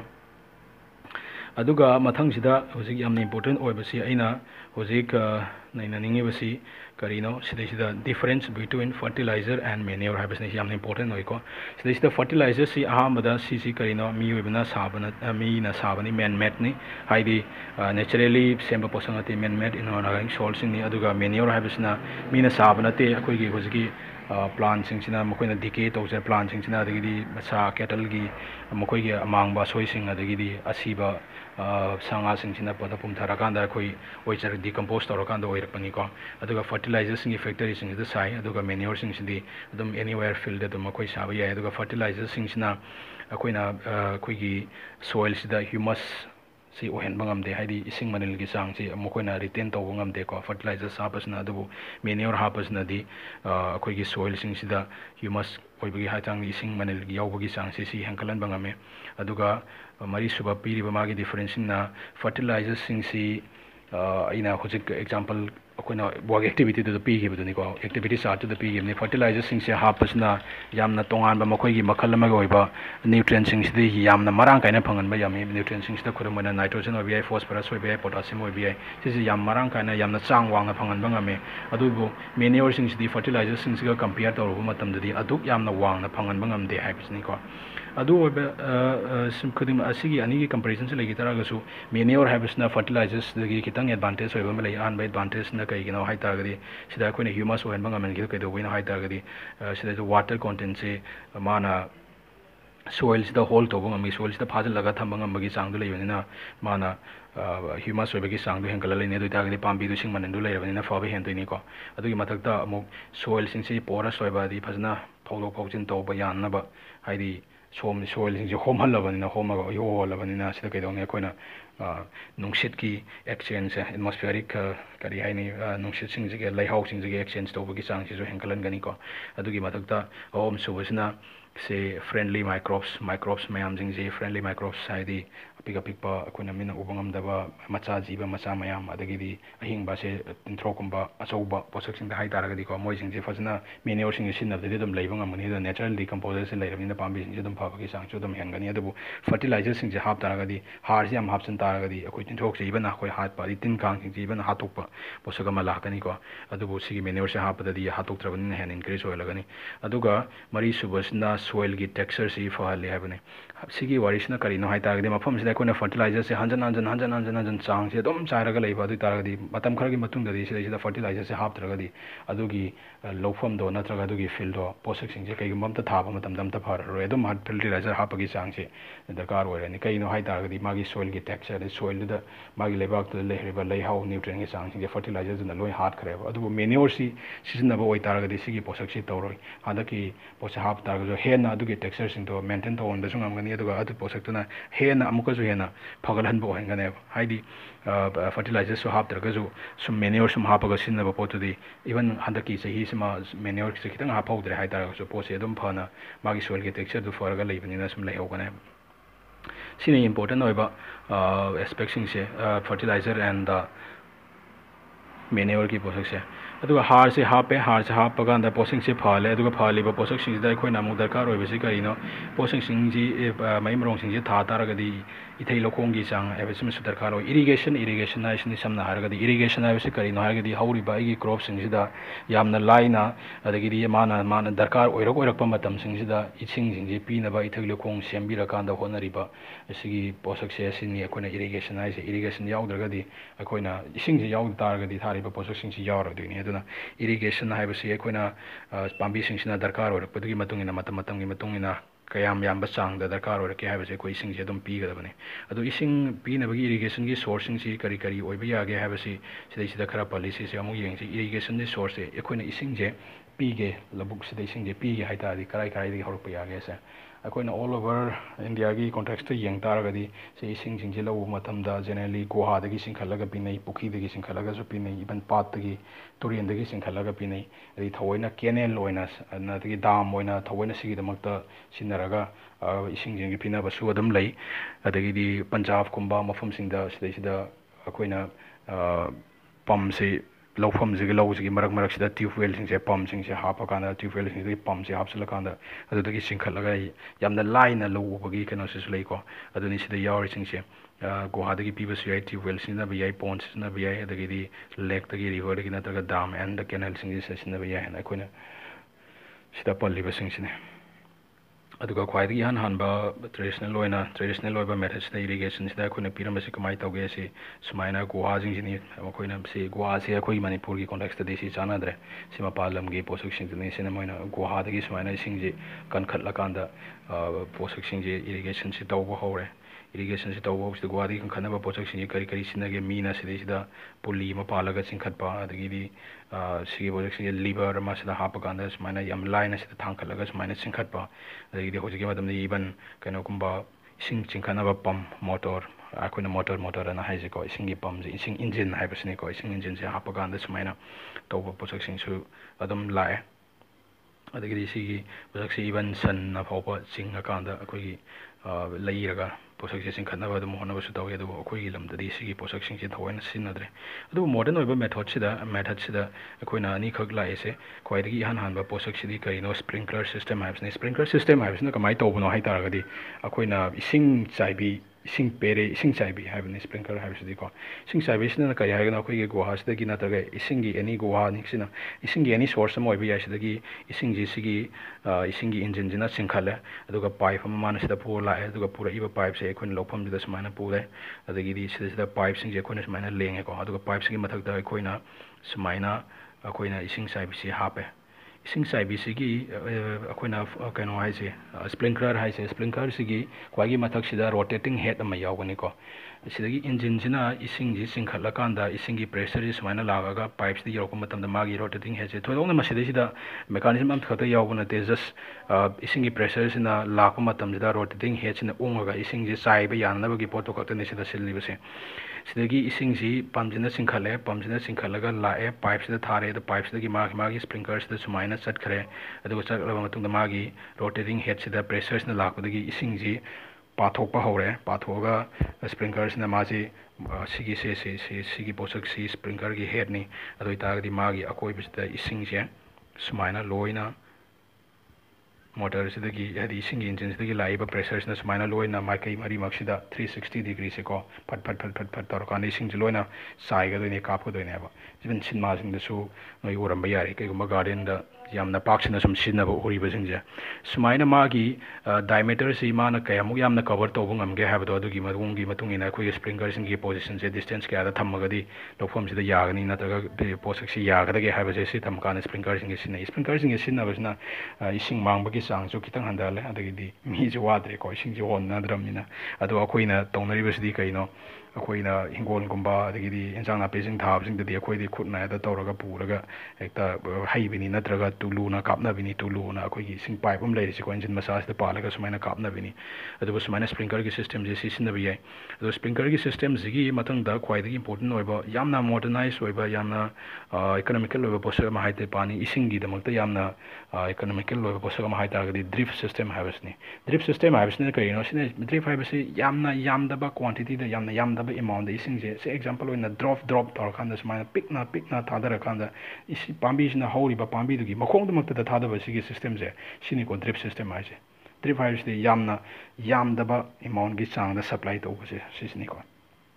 अदुगा मथंगसिदा होजिक यामना इम्पोर्टेंट ओइबसि अइना होजिक नाइनानिंगिबसि करिनो सिदैसिदा difference between fertiliser and manure हाइबसनि यामना इम्पोर्टेंट ओइको सिदैसिदा फर्टिलाइजर सि अहामदा सिसि करिनो मियोइबना साबना मीना साबनि मैन मेड नि हाइदि नेचुरली सेम्बा पोषंगति मैन मेड इनऑर्गेनिक सोल्सिंगनि अदुगा मैन्योर हाइबसना मीना साबनते अखोइगी होजिकी प्लांट सिंगसिना मखोइना डिके तौजे प्लांट सिंगसिना अदगिदी सा कैटल की मखोइगी अमांगबा सोइसिंग अदगिदी असीबा सांगा सिंगसिना पद पुमथारकांदा अखोइ ओइचर डिकम्पोज तौरकांदा ओइरकपनिको अदुगा फर्टिलाइजर सिंग फैक्टरी सिंगसिदा साइ अदुगा मैन्योर सिंगसिदि अदुम एनीवेयर फील्ड अदुम मखोइ साबा याइ अदुगा फर्टिलाइजर सिंगसिना अखोइना अखोइगी सोइल सिदा ह्यूमस सी ओहेनबा ngamde हाइदि इसिंग मनilgi चांग सी मखोइना रिटेन तौबा ngamde को फर्टिलाइजर हापसना अदुबु मैन्योर हापसना दि अखोइगी सोइल सिंग सिदा ह्यूमस ओइबगी हाचांग इसिंग मनilgi यावबगी चांग सी सी हेंकलन बंगामे अदुगा मरी सुबा पीरिबा मागी डिफरेंसिंग ना फर्टिलाइजर सिंग सी अइना होजिक एग्जांपल अखोइना वर्क एक्टिविटी दु पीगिबदुनिको एक्टिविटी चार्ट दु पीगिबनि फर्टिलाइजर सिंग से हापसना यामना तोंगानबा मखोइगी मखल अमगा ओइबा न्यूट्रिएंट सिंग सिदि यामना मरांग काइना फंगनबा यामी न्यूट्रिएंट सिंग सिदा खुरमना नाइट्रोजन ओइबियाइ फोस्फोरस ओइबियाइ पोटासियम ओइबियाइ सिसि याम मरांग काइना यामना चांग वांगना फंगनबा ngame अदुबु मैन्योर सिंग सिदि फर्टिलाइजर सिंग सिगा कंपेयर तौरबा मतमददि अदुक यामना वांगना फंगनबा ngamde हाइबसनिको अदु ओइबा सिम खुदिम असिगी अनिगी कंपैरिजन से लगी तरगसु मैन्योर हाइबसना फर्टिलाइजर्स दगी खितंग एडवांटेज ओइबा मले आन बाय एडवांटेज न कईगिनो हाइतारगदी सिदा अखोइना ह्यूमस ओहेनबा ngamengि कइदोबैना हाइतारगदी सिदा वाटर कंटेंट से माना सोइल सिदा होल्ड तौबा ngamgi सोइल सिदा फाजलगा थंबा ngamबगी चांगदु लेबनिना माना ह्यूमस ओइबगी चांगदु हेंगला लेने दुइतागदी पांबीदु सिंग मनंदु लेरबनिना फाबे हेंदोइनिको अदुगी मथक्ता अमुक सोइल सिंगसि पोरस ओइबादि फजना फौदोक फौजिन तौबा याननबा हाइदि सोम सोइल सिंगसि होमहलबनिना होमगा योहलबनिना सिदा कइदोंने अखोइना नुंगसित की एक्सचेंज एटमॉस्फेरिक करी हाइनि नुंगसित सिंगसिगे लैहाउ सिंगसिगे एक्सचेंज तौबगी चांगसिसु हेंगलनगनिको अदुगी मथक्ता अहोम सुबसिना से फ्रेंडली माइक्रोब्स माइक्रोब्स मैम जिंगजे फ्रेंडली माइक्रोब्स हाइदि अपिक अपिकपा अखोइना मिना उबंगमदबा मचा जीव मचा मैम अदगिदी अहिंगबा से तिंथ्रोकुंबा अचौबा पोषकसिंग हाइतारगदिको मोइसिंगजे फजना मैन्योर सिंग सिनबदि दम लैबा ngamani द नेचुरल डिकम्पोजर से लैरबनिना पांबी सिंगजे दम फाबगी चांगसु दम हेंगनी अदबु फर्टिलाइजर सिंगजे हाप तारगदी हार से हम हापसन तारगदी अखोइ तिंथ्रोक जीवन अखोइ हात पादि तिन कांग सिंग जीवन हातोकपा पोषकमा लाकनिको अदबु सिगी मैन्योर से हापददि हातोकत्रबनिना हेन इनक्रीज होलगनी अदुगा मरी सुबसना सोइल की टेक्सचर से फहले हाबने सिगी वारिसना करिनो हाइतारगदी मफम सिदा कोना फर्टिलाइजर से हंजन हंजन हंजन हंजन हंजन चांग से दम चाइरगा लैबा दु तारगदी मतम खरगी मतुंगदि सिदा सिदा फर्टिलाइजर से हापत्रगदी अदुगी लौफम दो नत्रगा अदुगी फील्ड दो पोषक सिंग से कईगम ममता थाबा मतम दम त फररो एदम हाट फर्टिलाइजर हापगी चांग से दरकार ओइरनि कईनो हाइतारगदी मागी सोइल की टेक्सचर सोइल द मागी लेबाक द लेहरिबा लैहाउ न्यूट्रिएंट की चांग से फर्टिलाइजर द लोय हाट खरेबा अदुबु मैन्योर सी सिजनबा ओइतारगदी सिगी पोषक से तौरोय हादकी पोषक हाप तारगजो हेना अदुगी टेक्सचर सिंग तो मेंटेन तौनबसु ngamgani aduga adu posaktuna hena amukazu hena phagalhan bo hengane haidi fertilizer su hap targazu sum manure sum hapaga sinna potudi even handaki sahi sima manure se kitang hap haudre hai targazu pose adum phana magi soil ge texture du faraga leibani sum leihogane sine important oiba aspect sing se fertilizer and the manure ki posak se अदुगा हार से हापे हार से हाप पगांदा possessing से फाले अदुगा फालिबा पोसक सिंग दा अखोइना मु दरकार ओइबसि करिनो पोसिंग सिंग जी मै मरोंग सिंग जी था तारगदी इथै लोखोंग की चांग एबसि मसु दरकार ओ इरिगेशन इरिगेशन नाइसनि समना हारगदी इरिगेशन आइबसि करिनो हारगदी हौरिबा इगी क्रॉप सिंग जिदा यामना लाइना अदगिदी माना माना दरकार ओइरक ओइरकपा मतम सिंग जिदा इसिंग सिंग जी पीनबा इथै लोखोंग सेमबिरा कांदा होनरिबा असिगी पोसक से सिनि अखोइना इरिगेशन आइसे इरिगेशन याउद्रगदी अखोइना इसिंग जी याउद तारगदी थारिबा पोसक सिंग जी याउरदुनि अदुना irrigation हाइबसि अखोइना पांबी सिंगसिना दरकार ओरकपदुगी मतुंगिना मतम मतमगी मतुंगिना ꯀꯌꯥꯝ ꯌꯥꯝꯕ ꯆꯥꯡꯗ ꯗꯔꯀꯥꯔ ꯑꯣꯏꯔꯛꯀꯦ ꯍꯥꯏꯕꯁꯦ ꯑꯩꯈꯣꯏ ꯏꯁꯤꯡꯁꯦ ꯑꯗꯨꯝ ꯄꯤꯒꯗꯕꯅꯤ ꯑꯗꯨ ꯏꯁꯤꯡ ꯄꯤꯅꯕꯒꯤ irrigation ꯁꯣꯔꯁꯁꯤꯡꯁꯤ ꯀꯔꯤ ꯀꯔꯤ ꯑꯣꯏꯕ ꯌꯥꯒꯦ ꯍꯥꯏꯕꯁꯤ ꯁꯤꯗꯩꯁꯤꯗ ꯈꯔ ꯄꯜꯂꯤꯁꯤꯁꯦ ꯑꯃꯨꯛ ꯌꯦꯡꯁꯤ irrigation ꯁꯣꯔꯁꯁꯦ ꯑꯩꯈꯣꯏꯅ ꯏꯁꯤꯡꯁꯦ ꯄꯤꯒꯦ ꯂꯧꯕꯨꯛꯁꯤꯗ ꯏꯁꯤꯡꯁꯦ ꯄꯤꯒꯦ ꯍꯥꯏꯇꯥꯔꯗꯤ ꯀꯔꯥꯏ ꯀꯔꯥꯏꯗꯒꯤ ꯍꯧꯔꯛꯄ ꯌꯥꯒꯦꯁꯦ ꯑꯩꯈꯣꯏꯅ ꯑꯣꯜ ꯑꯣꯚꯔ ꯏꯟꯗꯤꯌꯥꯒꯤ ꯀꯣꯟꯇꯦꯛꯁꯇ ꯌꯦꯡ ꯇꯥꯔꯒꯗꯤ ꯁꯤ ꯏꯁꯤꯡꯁꯤꯡꯁꯦ ꯂꯧꯕ ꯃꯇꯝꯗ ꯖꯦꯅꯔꯦꯂꯤ ꯒꯨꯍꯥꯗꯒꯤ ꯆꯤꯡꯈꯠꯂꯒ ꯄꯤꯅꯩ ꯄꯨꯈ꯭ꯔꯤꯗꯒꯤ ꯆꯤꯡꯈꯠꯂꯒꯁꯨ ꯄꯤꯅꯩ ꯏꯚꯟ ꯄꯥꯠꯇꯒꯤ ꯇꯨꯔꯦꯟꯗꯒꯤ ꯆꯤꯡꯈꯠꯂꯒ ꯄꯤꯅꯩ ꯑꯗꯩ ꯊꯑꯣꯏꯅ ꯀꯦꯅꯦꯜ ꯑꯣꯏꯅ ꯑꯗꯒꯤ ꯗꯥꯝ ꯑꯣꯏꯅ ꯊꯑꯣꯏꯅ ꯁꯤꯒꯤꯗꯃꯛꯇ ꯁꯤꯖꯤꯟꯅꯔꯒ ꯏꯁꯤꯡꯁꯤꯡꯒꯤ ꯄꯤꯅꯕꯁꯨ ꯑꯗꯨꯝ ꯂꯩ ꯑꯗꯒꯤꯗꯤ ꯄꯟꯖꯥꯕꯀꯨꯝꯕ ꯃꯐꯝꯁꯤꯡꯗ ꯁꯤꯗꯩꯁꯤꯗ ꯑꯩꯈꯣꯏꯅ ꯄꯝꯁꯤ ꯂꯧꯐꯝꯁꯤꯒꯤ ꯂꯧꯁꯤꯒꯤ ꯃꯔꯛ ꯃꯔꯛꯁꯤꯗ ꯇ꯭ꯌꯨꯕꯋꯦꯜꯁꯤꯡꯁꯦ ꯄꯝꯁꯤꯡꯁꯦ ꯍꯥꯞꯄꯀꯥꯟꯗ ꯇ꯭ꯌꯨꯕꯋꯦꯜꯁꯤꯡꯁꯤꯗꯒꯤ ꯄꯝꯁꯦ ꯍꯥꯞꯆꯤꯜꯂꯀꯥꯟꯗ ꯑꯗꯨꯗꯒꯤ ꯆꯤꯡꯈꯠꯂꯒ ꯌꯥꯝꯅ ꯂꯥꯏꯅ ꯂꯧ ꯎꯕꯒꯤ ꯀꯩꯅꯣꯁꯤꯁꯨ ꯂꯩꯀꯣ ꯑꯗꯨꯅꯤ ꯁꯤꯗ ꯌꯥꯎꯔꯤꯁꯤꯡꯁꯦ ꯒꯨꯍꯥꯗꯒꯤ ꯄꯤꯕꯁꯨ ꯌꯥꯏ ꯇ꯭ꯌꯨꯕꯋꯦꯜ ꯁꯤꯖꯤꯟꯅꯕ ꯌꯥꯏ ꯄꯣꯟ ꯁꯤꯖꯤꯟꯅꯕ ꯌꯥꯏ ꯑꯗꯒꯤꯗꯤ ꯂꯦꯛꯇꯒꯤ ꯔꯤꯚꯔꯗꯒꯤ ꯅꯠꯇ꯭ꯔꯒ ꯗꯥꯝ ꯑꯦꯟ ꯀꯦꯅꯦꯜꯁꯤꯡꯁꯦ ꯁꯤꯖꯤꯟꯅꯕ ꯌꯥꯏ ꯍꯥꯏꯅ ꯑꯩꯈꯣꯏꯅ ꯁꯤꯗ ꯄꯜꯂꯤꯕꯁꯤꯡꯁꯤꯅꯤ ꯑꯗꯨꯒ ꯈ꯭ꯋꯥꯏꯗꯒꯤ ꯏꯍꯥꯟ ꯍꯥꯟꯕ ꯇ꯭ꯔꯦꯗꯤꯁꯅꯦꯜ ꯑꯣꯏꯅ ꯇ꯭ꯔꯦꯗꯤꯁꯅꯦꯜ ꯑꯣꯏꯕ ꯃꯦꯊꯠꯁꯤꯗ irrigationꯁꯤꯗ ꯑꯩꯈꯣꯏꯅ ꯄꯤꯔꯝꯕꯁꯤ ꯀꯃꯥꯏꯅ ꯇꯧꯒꯦ ꯁꯤ ꯁꯨꯃꯥꯏꯅ ꯒꯨꯍꯥꯁꯤꯡꯁꯤꯅꯤ ꯑꯩꯈꯣꯏꯅ ꯁꯤ ꯒꯨꯍꯥꯁꯤ ꯑꯩꯈꯣꯏ ꯃꯅꯤꯄꯨꯔꯒꯤ ꯀꯣꯟꯇꯦꯛꯁꯇꯗꯤ ꯁꯤ ꯆꯥꯟꯅꯗ꯭ꯔꯦ ꯁꯤ ꯃꯄꯥꯟ ꯂꯝꯒꯤ ꯄꯣꯠꯁꯛꯁꯤꯡꯗꯨꯅꯤ ꯁꯤꯅ ꯃꯣꯏꯅ ꯒꯨꯍꯥꯗꯒꯤ ꯁꯨꯃꯥꯏꯅ ꯏꯁꯤꯡꯁꯤ ꯀꯟꯈꯠꯂꯀꯥꯟꯗ ꯄꯣꯠꯁꯛꯁꯤꯡꯁꯤ irrigationꯁꯤ ꯇꯧꯕ ꯍꯧꯔꯦ irrigationꯁꯤ ꯇꯧꯕ ꯍꯧꯕꯁꯤꯗ ꯒꯨꯍꯥꯗꯒꯤ ꯀꯟꯈꯠꯅꯕ ꯄꯣꯠꯁꯛꯁꯤꯡꯁꯤ ꯀꯔꯤ ꯀꯔꯤ ꯁꯤꯖꯤꯟꯅꯒꯦ ꯃꯤꯅ ꯁꯤꯗꯩꯁꯤꯗ ꯄꯨꯂꯤ ꯑꯃ ꯄꯥꯜꯂꯒ ꯆꯤꯡꯈꯠꯄ ꯑꯗꯒꯤꯗꯤ ꯁꯤꯒꯤ ꯄꯣꯠꯁꯛꯁꯤꯡꯁꯦ ꯂꯤꯚꯔ ꯑꯃ ꯁꯤꯗ ꯍꯥꯞꯄꯀꯥꯟꯗ ꯁꯨꯃꯥꯏꯅ ꯌꯥꯝ ꯂꯥꯏꯅ ꯁꯤꯗ ꯊꯥꯡꯀꯠꯂꯒ ꯁꯨꯃꯥꯏꯅ ꯆꯤꯡꯈꯠꯄ ꯑꯗꯒꯤꯗꯤ ꯍꯧꯖꯤꯛꯀꯤ ꯃꯇꯝꯗ ꯏꯚꯟ ꯀꯩꯅꯣꯒꯨꯝꯕ ꯏꯁꯤꯡ ꯆꯤꯡꯈꯠꯅꯕ ꯄꯝ ꯃꯣꯇꯣꯔ ꯑꯩꯈꯣꯏꯅ ꯃꯣꯇꯣꯔ ꯃꯣꯇꯣꯔ ꯑꯅ ꯍꯥꯏꯁꯦꯀꯣ ꯏꯁꯤꯡꯒꯤ ꯄꯝꯁꯦ ꯏꯁꯤꯡ ꯏꯟꯖꯤꯟ ꯍꯥꯏꯕꯁꯤꯅꯤꯀꯣ ꯏꯁꯤꯡ ꯏꯟꯖꯤꯟꯁꯦ ꯍꯥꯞꯄꯀꯥꯟꯗ ꯁꯨꯃꯥꯏꯅ ꯇꯧꯕ ꯄꯣꯠꯁꯛꯁꯤꯡꯁꯨ ꯑꯗꯨꯝ ꯂꯥꯛꯑꯦ ꯑꯗꯒꯤꯗꯤ ꯁꯤꯒꯤ ꯄꯣꯠꯁꯛꯁꯤ ꯏꯚꯟ ꯁꯟꯅ ꯐꯥꯎꯕ ꯆꯤꯡꯉꯀꯥꯟꯗ ꯑꯩꯈꯣꯏꯒꯤ ꯂꯩꯔꯒ ꯄꯣꯠꯁꯛꯁꯦ ꯆꯤꯡꯈꯠꯅꯕ ꯑꯗꯨꯝ ꯍꯣꯠꯅꯕꯁꯨ ꯇꯧꯋꯤ ꯑꯗꯨꯕꯨ ꯑꯩꯈꯣꯏꯒꯤ ꯂꯝꯗꯗꯤ ꯁꯤꯒꯤ ꯄꯣꯠꯁꯛꯁꯤꯡꯁꯦ ꯊꯑꯣꯏꯅ ꯁꯤꯖꯤꯟꯅꯗ꯭ꯔꯦ ꯑꯗꯨꯕꯨ ꯃꯣꯗꯔꯟ ꯑꯣꯏꯕ ꯃꯦꯊꯣꯠꯁꯤꯗ ꯃꯦꯊꯠꯁꯤꯗ ꯑꯩꯈꯣꯏꯅ ꯑꯅꯤꯈꯛ ꯂꯥꯛꯏꯁꯦ ꯈ꯭ꯋꯥꯏꯗꯒꯤ ꯏꯍꯥꯟ ꯍꯥꯟꯕ ꯄꯣꯠꯁꯛꯁꯤꯗꯤ ꯀꯔꯤꯅꯣ ꯁ꯭ꯄ꯭ꯔꯤꯡꯀꯂꯔ ꯁꯤꯁꯇꯦꯝ ꯍꯥꯏꯕꯁꯤꯅꯤ ꯁ꯭ꯄ꯭ꯔꯤꯡꯀꯂꯔ ꯁꯤꯁꯇꯦꯝ ꯍꯥꯏꯕꯁꯤꯅ ꯀꯃꯥꯏꯅ ꯇꯧꯕꯅꯣ ꯍꯥꯏ ꯇꯥꯔꯒꯗꯤ ꯑꯩꯈꯣꯏꯅ ꯏꯁꯤꯡ ꯆꯥꯏꯕꯤ ꯏꯁꯤꯡ ꯄꯦꯔꯦ ꯏꯁꯤꯡ ꯆꯥꯏꯕꯤ ꯍꯥꯏꯕꯅꯤ ꯁ꯭ꯄ꯭ꯔꯤꯡꯀꯂꯔ ꯍꯥꯏꯕꯁꯤꯗꯤꯀꯣ ꯏꯁꯤꯡ ꯆꯥꯏꯕꯤꯁꯤꯅ ꯀꯔꯤ ꯍꯥꯏꯒꯅꯣ ꯑꯩꯈꯣꯏꯒꯤ ꯒꯨꯍꯥꯁꯤꯗꯒꯤ ꯅꯠꯇ꯭ꯔꯒ ꯏꯁꯤꯡꯒꯤ ꯑꯦꯅꯤ ꯒꯨꯍꯥꯅꯤꯁꯤꯅ ꯏꯁꯤꯡꯒꯤ ꯑꯦꯅꯤ ꯁꯣꯔꯁ ꯑꯃ ꯑꯣꯏꯕ ꯌꯥꯏ ꯁꯤꯗꯒꯤ ꯏꯁꯤꯡꯁꯤ ꯁꯤꯒꯤ ꯏꯁꯤꯡꯒꯤ ꯏꯟꯖꯤꯟꯁꯤꯅ ꯆꯤꯡꯈꯠꯂꯦ ꯑꯗꯨꯒ ꯄꯥꯏꯞ ꯑꯃ ꯃꯥꯅ ꯁꯤꯗ ꯄꯨꯔ ꯂꯥꯛꯑꯦ ꯑꯗꯨꯒ ꯄꯨꯔꯛꯏꯕ ꯄꯥꯏꯞꯁꯦ ꯑꯩꯈꯣꯏꯅ ꯂꯧꯐꯝꯁꯤꯗ ꯁꯨꯃꯥꯏꯅ ꯄꯨꯔꯦ ꯑꯗꯒꯤꯗꯤ ꯁꯤꯗꯩꯁꯤꯗ ꯄꯥꯏꯞꯁꯤꯡꯁꯦ ꯑꯩꯈꯣꯏꯅ ꯁꯨꯃꯥꯏꯅ ꯂꯦꯡꯉꯦꯀꯣ ꯑꯗꯨꯒ ꯄꯥꯏꯞꯁꯤꯒꯤ ꯃꯊꯛꯇ ꯑꯩꯈꯣꯏꯅ ꯁꯨꯃꯥꯏꯅ ꯑꯩꯈꯣꯏꯅ ꯏꯁꯤꯡ ꯆꯥꯏꯕꯤꯁꯤ ꯍꯥꯞꯄꯦ ꯏꯁꯤꯡ ꯆꯥꯏꯕꯤꯁꯤꯒꯤ ꯑꯩꯈꯣꯏꯅ ꯀꯩꯅꯣ ꯍꯥꯏꯁꯦ ꯁ꯭ꯄ꯭ꯔꯤꯡꯀꯂꯔ ꯍꯥꯏꯁꯦ ꯁ꯭ꯄ꯭ꯔꯤꯡꯀꯂꯔꯁꯤꯒꯤ ꯈ꯭ꯋꯥꯏꯒꯤ ꯃꯊꯛꯁꯤꯗ ꯔꯣꯇꯦꯇꯤꯡ ꯍꯦꯠ ꯑꯃ ꯌꯥꯎꯒꯅꯤꯀꯣ ꯁꯤꯗꯒꯤ ꯏꯟꯖꯤꯟꯁꯤꯅ ꯏꯁꯤꯡꯁꯤ ꯆꯤꯡꯈꯠꯂꯀꯥꯟꯗ ꯏꯁꯤꯡꯒꯤ ꯄ꯭ꯔꯦꯁꯔꯁꯤ ꯁꯨꯃꯥꯏꯅ ꯂꯥꯛꯑꯒ ꯄꯥꯏꯞꯁꯤꯗ ꯌꯧꯔꯛꯄ ꯃꯇꯝꯗ ꯃꯥꯒꯤ ꯔꯣꯇꯦꯇꯤꯡ ꯍꯦꯠꯁꯦ ꯊꯣꯏꯗꯣꯛꯅ ꯃꯁꯤꯗꯩꯁꯤꯗ ꯃꯦꯀꯥꯅꯤꯖꯝ ꯑꯃꯈꯛꯇ ꯌꯥꯎꯕ ꯅꯠꯇꯦ ꯖꯁ ꯏꯁꯤꯡꯒꯤ ꯄ꯭ꯔꯦꯁꯔꯁꯤꯅ ꯂꯥꯛꯄ ꯃꯇꯝꯁꯤꯗ ꯔꯣꯇꯦꯇꯤꯡ ꯍꯦꯠꯁꯤꯅ ꯎꯡꯉꯒ ꯏꯁꯤꯡꯁꯤ ꯆꯥꯏꯕ ꯌꯥꯅꯅꯕꯒꯤ ꯄꯣꯠꯇꯣ ꯈꯛꯇꯅꯤ ꯁꯤꯗ ꯁꯤꯜꯂꯤꯕꯁꯦ ꯁꯤꯗꯒꯤ ꯏꯁꯤꯡꯁꯤ ꯄꯝꯁꯤꯅ ꯆꯤꯡꯈꯠꯂꯦ ꯄꯝꯁꯤꯅ ꯆꯤꯡꯈꯠꯂꯒ ꯂꯥꯛꯑꯦ ꯄꯥꯏꯞꯁꯤꯗ ꯊꯥꯔꯦ ꯑꯗꯨ ꯄꯥꯏꯞꯁꯤꯗꯒꯤ ꯃꯥꯒꯤ ꯃꯥꯒꯤ ꯁ꯭ꯄ꯭ꯔꯤꯡꯀꯂꯔꯁꯤꯗ ꯁꯨꯃꯥꯏꯅ ꯆꯠꯈ꯭ꯔꯦ ꯑꯗꯨꯒ ꯆꯠꯂꯕ ꯃꯇꯨꯡꯗ ꯃꯥꯒꯤ ꯔꯣꯇꯦꯇꯤꯡ ꯍꯦꯠꯁꯤꯗ ꯄ꯭ꯔꯦꯁꯔꯁꯤꯅ ꯂꯥꯛꯄꯗꯒꯤ ꯏꯁꯤꯡꯁꯤ ꯄꯥꯊꯣꯛꯄ ꯍꯧꯔꯦ ꯄꯥꯊꯣꯛꯑꯒ ꯁ꯭ꯄ꯭ꯔꯤꯡꯀꯂꯔꯁꯤꯅ ꯃꯥꯁꯤ ꯁꯤꯒꯤꯁꯦ ꯁꯤ ꯁꯤꯒꯤ ꯄꯣꯠꯁꯛꯁꯤ ꯁ꯭ꯄ꯭ꯔꯤꯡꯀꯂꯔꯒꯤ ꯍꯦꯠꯅꯤ ꯑꯗꯨ ꯑꯣꯏꯇꯥꯔꯒꯗꯤ ꯃꯥꯒꯤ ꯑꯀꯣꯏꯕꯁꯤꯗ ꯏꯁꯤꯡꯁꯦ ꯁꯨꯃꯥꯏꯅ ꯂꯣꯏꯅ ꯃꯣꯇꯔꯁꯤꯗꯒꯤ ꯍꯥꯏꯗꯤ ꯏꯁꯤꯡꯒꯤ ꯏꯟꯖꯤꯟꯁꯤꯗꯒꯤ ꯂꯥꯛꯏꯕ ꯄ꯭ꯔꯦꯁꯔꯁꯤꯅ ꯁꯨꯃꯥꯏꯅ ꯂꯣꯏꯅ ꯃꯥꯏꯀꯩ ꯃꯔꯤꯃꯛꯁꯤꯗ ꯊ꯭ꯔꯤ ꯁꯤꯛꯁꯇꯤ ꯗꯤꯒ꯭ꯔꯤꯁꯦꯀꯣ ꯐꯠ ꯐꯠ ꯐꯠ ꯐꯠ ꯐꯠ ꯇꯧꯔꯀꯥꯟꯗ ꯏꯁꯤꯡꯁꯤ ꯂꯣꯏꯅ ꯆꯥꯏꯒꯗꯣꯏꯅꯦ ꯀꯥꯞꯀꯗꯣꯏꯅꯦꯕ ꯏꯚꯟ ꯁꯤꯅꯦꯃꯥꯁꯤꯡꯗꯁꯨ ꯅꯣꯏ ꯎꯔꯝꯕ ꯌꯥꯔꯦ ꯀꯩꯒꯨꯝꯕ ꯒꯥꯔꯗꯦꯟꯗ ꯌꯥꯝꯅ ꯄꯥꯛꯁꯤꯟꯅ ꯁꯨꯝ ꯁꯤꯖꯤꯟꯅꯕ ꯎꯔꯤꯕꯁꯤꯡꯁꯦ ꯁꯨꯃꯥꯏꯅ ꯃꯥꯒꯤ ꯗꯥꯏꯃꯦꯇꯔꯁꯤ ꯃꯥꯅ ꯀꯌꯥꯃꯨꯛ ꯌꯥꯝꯅ ꯀꯕꯔ ꯇꯧꯕ ꯉꯝꯒꯦ ꯍꯥꯏꯕꯗꯣ ꯑꯗꯨꯒꯤ ꯃꯑꯣꯡꯒꯤ ꯃꯇꯨꯡ ꯏꯟꯅ ꯑꯩꯈꯣꯏꯒꯤ ꯁ꯭ꯄ꯭ꯔꯤꯡꯀꯂꯔꯁꯤꯡꯒꯤ ꯄꯣꯖꯤꯁꯟꯁꯦ ꯗꯤꯁꯇꯦꯟꯁ ꯀꯌꯥꯗ ꯊꯝꯃꯒꯗꯤ ꯂꯧꯐꯝꯁꯤꯗ ꯌꯥꯒꯅꯤ ꯅꯠꯇ꯭ꯔꯒ ꯄꯣꯠꯁꯛꯁꯤ ꯌꯥꯒꯗꯒꯦ ꯍꯥꯏꯕꯁꯦ ꯁꯤ ꯊꯝꯃꯀꯥꯟꯗ ꯁ꯭ꯄ꯭ꯔꯤꯡꯀꯂꯔꯁꯤꯡꯁꯦ ꯁꯤꯖꯤꯟꯅꯩ ꯁ꯭ꯄ꯭ꯔꯤꯡꯀꯂꯔꯁꯤꯡꯁꯦ ꯁꯤꯖꯤꯟꯅꯕꯁꯤꯅ ꯏꯁꯤꯡ ꯃꯥꯡꯕꯒꯤ ꯆꯥꯡꯁꯨ ꯈꯤꯇꯪ ꯍꯟꯊꯍꯜꯂꯦ ꯑꯗꯒꯤꯗꯤ ꯃꯤꯁꯨ ꯋꯥꯗ꯭ꯔꯦꯀꯣ ꯏꯁꯤꯡꯁꯦ ꯍꯣꯟꯅꯗ꯭ꯔꯕꯅꯤꯅ ꯑꯗꯣ ꯑꯩꯈꯣꯏꯅ ꯇꯧꯅꯔꯤꯕꯁꯤꯗꯤ ꯀꯩꯅꯣ ꯑꯩꯈꯣꯏꯅ ꯍꯤꯡꯒꯣꯜꯒꯨꯝꯕ ꯑꯗꯒꯤꯗꯤ ꯏꯟꯖꯥꯡ ꯅꯥꯄꯤꯁꯤꯡ ꯊꯥꯕꯁꯤꯡꯗꯗꯤ ꯑꯩꯈꯣꯏꯗꯤ ꯈꯨꯠ ꯅꯥꯏꯗ ꯇꯧꯔꯒ ꯄꯨꯔꯒ ꯍꯦꯛꯇ ꯍꯩꯕꯤꯅꯤ ꯅꯠꯇ꯭ꯔꯒ ꯇꯨꯂꯨꯅ ꯀꯥꯞꯅꯕꯤꯅꯤ ꯇꯨꯂꯨꯅ ꯑꯩꯈꯣꯏꯒꯤ ꯏꯁꯤꯡ ꯄꯥꯏꯞ ꯑꯃ ꯂꯩꯔꯤꯁꯤꯀꯣ ꯏꯟꯖꯤꯟ ꯃꯆꯥꯁꯤꯗ ꯄꯥꯜꯂꯒ ꯁꯨꯃꯥꯏꯅ ꯀꯥꯞꯅꯕꯤꯅꯤ ꯑꯗꯨꯒ ꯁꯨꯃꯥꯏꯅ ꯁ꯭ꯄ꯭ꯔꯤꯡꯀꯂꯔꯒꯤ ꯁꯤꯁꯇꯦꯝꯁꯦ ꯁꯤ ꯁꯤꯖꯤꯟꯅꯕ ꯌꯥꯏ ꯑꯗꯣ ꯁ꯭ꯄ꯭ꯔꯤꯡꯀꯂꯔꯒꯤ ꯁꯤꯁꯇꯦꯝꯁꯤꯒꯤ ꯃꯊꯪꯗ ꯈ꯭ꯋꯥꯏꯗꯒꯤ ꯏꯝꯄꯣꯔꯇꯦꯟ ꯑꯣꯏꯕ ꯌꯥꯝꯅ ꯃꯣꯗꯔꯅꯥꯏꯖ ꯑꯣꯏꯕ ꯌꯥꯝꯅ ꯏꯀꯣꯅꯣꯃꯤꯀꯦꯜ ꯑꯣꯏꯕ ꯄꯣꯠꯁꯛ ꯑꯃ ꯍꯥꯏ ꯄꯥꯅꯤ ꯏꯁꯤꯡꯒꯤꯗꯃꯛꯇ ꯌꯥꯝꯅ ꯏꯀꯣꯅꯣꯃꯤꯀꯦꯜ ꯑꯣꯏꯕ ꯄꯣꯠꯁꯛ ꯑꯃ ꯍꯥꯏ ꯇꯥꯔꯒꯗꯤ ꯗ꯭ꯔꯤꯞ ꯁꯤꯁꯇꯦꯝ ꯍꯥꯏꯕꯁꯤꯅꯤ ꯗ꯭ꯔꯤꯞ ꯁꯤꯁꯇꯦꯝ ꯍꯥꯏꯕꯁꯤꯅ ꯀꯔꯤꯅꯣ ꯁꯤꯅ ꯗ꯭ꯔꯤꯞ ꯍꯥꯏꯕꯁꯤ ꯌꯥꯝꯅ ꯌꯥꯝꯗꯕ ꯀ꯭ꯋꯥꯟꯇꯤꯇꯤꯗ ꯌꯥꯝꯅ ꯌꯥꯝꯗꯕ ꯑꯦꯃꯥꯎꯟꯗ ꯏꯁꯤꯡꯁꯦ ꯁꯤ ꯑꯦꯛꯖꯥꯝꯄꯜ ꯑꯣꯏꯅ ꯗ꯭ꯔꯣꯞ ꯗ꯭ꯔꯣꯞ ꯇꯧꯔꯀꯥꯟꯗ ꯁꯨꯃꯥꯏꯅ ꯄꯤꯛꯅ ꯄꯤꯛꯅ ꯊꯥꯗꯔꯀꯥꯟꯗ ꯄꯥꯝꯕꯤꯁꯤꯅ ꯍꯧꯔꯤꯕ ꯄꯥꯝꯕꯤꯗꯨꯒꯤ ꯃꯈꯣꯡꯗꯃꯛꯇꯗ ꯊꯥꯗꯕ ꯁꯤꯒꯤ ꯁꯤꯁꯇꯦꯝꯁꯦ ꯁꯤꯅꯤꯀꯣ ꯗ꯭ꯔꯤꯞ ꯁꯤꯁꯇꯦꯝ ꯍꯥꯏꯁꯦ ꯗ꯭ꯔꯤꯞ ꯍꯥꯏꯕꯁꯤꯗꯤ ꯌꯥꯝꯅ ꯌꯥꯝꯗꯕ ꯑꯦꯃꯥꯎꯟꯒꯤ ꯆꯥꯡꯗ ꯁꯄ꯭ꯂꯥꯏ ꯇꯧꯕꯁꯦ ꯁꯤꯁꯤꯅꯤꯀꯣ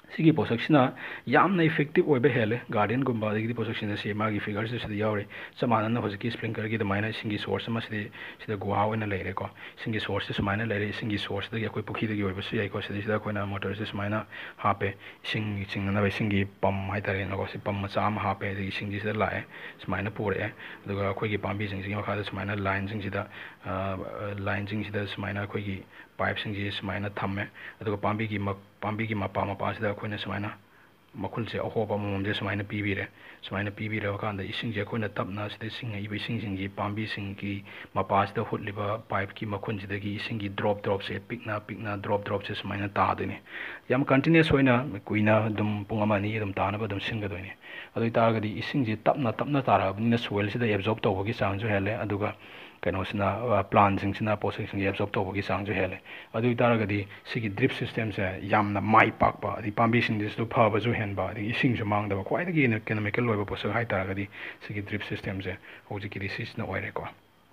Sigi posaksina yamna effective oibe hele garden gumba digi posaksina se magi figures se yaure samana na hojiki sprinkler gi damaina singi source ma se se guau ena leire ko singi source se maina leire singi source dagi akoi pukhi dagi oibe su yai ko se da koina motor se maina hape sing sing na be singi pam hai tare na ko se pam ma cham hape dagi singi se lae se maina pore aduga akoi gi pambi sing sing kha se maina line sing sida line sing sida se maina akoi gi pipe sing ji se maina thamme aduga pambi gi pambi gi mapa mapa sida ꯑꯩꯈꯣꯏꯅ ꯁꯨꯃꯥꯏꯅ ꯃꯈꯨꯜꯁꯦ ꯑꯍꯣꯕ ꯑꯃꯃꯝꯁꯦ ꯁꯨꯃꯥꯏꯅ ꯄꯤꯕꯤꯔꯦ ꯁꯨꯃꯥꯏꯅ ꯄꯤꯕꯤꯔꯕ ꯀꯥꯟꯗ ꯏꯁꯤꯡꯁꯦ ꯑꯩꯈꯣꯏꯅ ꯇꯞꯅ ꯁꯤꯗ ꯁꯤꯡꯉꯛꯏꯕ ꯏꯁꯤꯡꯁꯤꯡꯒꯤ ꯄꯥꯝꯕꯤꯁꯤꯡꯒꯤ ꯃꯄꯥꯁꯤꯗ ꯍꯨꯠꯂꯤꯕ ꯄꯥꯏꯞꯀꯤ ꯃꯈꯨꯟꯁꯤꯗꯒꯤ ꯏꯁꯤꯡꯒꯤ ꯗ꯭ꯔꯣꯞ ꯗ꯭ꯔꯣꯞꯁꯦ ꯄꯤꯛꯅ ꯄꯤꯛꯅ ꯗ꯭ꯔꯣꯞ ꯗ꯭ꯔꯣꯞꯁꯦ ꯁꯨꯃꯥꯏꯅ ꯇꯥꯗꯣꯏꯅꯦ ꯌꯥꯝ ꯀꯟꯇꯤꯅ꯭ꯌꯨꯁ ꯑꯣꯏꯅ ꯀꯨꯏꯅ ꯑꯗꯨꯝ ꯄꯨꯡ ꯑꯃ ꯑꯅꯤ ꯑꯗꯨꯝ ꯇꯥꯅꯕ ꯑꯗꯨꯝ ꯁꯤꯟꯒꯗꯣꯏꯅꯦ ꯑꯗꯨ ꯑꯣꯏꯇꯥꯔꯒꯗꯤ ꯏꯁꯤꯡꯁꯦ ꯇꯞꯅ ꯇꯞꯅ ꯇꯥꯔꯛꯑꯕꯅꯤꯅ ꯁꯣꯏꯜꯁꯤꯗ ꯑꯦꯕꯖꯣꯔꯕ ꯇꯧꯕꯒꯤ ꯆꯥꯡꯁꯨ ꯍꯦꯜꯂꯦ ꯑꯗꯨꯒ ꯀꯩꯅꯣꯁꯤꯅ ꯄ꯭ꯂꯥꯟꯁꯤꯡꯁꯤꯅ ꯄꯣꯠꯁꯛꯁꯤꯡꯁꯦ ꯑꯦꯕꯖꯣꯔꯕ ꯇꯧꯕꯒꯤ ꯆꯥꯡꯁꯨ ꯍꯦꯜꯂꯦ ꯑꯗꯨ ꯑꯣꯏꯇꯥꯔꯒꯗꯤ ꯁꯤꯒꯤ ꯗ꯭ꯔꯤꯞ ꯁꯤꯁꯇꯦꯝꯁꯦ ꯌꯥꯝꯅ ꯃꯥꯏ ꯄꯥꯛꯄ ꯑꯗꯩ ꯄꯥꯝꯕꯤꯁꯤꯡꯁꯤꯁꯨ ꯐꯕꯁꯨ ꯍꯦꯟꯕ ꯑꯗꯒꯤ ꯏꯁꯤꯡꯁꯨ ꯃꯥꯡꯗꯕ ꯈ꯭ꯋꯥꯏꯗꯒꯤ ꯏꯀꯣꯅꯣꯃꯤꯀꯦꯜ ꯑꯣꯏꯕ ꯄꯣꯠꯁꯛ ꯍꯥꯏꯇꯥꯔꯒꯗꯤ ꯁꯤꯒꯤ ꯗ꯭ꯔꯤꯞ ꯁꯤꯁꯇꯦꯝꯁꯦ ꯍꯧꯖꯤꯛꯀꯤꯗꯤ ꯁꯤꯁꯤꯅ ꯑꯣꯏꯔꯦꯀꯣ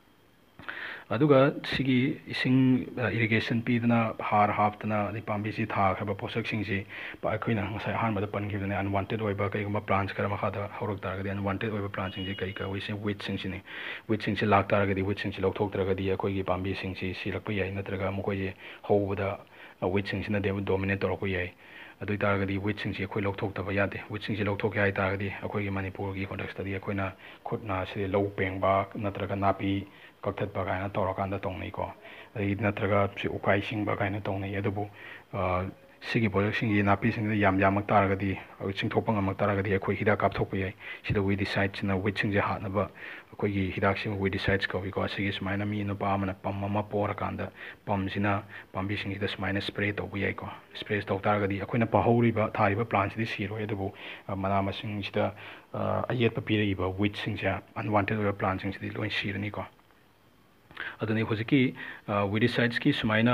ꯑꯗꯨꯒ ꯁꯤꯒꯤ ꯏꯁꯤꯡ ꯏꯔꯤꯒꯦꯁꯟ ꯄꯤꯗꯅ ꯍꯥꯔ ꯍꯥꯞꯇꯅ ꯑꯗꯩ ꯄꯥꯝꯕꯤꯁꯤ ꯊꯥꯈ꯭ꯔꯕ ꯄꯣꯠꯁꯛꯁꯤꯡꯁꯤ ꯑꯩꯈꯣꯏꯅ ꯉꯁꯥꯏ ꯑꯍꯥꯟꯕꯗ ꯄꯟꯈꯤꯕꯗꯨꯅꯦ ꯑꯟꯋꯥꯟꯇꯦꯗ ꯑꯣꯏꯕ ꯀꯩꯒꯨꯝꯕ ꯄ꯭ꯂꯥꯟꯁ ꯈꯔ ꯃꯈꯥꯗ ꯍꯧꯔꯛ ꯇꯥꯔꯒꯗꯤ ꯑꯟꯋꯥꯟꯇꯦꯗ ꯑꯣꯏꯕ ꯄ꯭ꯂꯥꯟꯁꯤꯡꯁꯤ ꯀꯔꯤ ꯀꯧꯏ ꯋꯤꯠꯁꯤꯡꯁꯤꯅꯤ ꯋꯤꯠꯁꯤꯡꯁꯤ ꯂꯥꯛꯇꯥꯔꯒꯗꯤ ꯋꯤꯠꯁꯤꯡꯁꯤ ꯂꯧꯊꯣꯛꯇ꯭ꯔꯒꯗꯤ ꯑꯩꯈꯣꯏꯒꯤ ꯄꯥꯝꯕꯤꯁꯤꯡꯁꯤ ꯁꯤꯔꯛꯄ ꯌꯥꯏ ꯅꯠꯇ꯭ꯔꯒ ꯃꯈꯣꯏꯁꯦ ꯍꯧꯕꯗ ꯋꯤꯠꯁꯤꯡꯁꯤꯅ ꯗꯣꯃꯤꯅꯦꯠ ꯇꯧꯔꯛꯄ ꯌꯥꯏ ꯑꯗꯨ ꯑꯣꯏꯇꯥꯔꯒꯗꯤ ꯋꯤꯠꯁꯤꯡꯁꯤ ꯑꯩꯈꯣꯏ ꯂꯧꯊꯣꯛꯇꯕ ꯌꯥꯗꯦ ꯋꯤꯠꯁꯤꯡꯁꯤ ꯂꯧꯊꯣꯛꯀꯦ ꯍꯥꯏꯇꯥꯔꯒꯗꯤ ꯑꯩꯈꯣꯏꯒꯤ ꯃꯅꯤꯄꯨꯔꯒꯤ ꯀꯣꯟꯇꯦꯛꯁꯇꯗꯤ ꯑꯩꯈꯣꯏꯅ ꯈꯨꯠꯅ ꯁꯤꯗ ꯂꯧ ꯄꯦꯡꯕ ꯅꯠꯇ꯭ꯔꯒ ꯅꯥꯄꯤ ꯀꯛꯊꯠꯄ ꯀꯥꯏꯅ ꯇꯧꯔꯀꯥꯟꯗ ꯇꯧꯅꯩꯀꯣ ꯑꯗꯒꯤ ꯅꯠꯇ꯭ꯔꯒ ꯁꯤ ꯎꯀꯥꯏ ꯁꯤꯡꯕ ꯀꯥꯏꯅ ꯇꯧꯅꯩ ꯑꯗꯨꯕꯨ ꯁꯤꯒꯤ ꯄꯣꯠꯁꯛꯁꯤꯡꯒꯤ ꯅꯥꯄꯤꯁꯤꯡꯁꯤꯗ ꯌꯥꯝ ꯌꯥꯝꯃꯛ ꯇꯥꯔꯒꯗꯤ ꯆꯤꯡꯊꯣꯛꯄ ꯉꯝꯃꯛ ꯇꯥꯔꯒꯗꯤ ꯑꯩꯈꯣꯏ ꯍꯤꯗꯥꯛ ꯀꯥꯞꯊꯣꯛꯄ ꯌꯥꯏ ꯁꯤꯗ ꯋꯤꯗꯤꯁꯥꯏꯠꯁꯤꯅ ꯋꯤꯠꯁꯤꯡꯁꯦ ꯍꯥꯠꯅꯕ ꯑꯩꯈꯣꯏꯒꯤ ꯍꯤꯗꯥꯛꯁꯤꯡ ꯋꯤꯗꯤꯁꯥꯏꯠꯁ ꯀꯧꯏꯀꯣ ꯑꯁꯤꯒꯤ ꯁꯨꯃꯥꯏꯅ ꯃꯤ ꯅꯨꯄꯥ ꯑꯃꯅ ꯄꯝ ꯑꯃ ꯄꯣꯔꯀꯥꯟꯗ ꯄꯝꯁꯤꯅ ꯄꯥꯝꯕꯤꯁꯤꯡꯁꯤꯗ ꯁꯨꯃꯥꯏꯅ ꯁ꯭ꯄ꯭ꯔꯦ ꯇꯧꯕ ꯌꯥꯏꯀꯣ ꯁ꯭ꯄ꯭ꯔꯦ ꯇꯧ ꯇꯥꯔꯒꯗꯤ ꯑꯩꯈꯣꯏꯅ ꯄꯥꯍꯧꯔꯤꯕ ꯊꯥꯔꯤꯕ ꯄ꯭ꯂꯥꯟꯁꯤꯗꯤ ꯁꯤꯔꯣꯏ ꯑꯗꯨꯕꯨ ꯃꯅꯥ ꯃꯁꯤꯡꯁꯤꯗ ꯑꯌꯦꯠꯄ ꯄꯤꯔꯛꯏꯕ ꯋꯤꯠꯁꯤꯡꯁꯦ ꯑꯟꯋꯥꯟꯇꯦꯗ ꯑꯣꯏꯕ ꯄ꯭ꯂꯥꯟꯁꯤꯡꯁꯤꯗꯤ ꯂꯣꯏ ꯁꯤꯔꯅꯤꯀꯣ ꯑꯗꯨꯅꯤ ꯍꯧꯖꯤꯛꯀꯤ ꯋꯤꯗꯤꯁꯥꯏꯠꯁꯀꯤ ꯁꯨꯃꯥꯏꯅ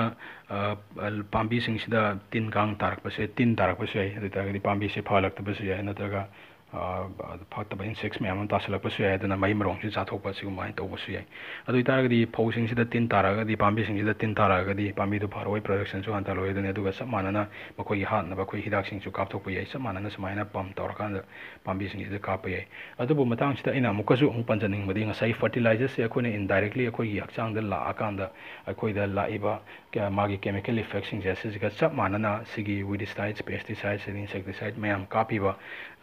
ꯄꯥꯝꯕꯤꯁꯤꯡꯁꯤꯗ ꯇꯤꯟ ꯀꯥꯡ ꯇꯥꯔꯛꯄꯁꯦ ꯇꯤꯟ ꯇꯥꯔꯛꯄꯁꯨ ꯌꯥꯏ ꯑꯗꯨ ꯑꯣꯏꯇꯥꯔꯒꯗꯤ ꯄꯥꯝꯕꯤꯁꯦ ꯐꯍꯜꯂꯛꯇꯕꯁꯨ ꯌꯥꯏ ꯅꯠꯇ꯭ꯔꯒ ꯐꯠꯇꯕ ꯏꯟꯁꯦꯛꯁ ꯃꯌꯥꯝ ꯑꯃ ꯇꯥꯁꯜꯂꯛꯄꯁꯨ ꯌꯥꯏ ꯑꯗꯨꯅ ꯃꯍꯩ ꯃꯔꯣꯡꯁꯤ ꯆꯥꯊꯣꯛꯄ ꯑꯁꯤꯒꯨꯝꯕ ꯇꯧꯕꯁꯨ ꯌꯥꯏ ꯑꯗꯨ ꯑꯣꯏꯇꯥꯔꯒꯗꯤ ꯐꯧꯁꯤꯡꯁꯤꯗ ꯇꯤꯟ ꯇꯥꯔꯒꯗꯤ ꯄꯥꯝꯕꯤꯁꯤꯡꯁꯤꯗ ꯇꯤꯟ ꯇꯥꯔꯒꯗꯤ ꯄꯥꯝꯕꯤꯗꯨ ꯐꯔꯣꯏ ꯄ꯭ꯔꯗꯛꯁꯟꯁꯨ ꯍꯟꯊꯔꯣꯏ ꯑꯗꯨꯅꯤ ꯑꯗꯨꯒ ꯆꯞ ꯃꯥꯟꯅꯅ ꯃꯈꯣꯏꯒꯤ ꯍꯥꯠꯅꯕ ꯑꯩꯈꯣꯏ ꯍꯤꯗꯥꯛꯁꯤꯡꯁꯨ ꯀꯥꯞꯊꯣꯛꯄ ꯌꯥꯏ ꯆꯞ ꯃꯥꯟꯅꯅ ꯁꯨꯃꯥꯏꯅ ꯄꯝ ꯇꯧꯔꯀꯥꯟꯗ ꯄꯥꯝꯕꯤꯁꯤꯡꯁꯤꯗ ꯀꯥꯞꯄ ꯌꯥꯏ ꯑꯗꯨꯕꯨ ꯃꯇꯥꯡꯁꯤꯗ ꯑꯩꯅ ꯑꯃꯨꯛꯀꯁꯨ ꯑꯃꯨꯛ ꯄꯟꯖꯅꯤꯡꯕꯗꯤ ꯉꯁꯥꯏ ꯐꯔꯇꯤꯂꯥꯏꯖꯔꯁꯦ ꯑꯩꯈꯣꯏꯅ ꯏꯟꯗꯥꯏꯔꯦꯛꯂꯤ ꯑꯩꯈꯣꯏꯒꯤ ꯍꯛꯆꯥꯡꯗ ꯂꯥꯛꯑꯀꯥꯟꯗ ꯑꯩꯈꯣꯏꯗ ꯂꯥꯛꯏꯕ ꯃꯥꯒꯤ ꯀꯦꯃꯤꯀꯦꯜ ꯏꯐꯦꯛꯁꯤꯡꯁꯦ ꯁꯤꯁꯤꯒ ꯆꯞ ꯃꯥꯟꯅꯅ ꯁꯤꯒꯤ ꯋꯤꯗꯤꯁꯥꯏꯠꯁ ꯄꯦꯁꯇꯤꯁꯥꯏꯠꯁ ꯏꯟꯁꯦꯛꯇꯤꯁꯥꯏꯠ ꯃꯌꯥꯝ ꯀꯥꯞꯄꯤꯕ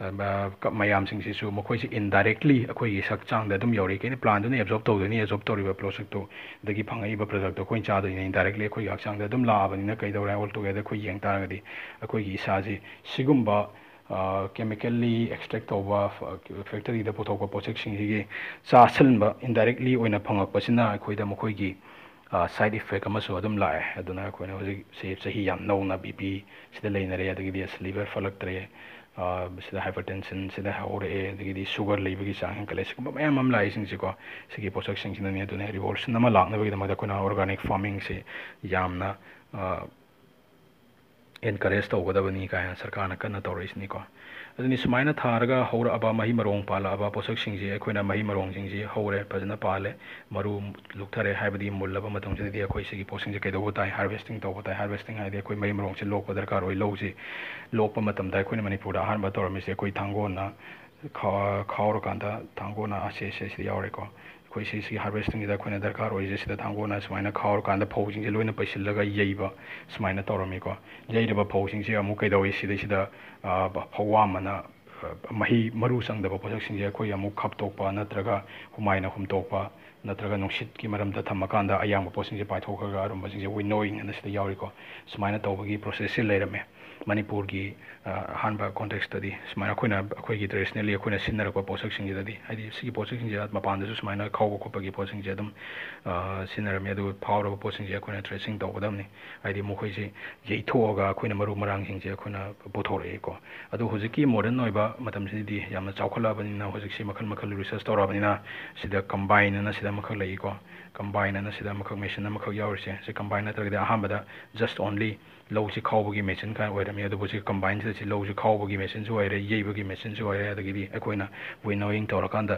ꯃꯌꯥꯝꯁꯤꯡꯁꯤꯁꯨ ꯃꯈꯣꯏꯁꯤ ꯏꯟꯗꯥꯏꯔꯦꯛꯂꯤ ꯑꯩꯈꯣꯏꯒꯤ ꯍꯛꯆꯥꯡꯗ ꯑꯗꯨꯝ ꯌꯧꯔꯤ ꯀꯩꯅꯣ ꯄ꯭ꯂꯥꯟꯗꯨꯅ ꯑꯦꯕꯖꯣꯔꯕ ꯇꯧꯗꯣꯏꯅꯤ ꯑꯦꯕꯖꯣꯔꯕ ꯇꯧꯔꯤꯕ ꯄꯣꯠꯁꯛꯇꯨ ꯑꯗꯒꯤ ꯐꯪꯉꯛꯏꯕ ꯄ꯭ꯔꯗꯛꯇꯣ ꯑꯩꯈꯣꯏꯅ ꯆꯥꯗꯣꯏꯅꯤ ꯏꯟꯗꯥꯏꯔꯦꯛꯂꯤ ꯑꯩꯈꯣꯏꯒꯤ ꯍꯛꯆꯥꯡꯗ ꯑꯗꯨꯝ ꯂꯥꯛꯑꯕꯅꯤꯅ ꯀꯩꯗꯧꯔꯦ ꯑꯣꯜ ꯇꯨꯒꯦꯗꯔ ꯑꯩꯈꯣꯏ ꯌꯦꯡ ꯇꯥꯔꯒꯗꯤ ꯑꯩꯈꯣꯏꯒꯤ ꯏꯁꯥꯁꯤ ꯁꯤꯒꯨꯝꯕ ꯀꯦꯃꯤꯀꯦꯜꯂꯤ ꯑꯦꯛꯁꯇ꯭ꯔꯦꯛ ꯇꯧꯕ ꯐꯦꯛꯇꯔꯤꯗ ꯄꯨꯊꯣꯛꯄ ꯄꯣꯠꯁꯛꯁꯤꯡꯁꯤꯒꯤ ꯆꯥꯁꯤꯟꯕ ꯏꯟꯗꯥꯏꯔꯦꯛꯂꯤ ꯑꯣꯏꯅ ꯐꯪꯉꯛꯄꯁꯤꯅ ꯑꯩꯈꯣꯏꯗ ꯃꯈꯣꯏꯒꯤ ꯁꯥꯏꯠ ꯏꯐꯦꯛ ꯑꯃꯁꯨ ꯑꯗꯨꯝ ꯂꯥꯛꯑꯦ ꯑꯗꯨꯅ ꯑꯩꯈꯣꯏꯅ ꯍꯧꯖꯤꯛ ꯆꯍꯤ ꯌꯥꯝ ꯅꯧꯅ ꯕꯤ ꯄꯤ ꯁꯤꯗ ꯂꯩꯅꯔꯦ ꯑꯗꯒꯤꯗꯤ ꯑꯁ ꯂꯤꯚꯔ ꯐꯠꯂꯛꯇ꯭ꯔꯦ ꯁꯤꯗ ꯍꯥꯏꯄꯔꯇꯦꯟꯁꯟ ꯁꯤꯗ ꯍꯧꯔꯛꯑꯦ ꯑꯗꯒꯤꯗꯤ ꯁꯨꯒꯔ ꯂꯩꯕꯒꯤ ꯆꯥꯡ ꯍꯦꯟꯀꯠꯂꯦ ꯁꯤꯒꯨꯝꯕ ꯃꯌꯥꯝ ꯑꯃ ꯂꯥꯛꯏꯁꯤꯡꯁꯤꯀꯣ ꯁꯤꯒꯤ ꯄꯣꯠꯁꯛꯁꯤꯡꯁꯤꯅꯅꯤ ꯑꯗꯨꯅ ꯔꯤꯚꯣꯂꯨꯁꯟ ꯑꯃ ꯂꯥꯛꯅꯕꯒꯤꯗꯃꯛꯇ ꯑꯩꯈꯣꯏꯅ ꯑꯣꯔꯒꯥꯅꯤꯛ ꯐꯥꯔꯃꯤꯡꯁꯤ ꯌꯥꯝꯅ एनकरेज तौगदबनी कायना सरकारना कन्ना तौरइसनीको अदुनी सुमाइना थारगा हौरअबा मही मरोंग पालाबा पोसकसिंगजी अखोइना मही मरोंगजिंगजी हौरे फजना पाले मरु लुक्थरे हाइबदी मुल्लबा मतंगजदी अखोइ सिगी पोसिंगजे कैदोबो ताइ हार्वेस्टिंग तौबो ताइ हार्वेस्टिंग हाइदे अखोइ मही मरोंगसे लोकपा दरकार ओइ लौजी लोकपा मतमदा अखोइना मणिपुरदा अहानबा तौरमिसे अखोइ थांगोना खाउरकांदा थांगोना आसे से से यावरेको अखोइ सिगी हार्वेस्टिंग अखोइना दरकार ओइजे सिदा थांगोना सुमाइना खाउरकांदा फौजिंगजे लोइना पैसिलगा यैबा सुमाइना तौरमिको यैरबा फौजिंगजे अमु कैदौइ सिदा सिदा फौवामना मही मरु संगदबा पोसकसिंगजे अखोइ अमु खपतोकपा नत्रगा हुमाइना हुमतोकपा नत्रगा नुंसितकी मरमदा थमकांदा अयांबा पोसकसिंगजे पाइथोखगा अरुंबसिंगजे विनोइंग अना सिदा यावरिको सुमाइना तौबगी प्रोसेस से लेरमे मणिपुर की अहानबा कॉन्टेक्सटदी सुमाइना अखोइना अखोइगी ट्रेडिशनली अखोइना सिन्नरको पोसकसिंगजेददी हाइदि सिगी पोसकसिंगजे मपानदसु सुमाइना खाउबा खोपगी पोसकसिंगजे अदुम सिन्नरमे अदु फावरबा पोसकसिंगजे अखोइना ट्रेसिंग तौगदमनि हाइदि मखोइजे यैथोगा अखोइना मरु मरांगसिंगजे अखोइना पुथोरएको अदु हुजिकी मॉडर्न ओइबा मतमसिदी यामना चावखलाबनिना हुजिकसि मखल मखल रिसर्च तौराबनिना सिदा कंबाइन अना सिदा मखल लईको कंबाइन अना सिदा मखल मेशिन मखल यावरसे से कंबाइन नत्रगदि अहानबदा जस्ट ओनली लौसी खाउबगी मेशिन का ओइरा ꯑꯣꯏꯔꯝꯃꯤ ꯑꯗꯨꯕꯨ ꯁꯤ ꯀꯝꯕꯥꯏꯟꯁꯤꯗ ꯁꯤ ꯂꯧꯁꯤ ꯈꯥꯎꯕꯒꯤ ꯃꯦꯆꯤꯟꯁꯨ ꯑꯣꯏꯔꯦ ꯌꯩꯕꯒꯤ ꯃꯦꯆꯤꯟꯁꯨ ꯑꯣꯏꯔꯦ ꯑꯗꯒꯤꯗꯤ ꯑꯩꯈꯣꯏꯅ ꯋꯤꯅꯣꯋꯤꯡ ꯇꯧꯔꯀꯥꯟꯗ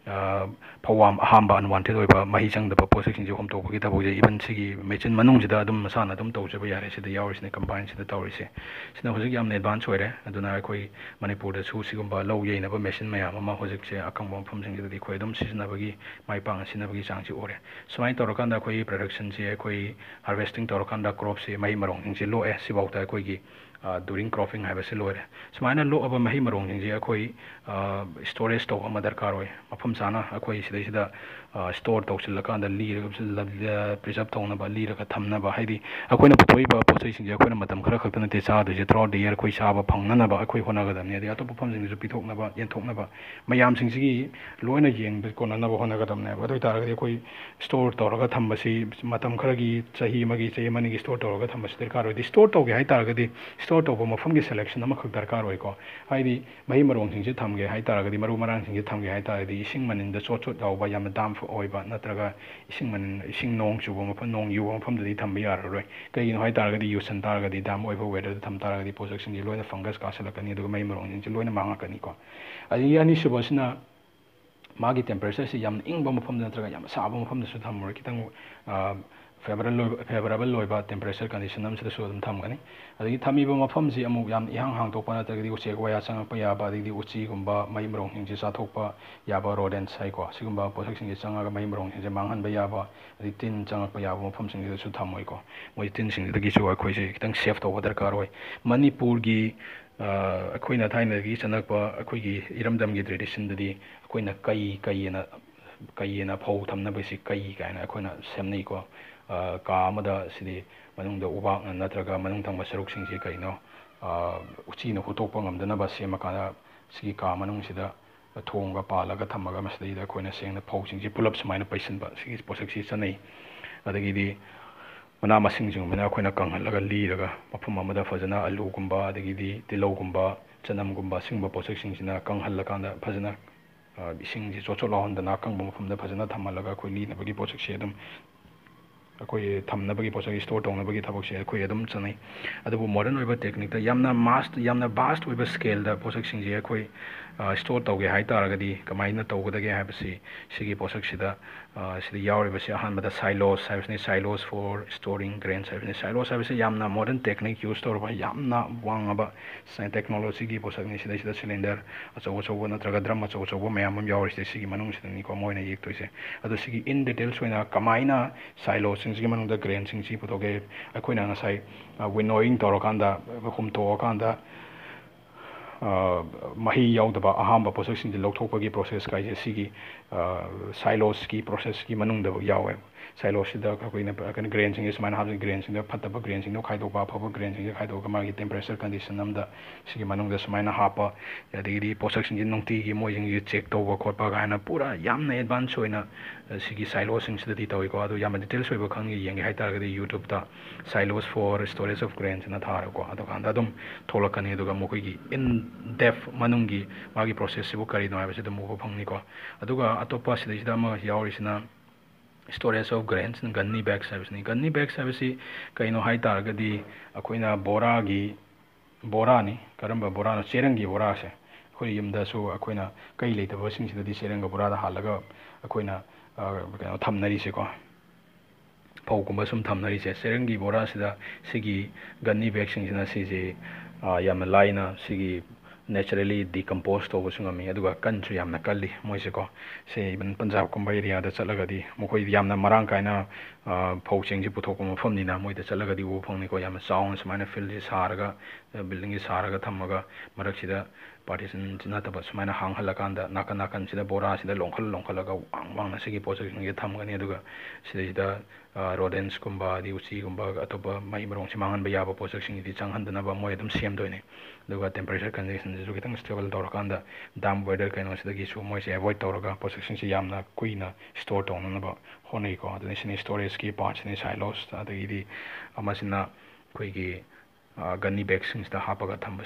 ꯐꯧꯋꯥꯝ ꯑꯍꯥꯝꯕ ꯑꯟꯋꯥꯟꯇꯦꯗ ꯑꯣꯏꯕ ꯃꯍꯤ ꯆꯪꯗꯕ ꯄꯣꯠꯁꯛꯁꯤꯡꯁꯦ ꯍꯣꯝꯇꯣꯛꯄꯒꯤ ꯊꯕꯛꯁꯦ ꯏꯚꯟ ꯁꯤꯒꯤ ꯃꯦꯆꯤꯟ ꯃꯅꯨꯡꯁꯤꯗ ꯑꯗꯨꯝ ꯃꯁꯥꯅ ꯑꯗꯨꯝ ꯇꯧꯖꯕ ꯌꯥꯔꯦ ꯁꯤꯗ ꯌꯥꯎꯔꯤꯁꯤꯅ ꯀꯝꯕꯥꯏꯟꯁꯤꯗ ꯇꯧꯔꯤꯁꯦ ꯁꯤꯅ ꯍꯧꯖꯤꯛ ꯌꯥꯝꯅ ꯑꯦꯗꯚꯥꯟꯁ ꯑꯣꯏꯔꯦ ꯑꯗꯨꯅ ꯑꯩꯈꯣꯏ ꯃꯅꯤꯄꯨꯔꯗꯁꯨ ꯁꯤꯒꯨꯝꯕ ꯂꯧ ꯌꯩꯅꯕ ꯃꯦꯆꯤꯟ ꯃꯌꯥꯝ ꯑꯃ ꯍꯧꯖꯤꯛꯁꯦ ꯑꯀꯪꯕ ꯃꯐꯝꯁꯤꯡꯁꯤꯗꯗꯤ ꯑꯩꯈꯣꯏ ꯑꯗꯨꯝ ꯁꯤꯖꯤꯟꯅꯕꯒꯤ ꯃꯥꯏ ꯄꯥꯛꯅ ꯁꯤꯖꯤꯟꯅꯕꯒꯤ ꯆꯥꯡꯁꯤ ꯑꯣꯏꯔꯦ ꯁꯨꯃꯥꯏꯅ ꯇꯧꯔꯀꯥꯟꯗ ꯑꯩꯈꯣꯏꯒꯤ ꯄ꯭ꯔꯗꯛꯁꯟꯁꯦ ꯑꯩꯈꯣꯏ ꯍꯥꯔꯚꯦꯁꯇꯤꯡ ꯇꯧꯔꯀꯥꯟꯗ ꯀ꯭ꯔꯣꯞꯁꯦ ꯃꯍꯩ ꯃꯔꯣꯡꯁꯤꯡꯁꯦ ꯂꯣꯛꯑꯦ ꯁꯤꯐꯥꯎꯗ ꯑꯩꯈꯣꯏꯒꯤ ꯗꯨꯔꯤꯡ ꯀ꯭ꯔꯣꯞꯄꯤꯡ ꯍꯥꯏꯕꯁꯤ ꯂꯣꯏꯔꯦ ꯁꯨꯃꯥꯏꯅ ꯂꯣꯛꯑꯕ ꯃꯍꯩ ꯃꯔꯣꯡꯁꯤꯡꯁꯦ ꯑꯩꯈꯣꯏ ꯁ꯭ꯇꯣꯔꯦꯖ ꯇꯧꯕ ꯑꯃ ꯗꯔꯀꯥꯔ ꯑꯣꯏ ꯃꯐꯝ ꯆꯥꯅ ꯑꯩꯈꯣꯏ ꯁꯤꯗꯩꯁꯤꯗ ꯁ꯭ꯇꯣꯔ ꯇꯧꯁꯤꯜꯂꯀꯥꯟꯗ ꯂꯤꯔꯒ ꯄ꯭ꯔꯤꯖꯥꯕ ꯇꯧꯅꯕ ꯂꯤꯔꯒ ꯊꯝꯅꯕ ꯍꯥꯏꯗꯤ ꯑꯩꯈꯣꯏꯅ ꯄꯨꯊꯣꯛꯏꯕ ꯄꯣꯠ ꯆꯩꯁꯤꯡꯁꯦ ꯑꯩꯈꯣꯏꯅ ꯃꯇꯝ ꯈꯔ ꯈꯛꯇ ꯅꯠꯇꯦ ꯆꯥꯗꯣꯏꯁꯦ ꯊ꯭ꯔꯨ ꯑꯥꯎꯠ ꯗ ꯏꯌꯔ ꯑꯩꯈꯣꯏ ꯆꯥꯕ ꯐꯪꯅꯅꯕ ꯑꯩꯈꯣꯏ ꯍꯣꯠꯅꯒꯗꯕꯅꯤ ꯑꯗꯩ ꯑꯇꯣꯞꯄ ꯃꯐꯝꯁꯤꯡꯗꯁꯨ ꯄꯤꯊꯣꯛꯅꯕ ꯌꯦꯟꯊꯣꯛꯅꯕ ꯃꯌꯥꯝꯁꯤꯡꯁꯤꯒꯤ ꯂꯣꯏꯅ ꯌꯦꯡꯕ ꯀꯣꯟꯅꯅꯕ ꯍꯣꯠꯅꯒꯗꯕꯅꯦꯕ ꯑꯗꯨ ꯑꯣꯏꯇꯥꯔꯒꯗꯤ ꯑꯩꯈꯣꯏ ꯁ꯭ꯇꯣꯔ ꯇꯧꯔꯒ ꯊꯝꯕꯁꯤ ꯃꯇꯝ ꯈꯔꯒꯤ ꯆꯍꯤ ꯑꯃꯒꯤ ꯆꯍꯤ ꯑꯃꯅꯤꯒꯤ ꯁ꯭ꯇꯣꯔ ꯇꯧꯔꯒ ꯊꯝꯕꯁꯤ ꯗꯔꯀꯥꯔ ꯑꯣꯏꯗꯤ ꯁ꯭ꯇꯣꯔ ꯇꯧꯒꯦ ꯍꯥꯏꯇꯥꯔꯒꯗꯤ ꯁ꯭ꯇꯣꯔ ꯇꯧꯕ ꯃꯐꯝꯒꯤ ꯁꯦꯂꯦꯛꯁꯟ ꯑꯃꯈꯛ ꯗꯔꯀꯥꯔ ꯑꯣꯏꯀꯣ ꯍꯥꯏꯗꯤ ꯃꯍꯩ ꯃꯔꯣꯡꯁꯤꯡꯁꯦ ꯊꯝꯒꯦ ꯍꯥꯏꯇꯥꯔꯒꯗꯤ ꯃꯔꯨ ꯃꯔꯥꯡꯁꯤꯡꯁꯦ ꯊꯝꯒꯦ ꯍꯥꯏꯇꯥꯔꯒꯗꯤ ꯏꯁꯤꯡ ꯃꯅꯤꯟꯗ ꯆꯣꯠ ꯆꯣꯠ ꯌꯥꯎꯕ ꯌꯥꯝꯅ ꯗꯥꯝ ꯑꯣꯏꯕ ꯅꯠꯇ꯭ꯔꯒ ꯏꯁꯤꯡ ꯃꯅꯤꯟ ꯏꯁꯤꯡ ꯅꯣꯡ ꯆꯨꯕ ꯃꯐꯝ ꯅꯣꯡ ꯌꯨꯕ ꯃꯐꯝꯗꯗꯤ ꯊꯝꯕ ꯌꯥꯔꯔꯣꯏ ꯀꯩꯒꯤꯅꯣ ꯍꯥꯏꯇꯥꯔꯒꯗꯤ ꯌꯨꯁꯟ ꯇꯥꯔꯒꯗꯤ ꯗꯥꯝ ꯑꯣꯏꯕ ꯋꯦꯗꯔꯗ ꯊꯝ ꯇꯥꯔꯒꯗꯤ ꯄꯣꯠꯁꯛꯁꯤꯡꯁꯦ ꯂꯣꯏꯅ ꯐꯪꯒꯁ ꯀꯥꯁꯤꯜꯂꯛꯀꯅꯤ ꯑꯗꯨꯒ ꯃꯍꯩ ꯃꯔꯣꯡꯁꯤꯡꯁꯦ ꯂꯣꯏꯅ ꯃꯥꯡꯉꯛꯀꯅꯤꯀꯣ ꯑꯗꯒꯤ ꯑꯅꯤꯁꯨꯕꯁꯤꯅ ꯃꯥꯒꯤ ꯇꯦꯝꯄꯔꯦꯆꯔꯁꯤ ꯌꯥꯝꯅ ꯏꯪꯕ ꯃꯐꯝꯗ ꯅꯠꯇ꯭ꯔꯒ ꯌꯥꯝꯅ ꯁꯥꯕ ꯃꯐꯝꯗꯁꯨ ꯊꯝꯃꯔꯣꯏ ꯈꯤꯇꯪ ꯐꯦꯕꯔꯦꯕꯜ ꯑꯣꯏꯕ ꯐꯦꯕꯔꯦꯕꯜ ꯑꯣꯏꯕ ꯇꯦꯝꯄꯔꯦꯆꯔ ꯀꯟꯗꯤꯁꯟ ꯑꯃꯁꯤꯗꯁꯨ ꯑꯗꯨꯝ ꯊꯝꯒꯅꯤ ꯑꯗꯒꯤ ꯊꯝꯃꯤꯕ ꯃꯐꯝꯁꯤ ꯑꯃꯨꯛ ꯌꯥꯝ ꯏꯍꯥꯡ ꯍꯥꯡꯗꯣꯛꯄ ꯅꯠꯇ꯭ꯔꯒꯗꯤ ꯎꯆꯦꯛ ꯋꯥꯌꯥ ꯆꯪꯉꯛꯄ ꯌꯥꯕ ꯑꯗꯒꯤꯗꯤ ꯎꯆꯤꯒꯨꯝꯕ ꯃꯍꯩ ꯃꯔꯣꯡꯁꯤꯡꯁꯦ ꯆꯥꯊꯣꯛꯄ ꯌꯥꯕ ꯔꯣꯗꯦꯟꯁ ꯍꯥꯏꯀꯣ ꯁꯤꯒꯨꯝꯕ ꯄꯣꯠꯁꯛꯁꯤꯡꯁꯦ ꯆꯪꯉꯒ ꯃꯍꯩ ꯃꯔꯣꯡꯁꯤꯡꯁꯦ ꯃꯥꯡꯍꯟꯕ ꯌꯥꯕ ꯑꯗꯩ ꯇꯤꯟ ꯆꯪꯉꯛꯄ ꯌꯥꯕ ꯃꯐꯝꯁꯤꯡꯁꯤꯗꯁꯨ ꯊꯝꯃꯣꯏꯀꯣ ꯃꯣꯏ ꯇꯤꯟꯁꯤꯡꯁꯤꯗꯒꯤꯁꯨ ꯑꯩꯈꯣꯏꯁꯦ ꯈꯤꯇꯪ ꯁꯦꯐ ꯇꯧꯕ ꯗꯔꯀꯥꯔ ꯑꯣꯏ ꯃꯅꯤꯄꯨꯔꯒꯤ ꯑꯩꯈꯣꯏꯅ ꯊꯥꯏꯅꯗꯒꯤ ꯆꯠꯅꯔꯛꯄ ꯑꯩꯈꯣꯏꯒꯤ ꯏꯔꯝꯗꯝꯒꯤ ꯇ꯭ꯔꯦꯗꯤꯁꯟꯗꯗꯤ ꯑꯩꯈꯣꯏꯅ ꯀꯩ ꯀꯩꯑꯅ ꯀꯩꯑꯅ ꯐꯧ ꯊꯝꯅꯕꯁꯤ ꯀꯩ ꯀꯥꯏꯅ ꯑꯩꯈꯣꯏꯅ ꯁꯦꯝꯅꯩꯀꯣ ꯀꯥ ꯑꯃꯗ ꯁꯤꯗꯤ ꯃꯅꯨꯡꯗ ꯎꯕꯥꯛꯅ ꯅꯠꯇ꯭ꯔꯒ ꯃꯅꯨꯡ ꯊꯪꯕ ꯁꯔꯨꯛꯁꯤꯡꯁꯤ ꯀꯩꯅꯣ ꯎꯆꯤꯅ ꯍꯨꯠꯇꯣꯛꯄ ꯉꯝꯗꯅꯕ ꯁꯦꯝꯃꯀꯥꯟꯗ ꯁꯤꯒꯤ ꯀꯥ ꯃꯅꯨꯡꯁꯤꯗ ꯊꯣꯡꯒ ꯄꯥꯜꯂꯒ ꯊꯝꯃꯒ ꯃꯁꯤꯗꯩꯗ ꯑꯩꯈꯣꯏꯅ ꯁꯦꯡꯅ ꯐꯧꯁꯤꯡꯁꯤ ꯄꯨꯂꯞ ꯁꯨꯃꯥꯏꯅ ꯄꯩꯁꯤꯟꯕ ꯁꯤꯒꯤ ꯄꯣꯠꯁꯛꯁꯤ ꯆꯠꯅꯩ ꯑꯗꯒꯤꯗꯤ ꯃꯅꯥ ꯃꯁꯤꯡꯁꯤꯡꯒꯨꯝꯕꯅ ꯑꯩꯈꯣꯏꯅ ꯀꯪꯍꯜꯂꯒ ꯂꯤꯔꯒ ꯃꯐꯝ ꯑꯃꯗ ꯐꯖꯅ ꯑꯂꯨꯒꯨꯝꯕ ꯑꯗꯒꯤꯗꯤ ꯇꯤꯜꯍꯧꯒꯨꯝꯕ ꯆꯅꯝꯒꯨꯝꯕ ꯁꯤꯒꯨꯝꯕ ꯄꯣꯠꯁꯛꯁꯤꯡꯁꯤꯅ ꯀꯪꯍꯜꯂꯀꯥꯟꯗ ꯐꯖꯅ ꯏꯁꯤꯡꯁꯤ ꯆꯣꯠ ꯆꯣꯠ ꯂꯥꯎꯍꯟꯗꯅ ꯑꯀꯪꯕ ꯃꯐꯝꯗ ꯐꯖꯅ ꯊꯝꯍꯜꯂꯒ ꯑꯩꯈꯣꯏ ꯂꯤꯅꯕꯒꯤ ꯄꯣꯠꯁꯛꯁꯦ ꯑꯗꯨꯝ ꯑꯩꯈꯣꯏ ꯊꯝꯅꯕꯒꯤ ꯄꯣꯠꯁꯛ ꯁ꯭ꯇꯣꯔ ꯇꯧꯅꯕꯒꯤ ꯊꯕꯛꯁꯦ ꯑꯩꯈꯣꯏ ꯑꯗꯨꯝ ꯆꯠꯅꯩ ꯑꯗꯨꯕꯨ ꯃꯣꯗꯔꯟ ꯑꯣꯏꯕ ꯇꯦꯛꯅꯤꯛꯇ ꯌꯥꯝꯅ ꯃꯥꯁ ꯌꯥꯝꯅ ꯚꯥꯁꯠ ꯑꯣꯏꯕ ꯁ꯭ꯀꯦꯜꯗ ꯄꯣꯠꯁꯛꯁꯤꯡꯁꯦ ꯑꯩꯈꯣꯏ ꯁ꯭ꯇꯣꯔ ꯇꯧꯒꯦ ꯍꯥꯏꯇꯥꯔꯒꯗꯤ ꯀꯃꯥꯏꯅ ꯇꯧꯒꯗꯒꯦ ꯍꯥꯏꯕꯁꯤ ꯁꯤꯒꯤ ꯄꯣꯠꯁꯛꯁꯤꯗ ꯁꯤꯗ ꯌꯥꯎꯔꯤꯕꯁꯤ ꯑꯍꯥꯟꯕꯗ ꯁꯥꯏꯂꯣꯁ ꯍꯥꯏꯕꯁꯤꯅꯤ ꯁꯥꯏꯂꯣꯁ ꯐꯣꯔ ꯁ꯭ꯇꯣꯔꯤꯡ ꯒ꯭ꯔꯦꯟꯁ ꯍꯥꯏꯕꯁꯤꯅꯤ ꯁꯥꯏꯂꯣꯁ ꯍꯥꯏꯕꯁꯤ ꯌꯥꯝꯅ ꯃꯣꯗꯔꯟ ꯇꯦꯛꯅꯤꯛ ꯌꯨꯁ ꯇꯧꯔꯕ ꯌꯥꯝꯅ ꯋꯥꯡꯉꯕ ꯇꯦꯛꯅꯣꯂꯣꯖꯤꯒꯤ ꯄꯣꯠꯁꯛꯅꯤ ꯁꯤꯗꯩꯁꯤꯗ ꯁꯤꯂꯤꯟꯗꯔ ꯑꯆꯧ ꯑꯆꯧꯕ ꯅꯠꯇ꯭ꯔꯒ ꯗ꯭ꯔꯝ ꯑꯆꯧ ꯑꯆꯧꯕ ꯃꯌꯥꯝ ꯑꯃ ꯌꯥꯎꯔꯤꯁꯦ ꯁꯤꯒꯤ ꯃꯅꯨꯡꯁꯤꯗꯅꯤꯀꯣ ꯃꯣꯏꯅ ꯌꯦꯛꯇꯣꯏꯁꯦ ꯑꯗꯣ ꯁꯤꯒꯤ ꯏꯟ ꯗꯤꯇꯦꯜꯁ ꯑꯣꯏꯅ ꯀꯃꯥꯏꯅ ꯁꯥꯏꯂꯣꯁꯤꯡꯁꯤꯒꯤ ꯃꯅꯨꯡꯗ ꯒ꯭ꯔꯦꯟꯁꯤꯡꯁꯤ ꯄꯨꯊꯣꯛꯀꯦ ꯑꯩꯈꯣꯏꯅ ꯉꯁꯥꯏ ꯋꯤꯅꯣꯋꯤꯡ ꯇꯧꯔꯀꯥꯟꯗ ꯍꯨꯝꯇꯣꯛꯑꯀꯥꯟꯗ ꯃꯍꯤ ꯌꯥꯎꯗꯕ ꯑꯍꯥꯝꯕ ꯄꯣꯠꯁꯛꯁꯤꯡꯁꯦ ꯂꯧꯊꯣꯛꯄꯒꯤ ꯄ꯭ꯔꯣꯁꯦꯁ ꯀꯥꯏꯁꯦ ꯁꯤꯒꯤ ꯁꯥꯏꯂꯣꯁꯀꯤ ꯄ꯭ꯔꯣꯁꯦꯁꯀꯤ ꯃꯅꯨꯡꯗ ꯌꯥꯎꯋꯦ ꯁꯥꯏꯂꯣꯁꯁꯤꯗ ꯑꯩꯈꯣꯏꯅ ꯀꯩꯅꯣ ꯒ꯭ꯔꯦꯟꯁꯤꯡꯁꯦ ꯁꯨꯃꯥꯏꯅ ꯍꯥꯞꯄꯤ ꯒ꯭ꯔꯦꯟꯁꯤꯡꯗ ꯐꯠꯇꯕ ꯒ꯭ꯔꯦꯟꯁꯤꯡꯗꯣ ꯈꯥꯏꯗꯣꯛꯄ ꯑꯐꯕ ꯒ꯭ꯔꯦꯟꯁꯤꯡꯁꯦ ꯈꯥꯏꯗꯣꯛꯑꯒ ꯃꯥꯒꯤ ꯇꯦꯝꯄꯔꯦꯆꯔ ꯀꯟꯗꯤꯁꯟ ꯑꯃꯗ ꯁꯤꯒꯤ ꯃꯅꯨꯡꯗ ꯁꯨꯃꯥꯏꯅ ꯍꯥꯞꯄ ꯑꯗꯒꯤꯗꯤ ꯄꯣꯠꯁꯛꯁꯤꯡꯁꯦ ꯅꯨꯡꯇꯤꯒꯤ ꯃꯣꯏꯁꯤꯡꯁꯦ ꯆꯦꯛ ꯇꯧꯕ ꯈꯣꯠꯄ ꯀꯥꯏꯅ ꯄꯨꯔꯥ ꯌꯥꯝꯅ ꯑꯦꯗꯚꯥꯟꯁ ꯑꯣꯏꯅ ꯁꯤꯒꯤ ꯁꯥꯏꯂꯣꯁꯁꯤꯡꯁꯤꯗꯗꯤ ꯇꯧꯏꯀꯣ ꯑꯗꯣ ꯌꯥꯝꯅ ꯗꯤꯇꯦꯜꯁ ꯑꯣꯏꯕ ꯈꯪꯉꯦ ꯌꯦꯡꯒꯦ ꯍꯥꯏꯇꯥꯔꯒꯗꯤ ꯌꯨꯇ꯭ꯌꯨꯕꯇ ꯁꯥꯏꯂꯣꯁ ꯐꯣꯔ ꯁ꯭ꯇꯣꯔꯦꯖ ꯑꯣꯐ ꯒ꯭ꯔꯦꯟꯁꯅ ꯊꯥꯔꯀꯣ ꯑꯗꯨꯀꯥꯟꯗ ꯑꯗꯨꯝ ꯊꯣꯛꯂꯛꯀꯅꯤ ꯑꯗꯨꯒ ꯃꯈꯣꯏꯒꯤ ꯏꯟ ꯗꯦꯞ ꯃꯅꯨꯡꯒꯤ ꯃꯥꯒꯤ ꯄ꯭ꯔꯣꯁꯦꯁꯁꯤꯕꯨ ꯀꯔꯤꯅꯣ ꯍꯥꯏꯕꯁꯤ ꯑꯗꯨꯝ ꯎꯕ ꯐꯪꯅꯤꯀꯣ ꯑꯗꯨꯒ ꯑꯇꯣꯞꯄ ꯁꯤꯗꯩꯁꯤꯗ ꯑꯃ ꯌꯥꯎꯔꯤꯁꯤꯅ ꯁ꯭ꯇꯣꯔꯦꯖ ꯑꯣꯐ ꯒ꯭ꯔꯦꯟꯁ ꯒꯟꯅꯤ ꯕꯦഗ്ꯁ ꯍꯥꯏꯕꯁꯤꯅꯤ ꯒꯟꯅꯤ ꯕꯦഗ്ꯁ ꯍꯥꯏꯕꯁꯤ ꯀꯩꯅꯣ ꯍꯥꯏꯇꯥꯔꯒꯗꯤ ꯑꯩꯈꯣꯏꯅ ꯕꯣꯔꯥꯒꯤ ꯕꯣꯔꯥꯅꯤ ꯀꯔꯝꯕ ꯕꯣꯔꯥꯅꯣ ꯆꯦꯔꯪꯒꯤ ꯕꯣꯔꯥꯁꯦ ꯑꯩꯈꯣꯏ ꯌꯨꯝꯗꯁꯨ ꯑꯩꯈꯣꯏꯅ ꯀꯩ ꯂꯩꯇꯕꯁꯤꯡꯁꯤꯗꯗꯤ ꯆꯦꯔꯪꯒ ꯕꯣꯔꯥꯗ ꯍꯥꯜꯂꯒ ꯑꯩꯈꯣꯏꯅ ꯀꯩꯅꯣ ꯊꯝꯅꯔꯤꯁꯦꯀꯣ ꯐꯧꯒꯨꯝꯕ ꯁꯨꯝ ꯊꯝꯅꯔꯤꯁꯦ ꯆꯦꯔꯪꯒꯤ ꯕꯣꯔꯥꯁꯤꯗ ꯁꯤꯒꯤ ꯒꯟꯅꯤ ꯕꯦꯒꯁꯤꯡꯁꯤꯅ ꯁꯤꯁꯦ ꯌꯥꯝꯅ ꯂꯥꯏꯅ ꯁꯤꯒꯤ ꯅꯦꯆꯔꯦꯂꯤ ꯗꯤꯀꯝꯄꯣꯁ ꯇꯧꯕꯁꯨ ꯉꯝꯃꯤ ꯑꯗꯨꯒ ꯀꯟꯁꯨ ꯌꯥꯝꯅ ꯀꯜꯂꯤ ꯃꯣꯏꯁꯦꯀꯣ ꯁꯦ ꯏꯚꯟ ꯄꯟꯖꯥꯕꯀꯨꯝꯕ ꯑꯦꯔꯤꯌꯥꯗ ꯆꯠꯂꯒꯗꯤ ꯃꯈꯣꯏꯗꯤ ꯌꯥꯝꯅ ꯃꯔꯥꯡ ꯀꯥꯏꯅ ꯐꯧ ꯆꯦꯡꯁꯤ ꯄꯨꯊꯣꯛꯄ ꯃꯐꯝꯅꯤꯅ ꯃꯣꯏꯗ ꯆꯠꯂꯒꯗꯤ ꯎꯕ ꯐꯪꯅꯤꯀꯣ ꯌꯥꯝꯅ ꯆꯥꯎꯅ ꯁꯨꯃꯥꯏꯅ ꯐꯤꯜꯁꯤ ꯁꯥꯔꯒ ꯕꯤꯜꯗꯤꯡꯁꯤ ꯁꯥꯔꯒ ꯊꯝꯃꯒ ꯃꯔꯛꯁꯤꯗ ꯄꯥꯔꯇꯤꯁꯟ ꯅꯠꯇꯕ ꯁꯨꯃꯥꯏꯅ ꯍꯥꯡꯍꯜꯂꯀꯥꯟꯗ ꯅꯥꯀꯟ ꯅꯥꯀꯟꯁꯤꯗ ꯕꯣꯔꯥꯁꯤꯗ ꯂꯣꯡꯈꯠ ꯂꯣꯡꯈꯠꯂꯒ ꯋꯥꯡ ꯋꯥꯡꯅ ꯁꯤꯒꯤ ꯄꯣꯠꯁꯛꯁꯤꯡꯁꯦ ꯊꯝꯒꯅꯤ ꯑꯗꯨꯒ ꯁꯤꯗꯩꯁꯤꯗ ꯔꯣꯗꯦꯟꯁꯀꯨꯝꯕ ꯑꯗꯩ ꯎꯆꯤꯒꯨꯝꯕ ꯑꯇꯣꯞꯄ ꯃꯍꯩ ꯃꯔꯣꯡꯁꯤ ꯃꯥꯡꯍꯟꯕ ꯌꯥꯕ ꯄꯣꯠꯁꯛꯁꯤꯡꯁꯤꯗꯤ ꯆꯪꯍꯟꯗꯅꯕ ꯃꯣꯏ ꯑꯗꯨꯝ ꯁꯦꯝꯗꯣꯏꯅꯤ ꯑꯗꯨꯒ ꯇꯦꯝꯄꯔꯦꯆꯔ ꯀꯟꯗꯤꯁꯟꯁꯤꯁꯨ ꯈꯤꯇꯪ ꯁ꯭ꯇꯦꯕꯜ ꯇꯧꯔꯀꯥꯟꯗ ꯗꯥꯝ ꯋꯦꯗꯔ ꯀꯩꯅꯣꯁꯤꯗꯒꯤꯁꯨ ꯃꯣꯏꯁꯦ ꯑꯦꯚꯣꯏꯗ ꯇꯧꯔꯒ ꯄꯣꯠꯁꯛꯁꯤꯡꯁꯤ ꯌꯥꯝꯅ ꯀꯨꯏꯅ ꯁ꯭ꯇꯣꯔ ꯇꯧꯅꯅꯕ ꯍꯣꯠꯅꯩꯀꯣ ꯑꯗꯨꯅ ꯁꯤꯅꯤ ꯁ꯭ꯇꯣꯔꯦꯖꯀꯤ ꯄꯥꯔꯠꯁꯤꯅꯤ ꯁꯥꯏꯂꯣꯁ ꯑꯗꯒꯤꯗꯤ ꯑꯃꯁꯤꯅ ꯑꯩꯈꯣꯏꯒꯤ ꯒꯟꯅꯤ ꯕꯦꯒꯁꯤꯡꯁꯤꯗ ꯍꯥꯞꯄꯒ ꯊꯝꯕꯁꯤꯅꯤ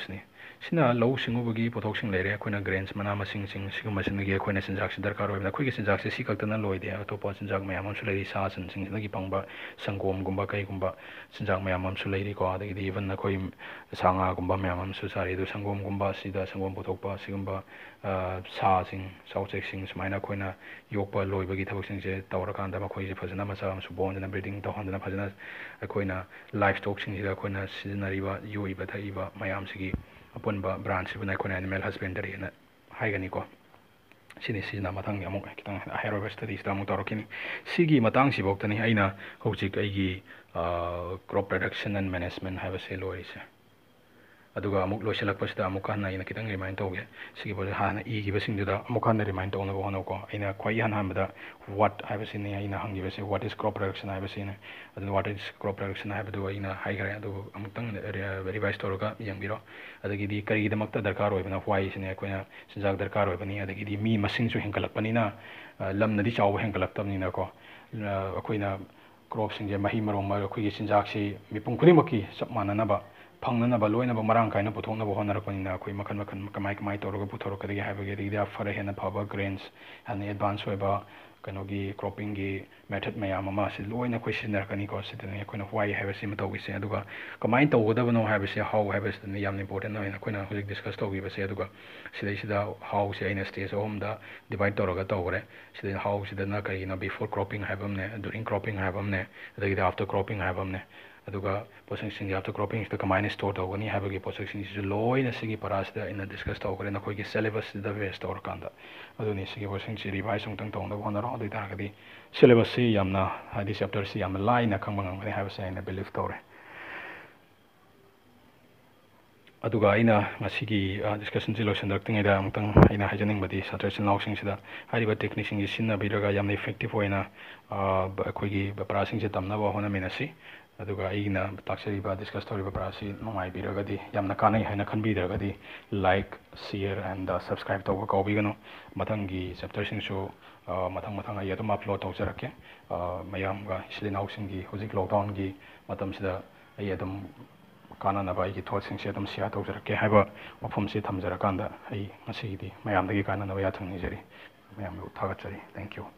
sina low singubagi pothok sing leire akoina grains mana masing sing sigum masinagi akoina sinjak si darkar oibna akoigi sinjak si sikaktana loide atopa sinjak mayam amsu leiri sa sin sing sinagi pangba sangom gumba kai gumba sinjak mayam amsu leiri ko adagi even akoi sanga gumba mayam amsu sari du sangom gumba sida sangom pothokpa sigumba sa sing sauchek sing sumaina akoina yokpa loibagi thabak sing je tawrakanda makoi je phajana macha amsu bondna breeding tawhandana phajana akoina livestock sing sida akoina sizinariba yoiba thaiba mayam sigi apunba branch buna akoina animal husbandry na haigani ko sini sina matang amuk kitang hairoba studies da amuk tarokini sigi matang si boktani aina hojik aigi crop production and management haiba se lorise aduga amuk loiselak pasida amuk kana ina kitang remind tawge sigi bo hana i gi basing duda amuk kana remind tawna bo hono ko aina khwai han han bada what haiba sini aina hangi base what is crop production haiba sini adu what is crop production haiba du aina haigare adu amuk tang revise tawga yang biro adagi di kari da makta darkar oibna why sini akoina sinjak darkar oibani adagi di mi masing su hengkalak panina lam nadi chaw hengkalak tamni na ko akoina crop sing je mahi marong ma akoigi sinjak si mipung khudimaki sap manana ba phangna ba loina ba marang kaina puthokna ba honar panina akoi makan makan kamai kamai toroga puthorok kadi haibage di da fara hena phaba grains and advance oiba kanogi cropping gi method mayam ama si loina question kani ko sidani akoina why have sim tawgi se aduga kamai tawgoda bano have se how have se ni yam important na akoina hojik discuss tawgi ba se aduga sidai sida how se ina stage home da divide toroga tawgre sidai how sida na kai na before cropping have amne during cropping have amne adagi after cropping have amne aduga processing after cropping is the combine store tawgani habagi processing is loina sigi parasda ina discuss tawgre na koigi syllabus da ve store kanda aduni sigi processing si revise ung tang tong da honara adu targadi syllabus si yamna hadi chapter si yamna line khangmang ngani have say ina believe tawre aduga ina masigi discussion si lotion dakting ida amtang ina hajaning badi satration lausing sida hariba technique sing sinna biraga yamna effective hoina akoigi parasing se tamna ba hona menasi aduga ina taksari ba discuss story ba parasi nongai biragadi yamna kanai haina khanbi diragadi like share and uh, subscribe to ko bigano mathangi chapter sing so mathang mathang ai adum upload to jarake mayam ga isli nausing gi hojik lockdown gi matam sida ai adum kana na ba gi thought sing se adum share to jarake haiba mafum se thamjara kanda ai ngasi di mayam dagi kana na ya thangni jari mayam lu thagat jari thank you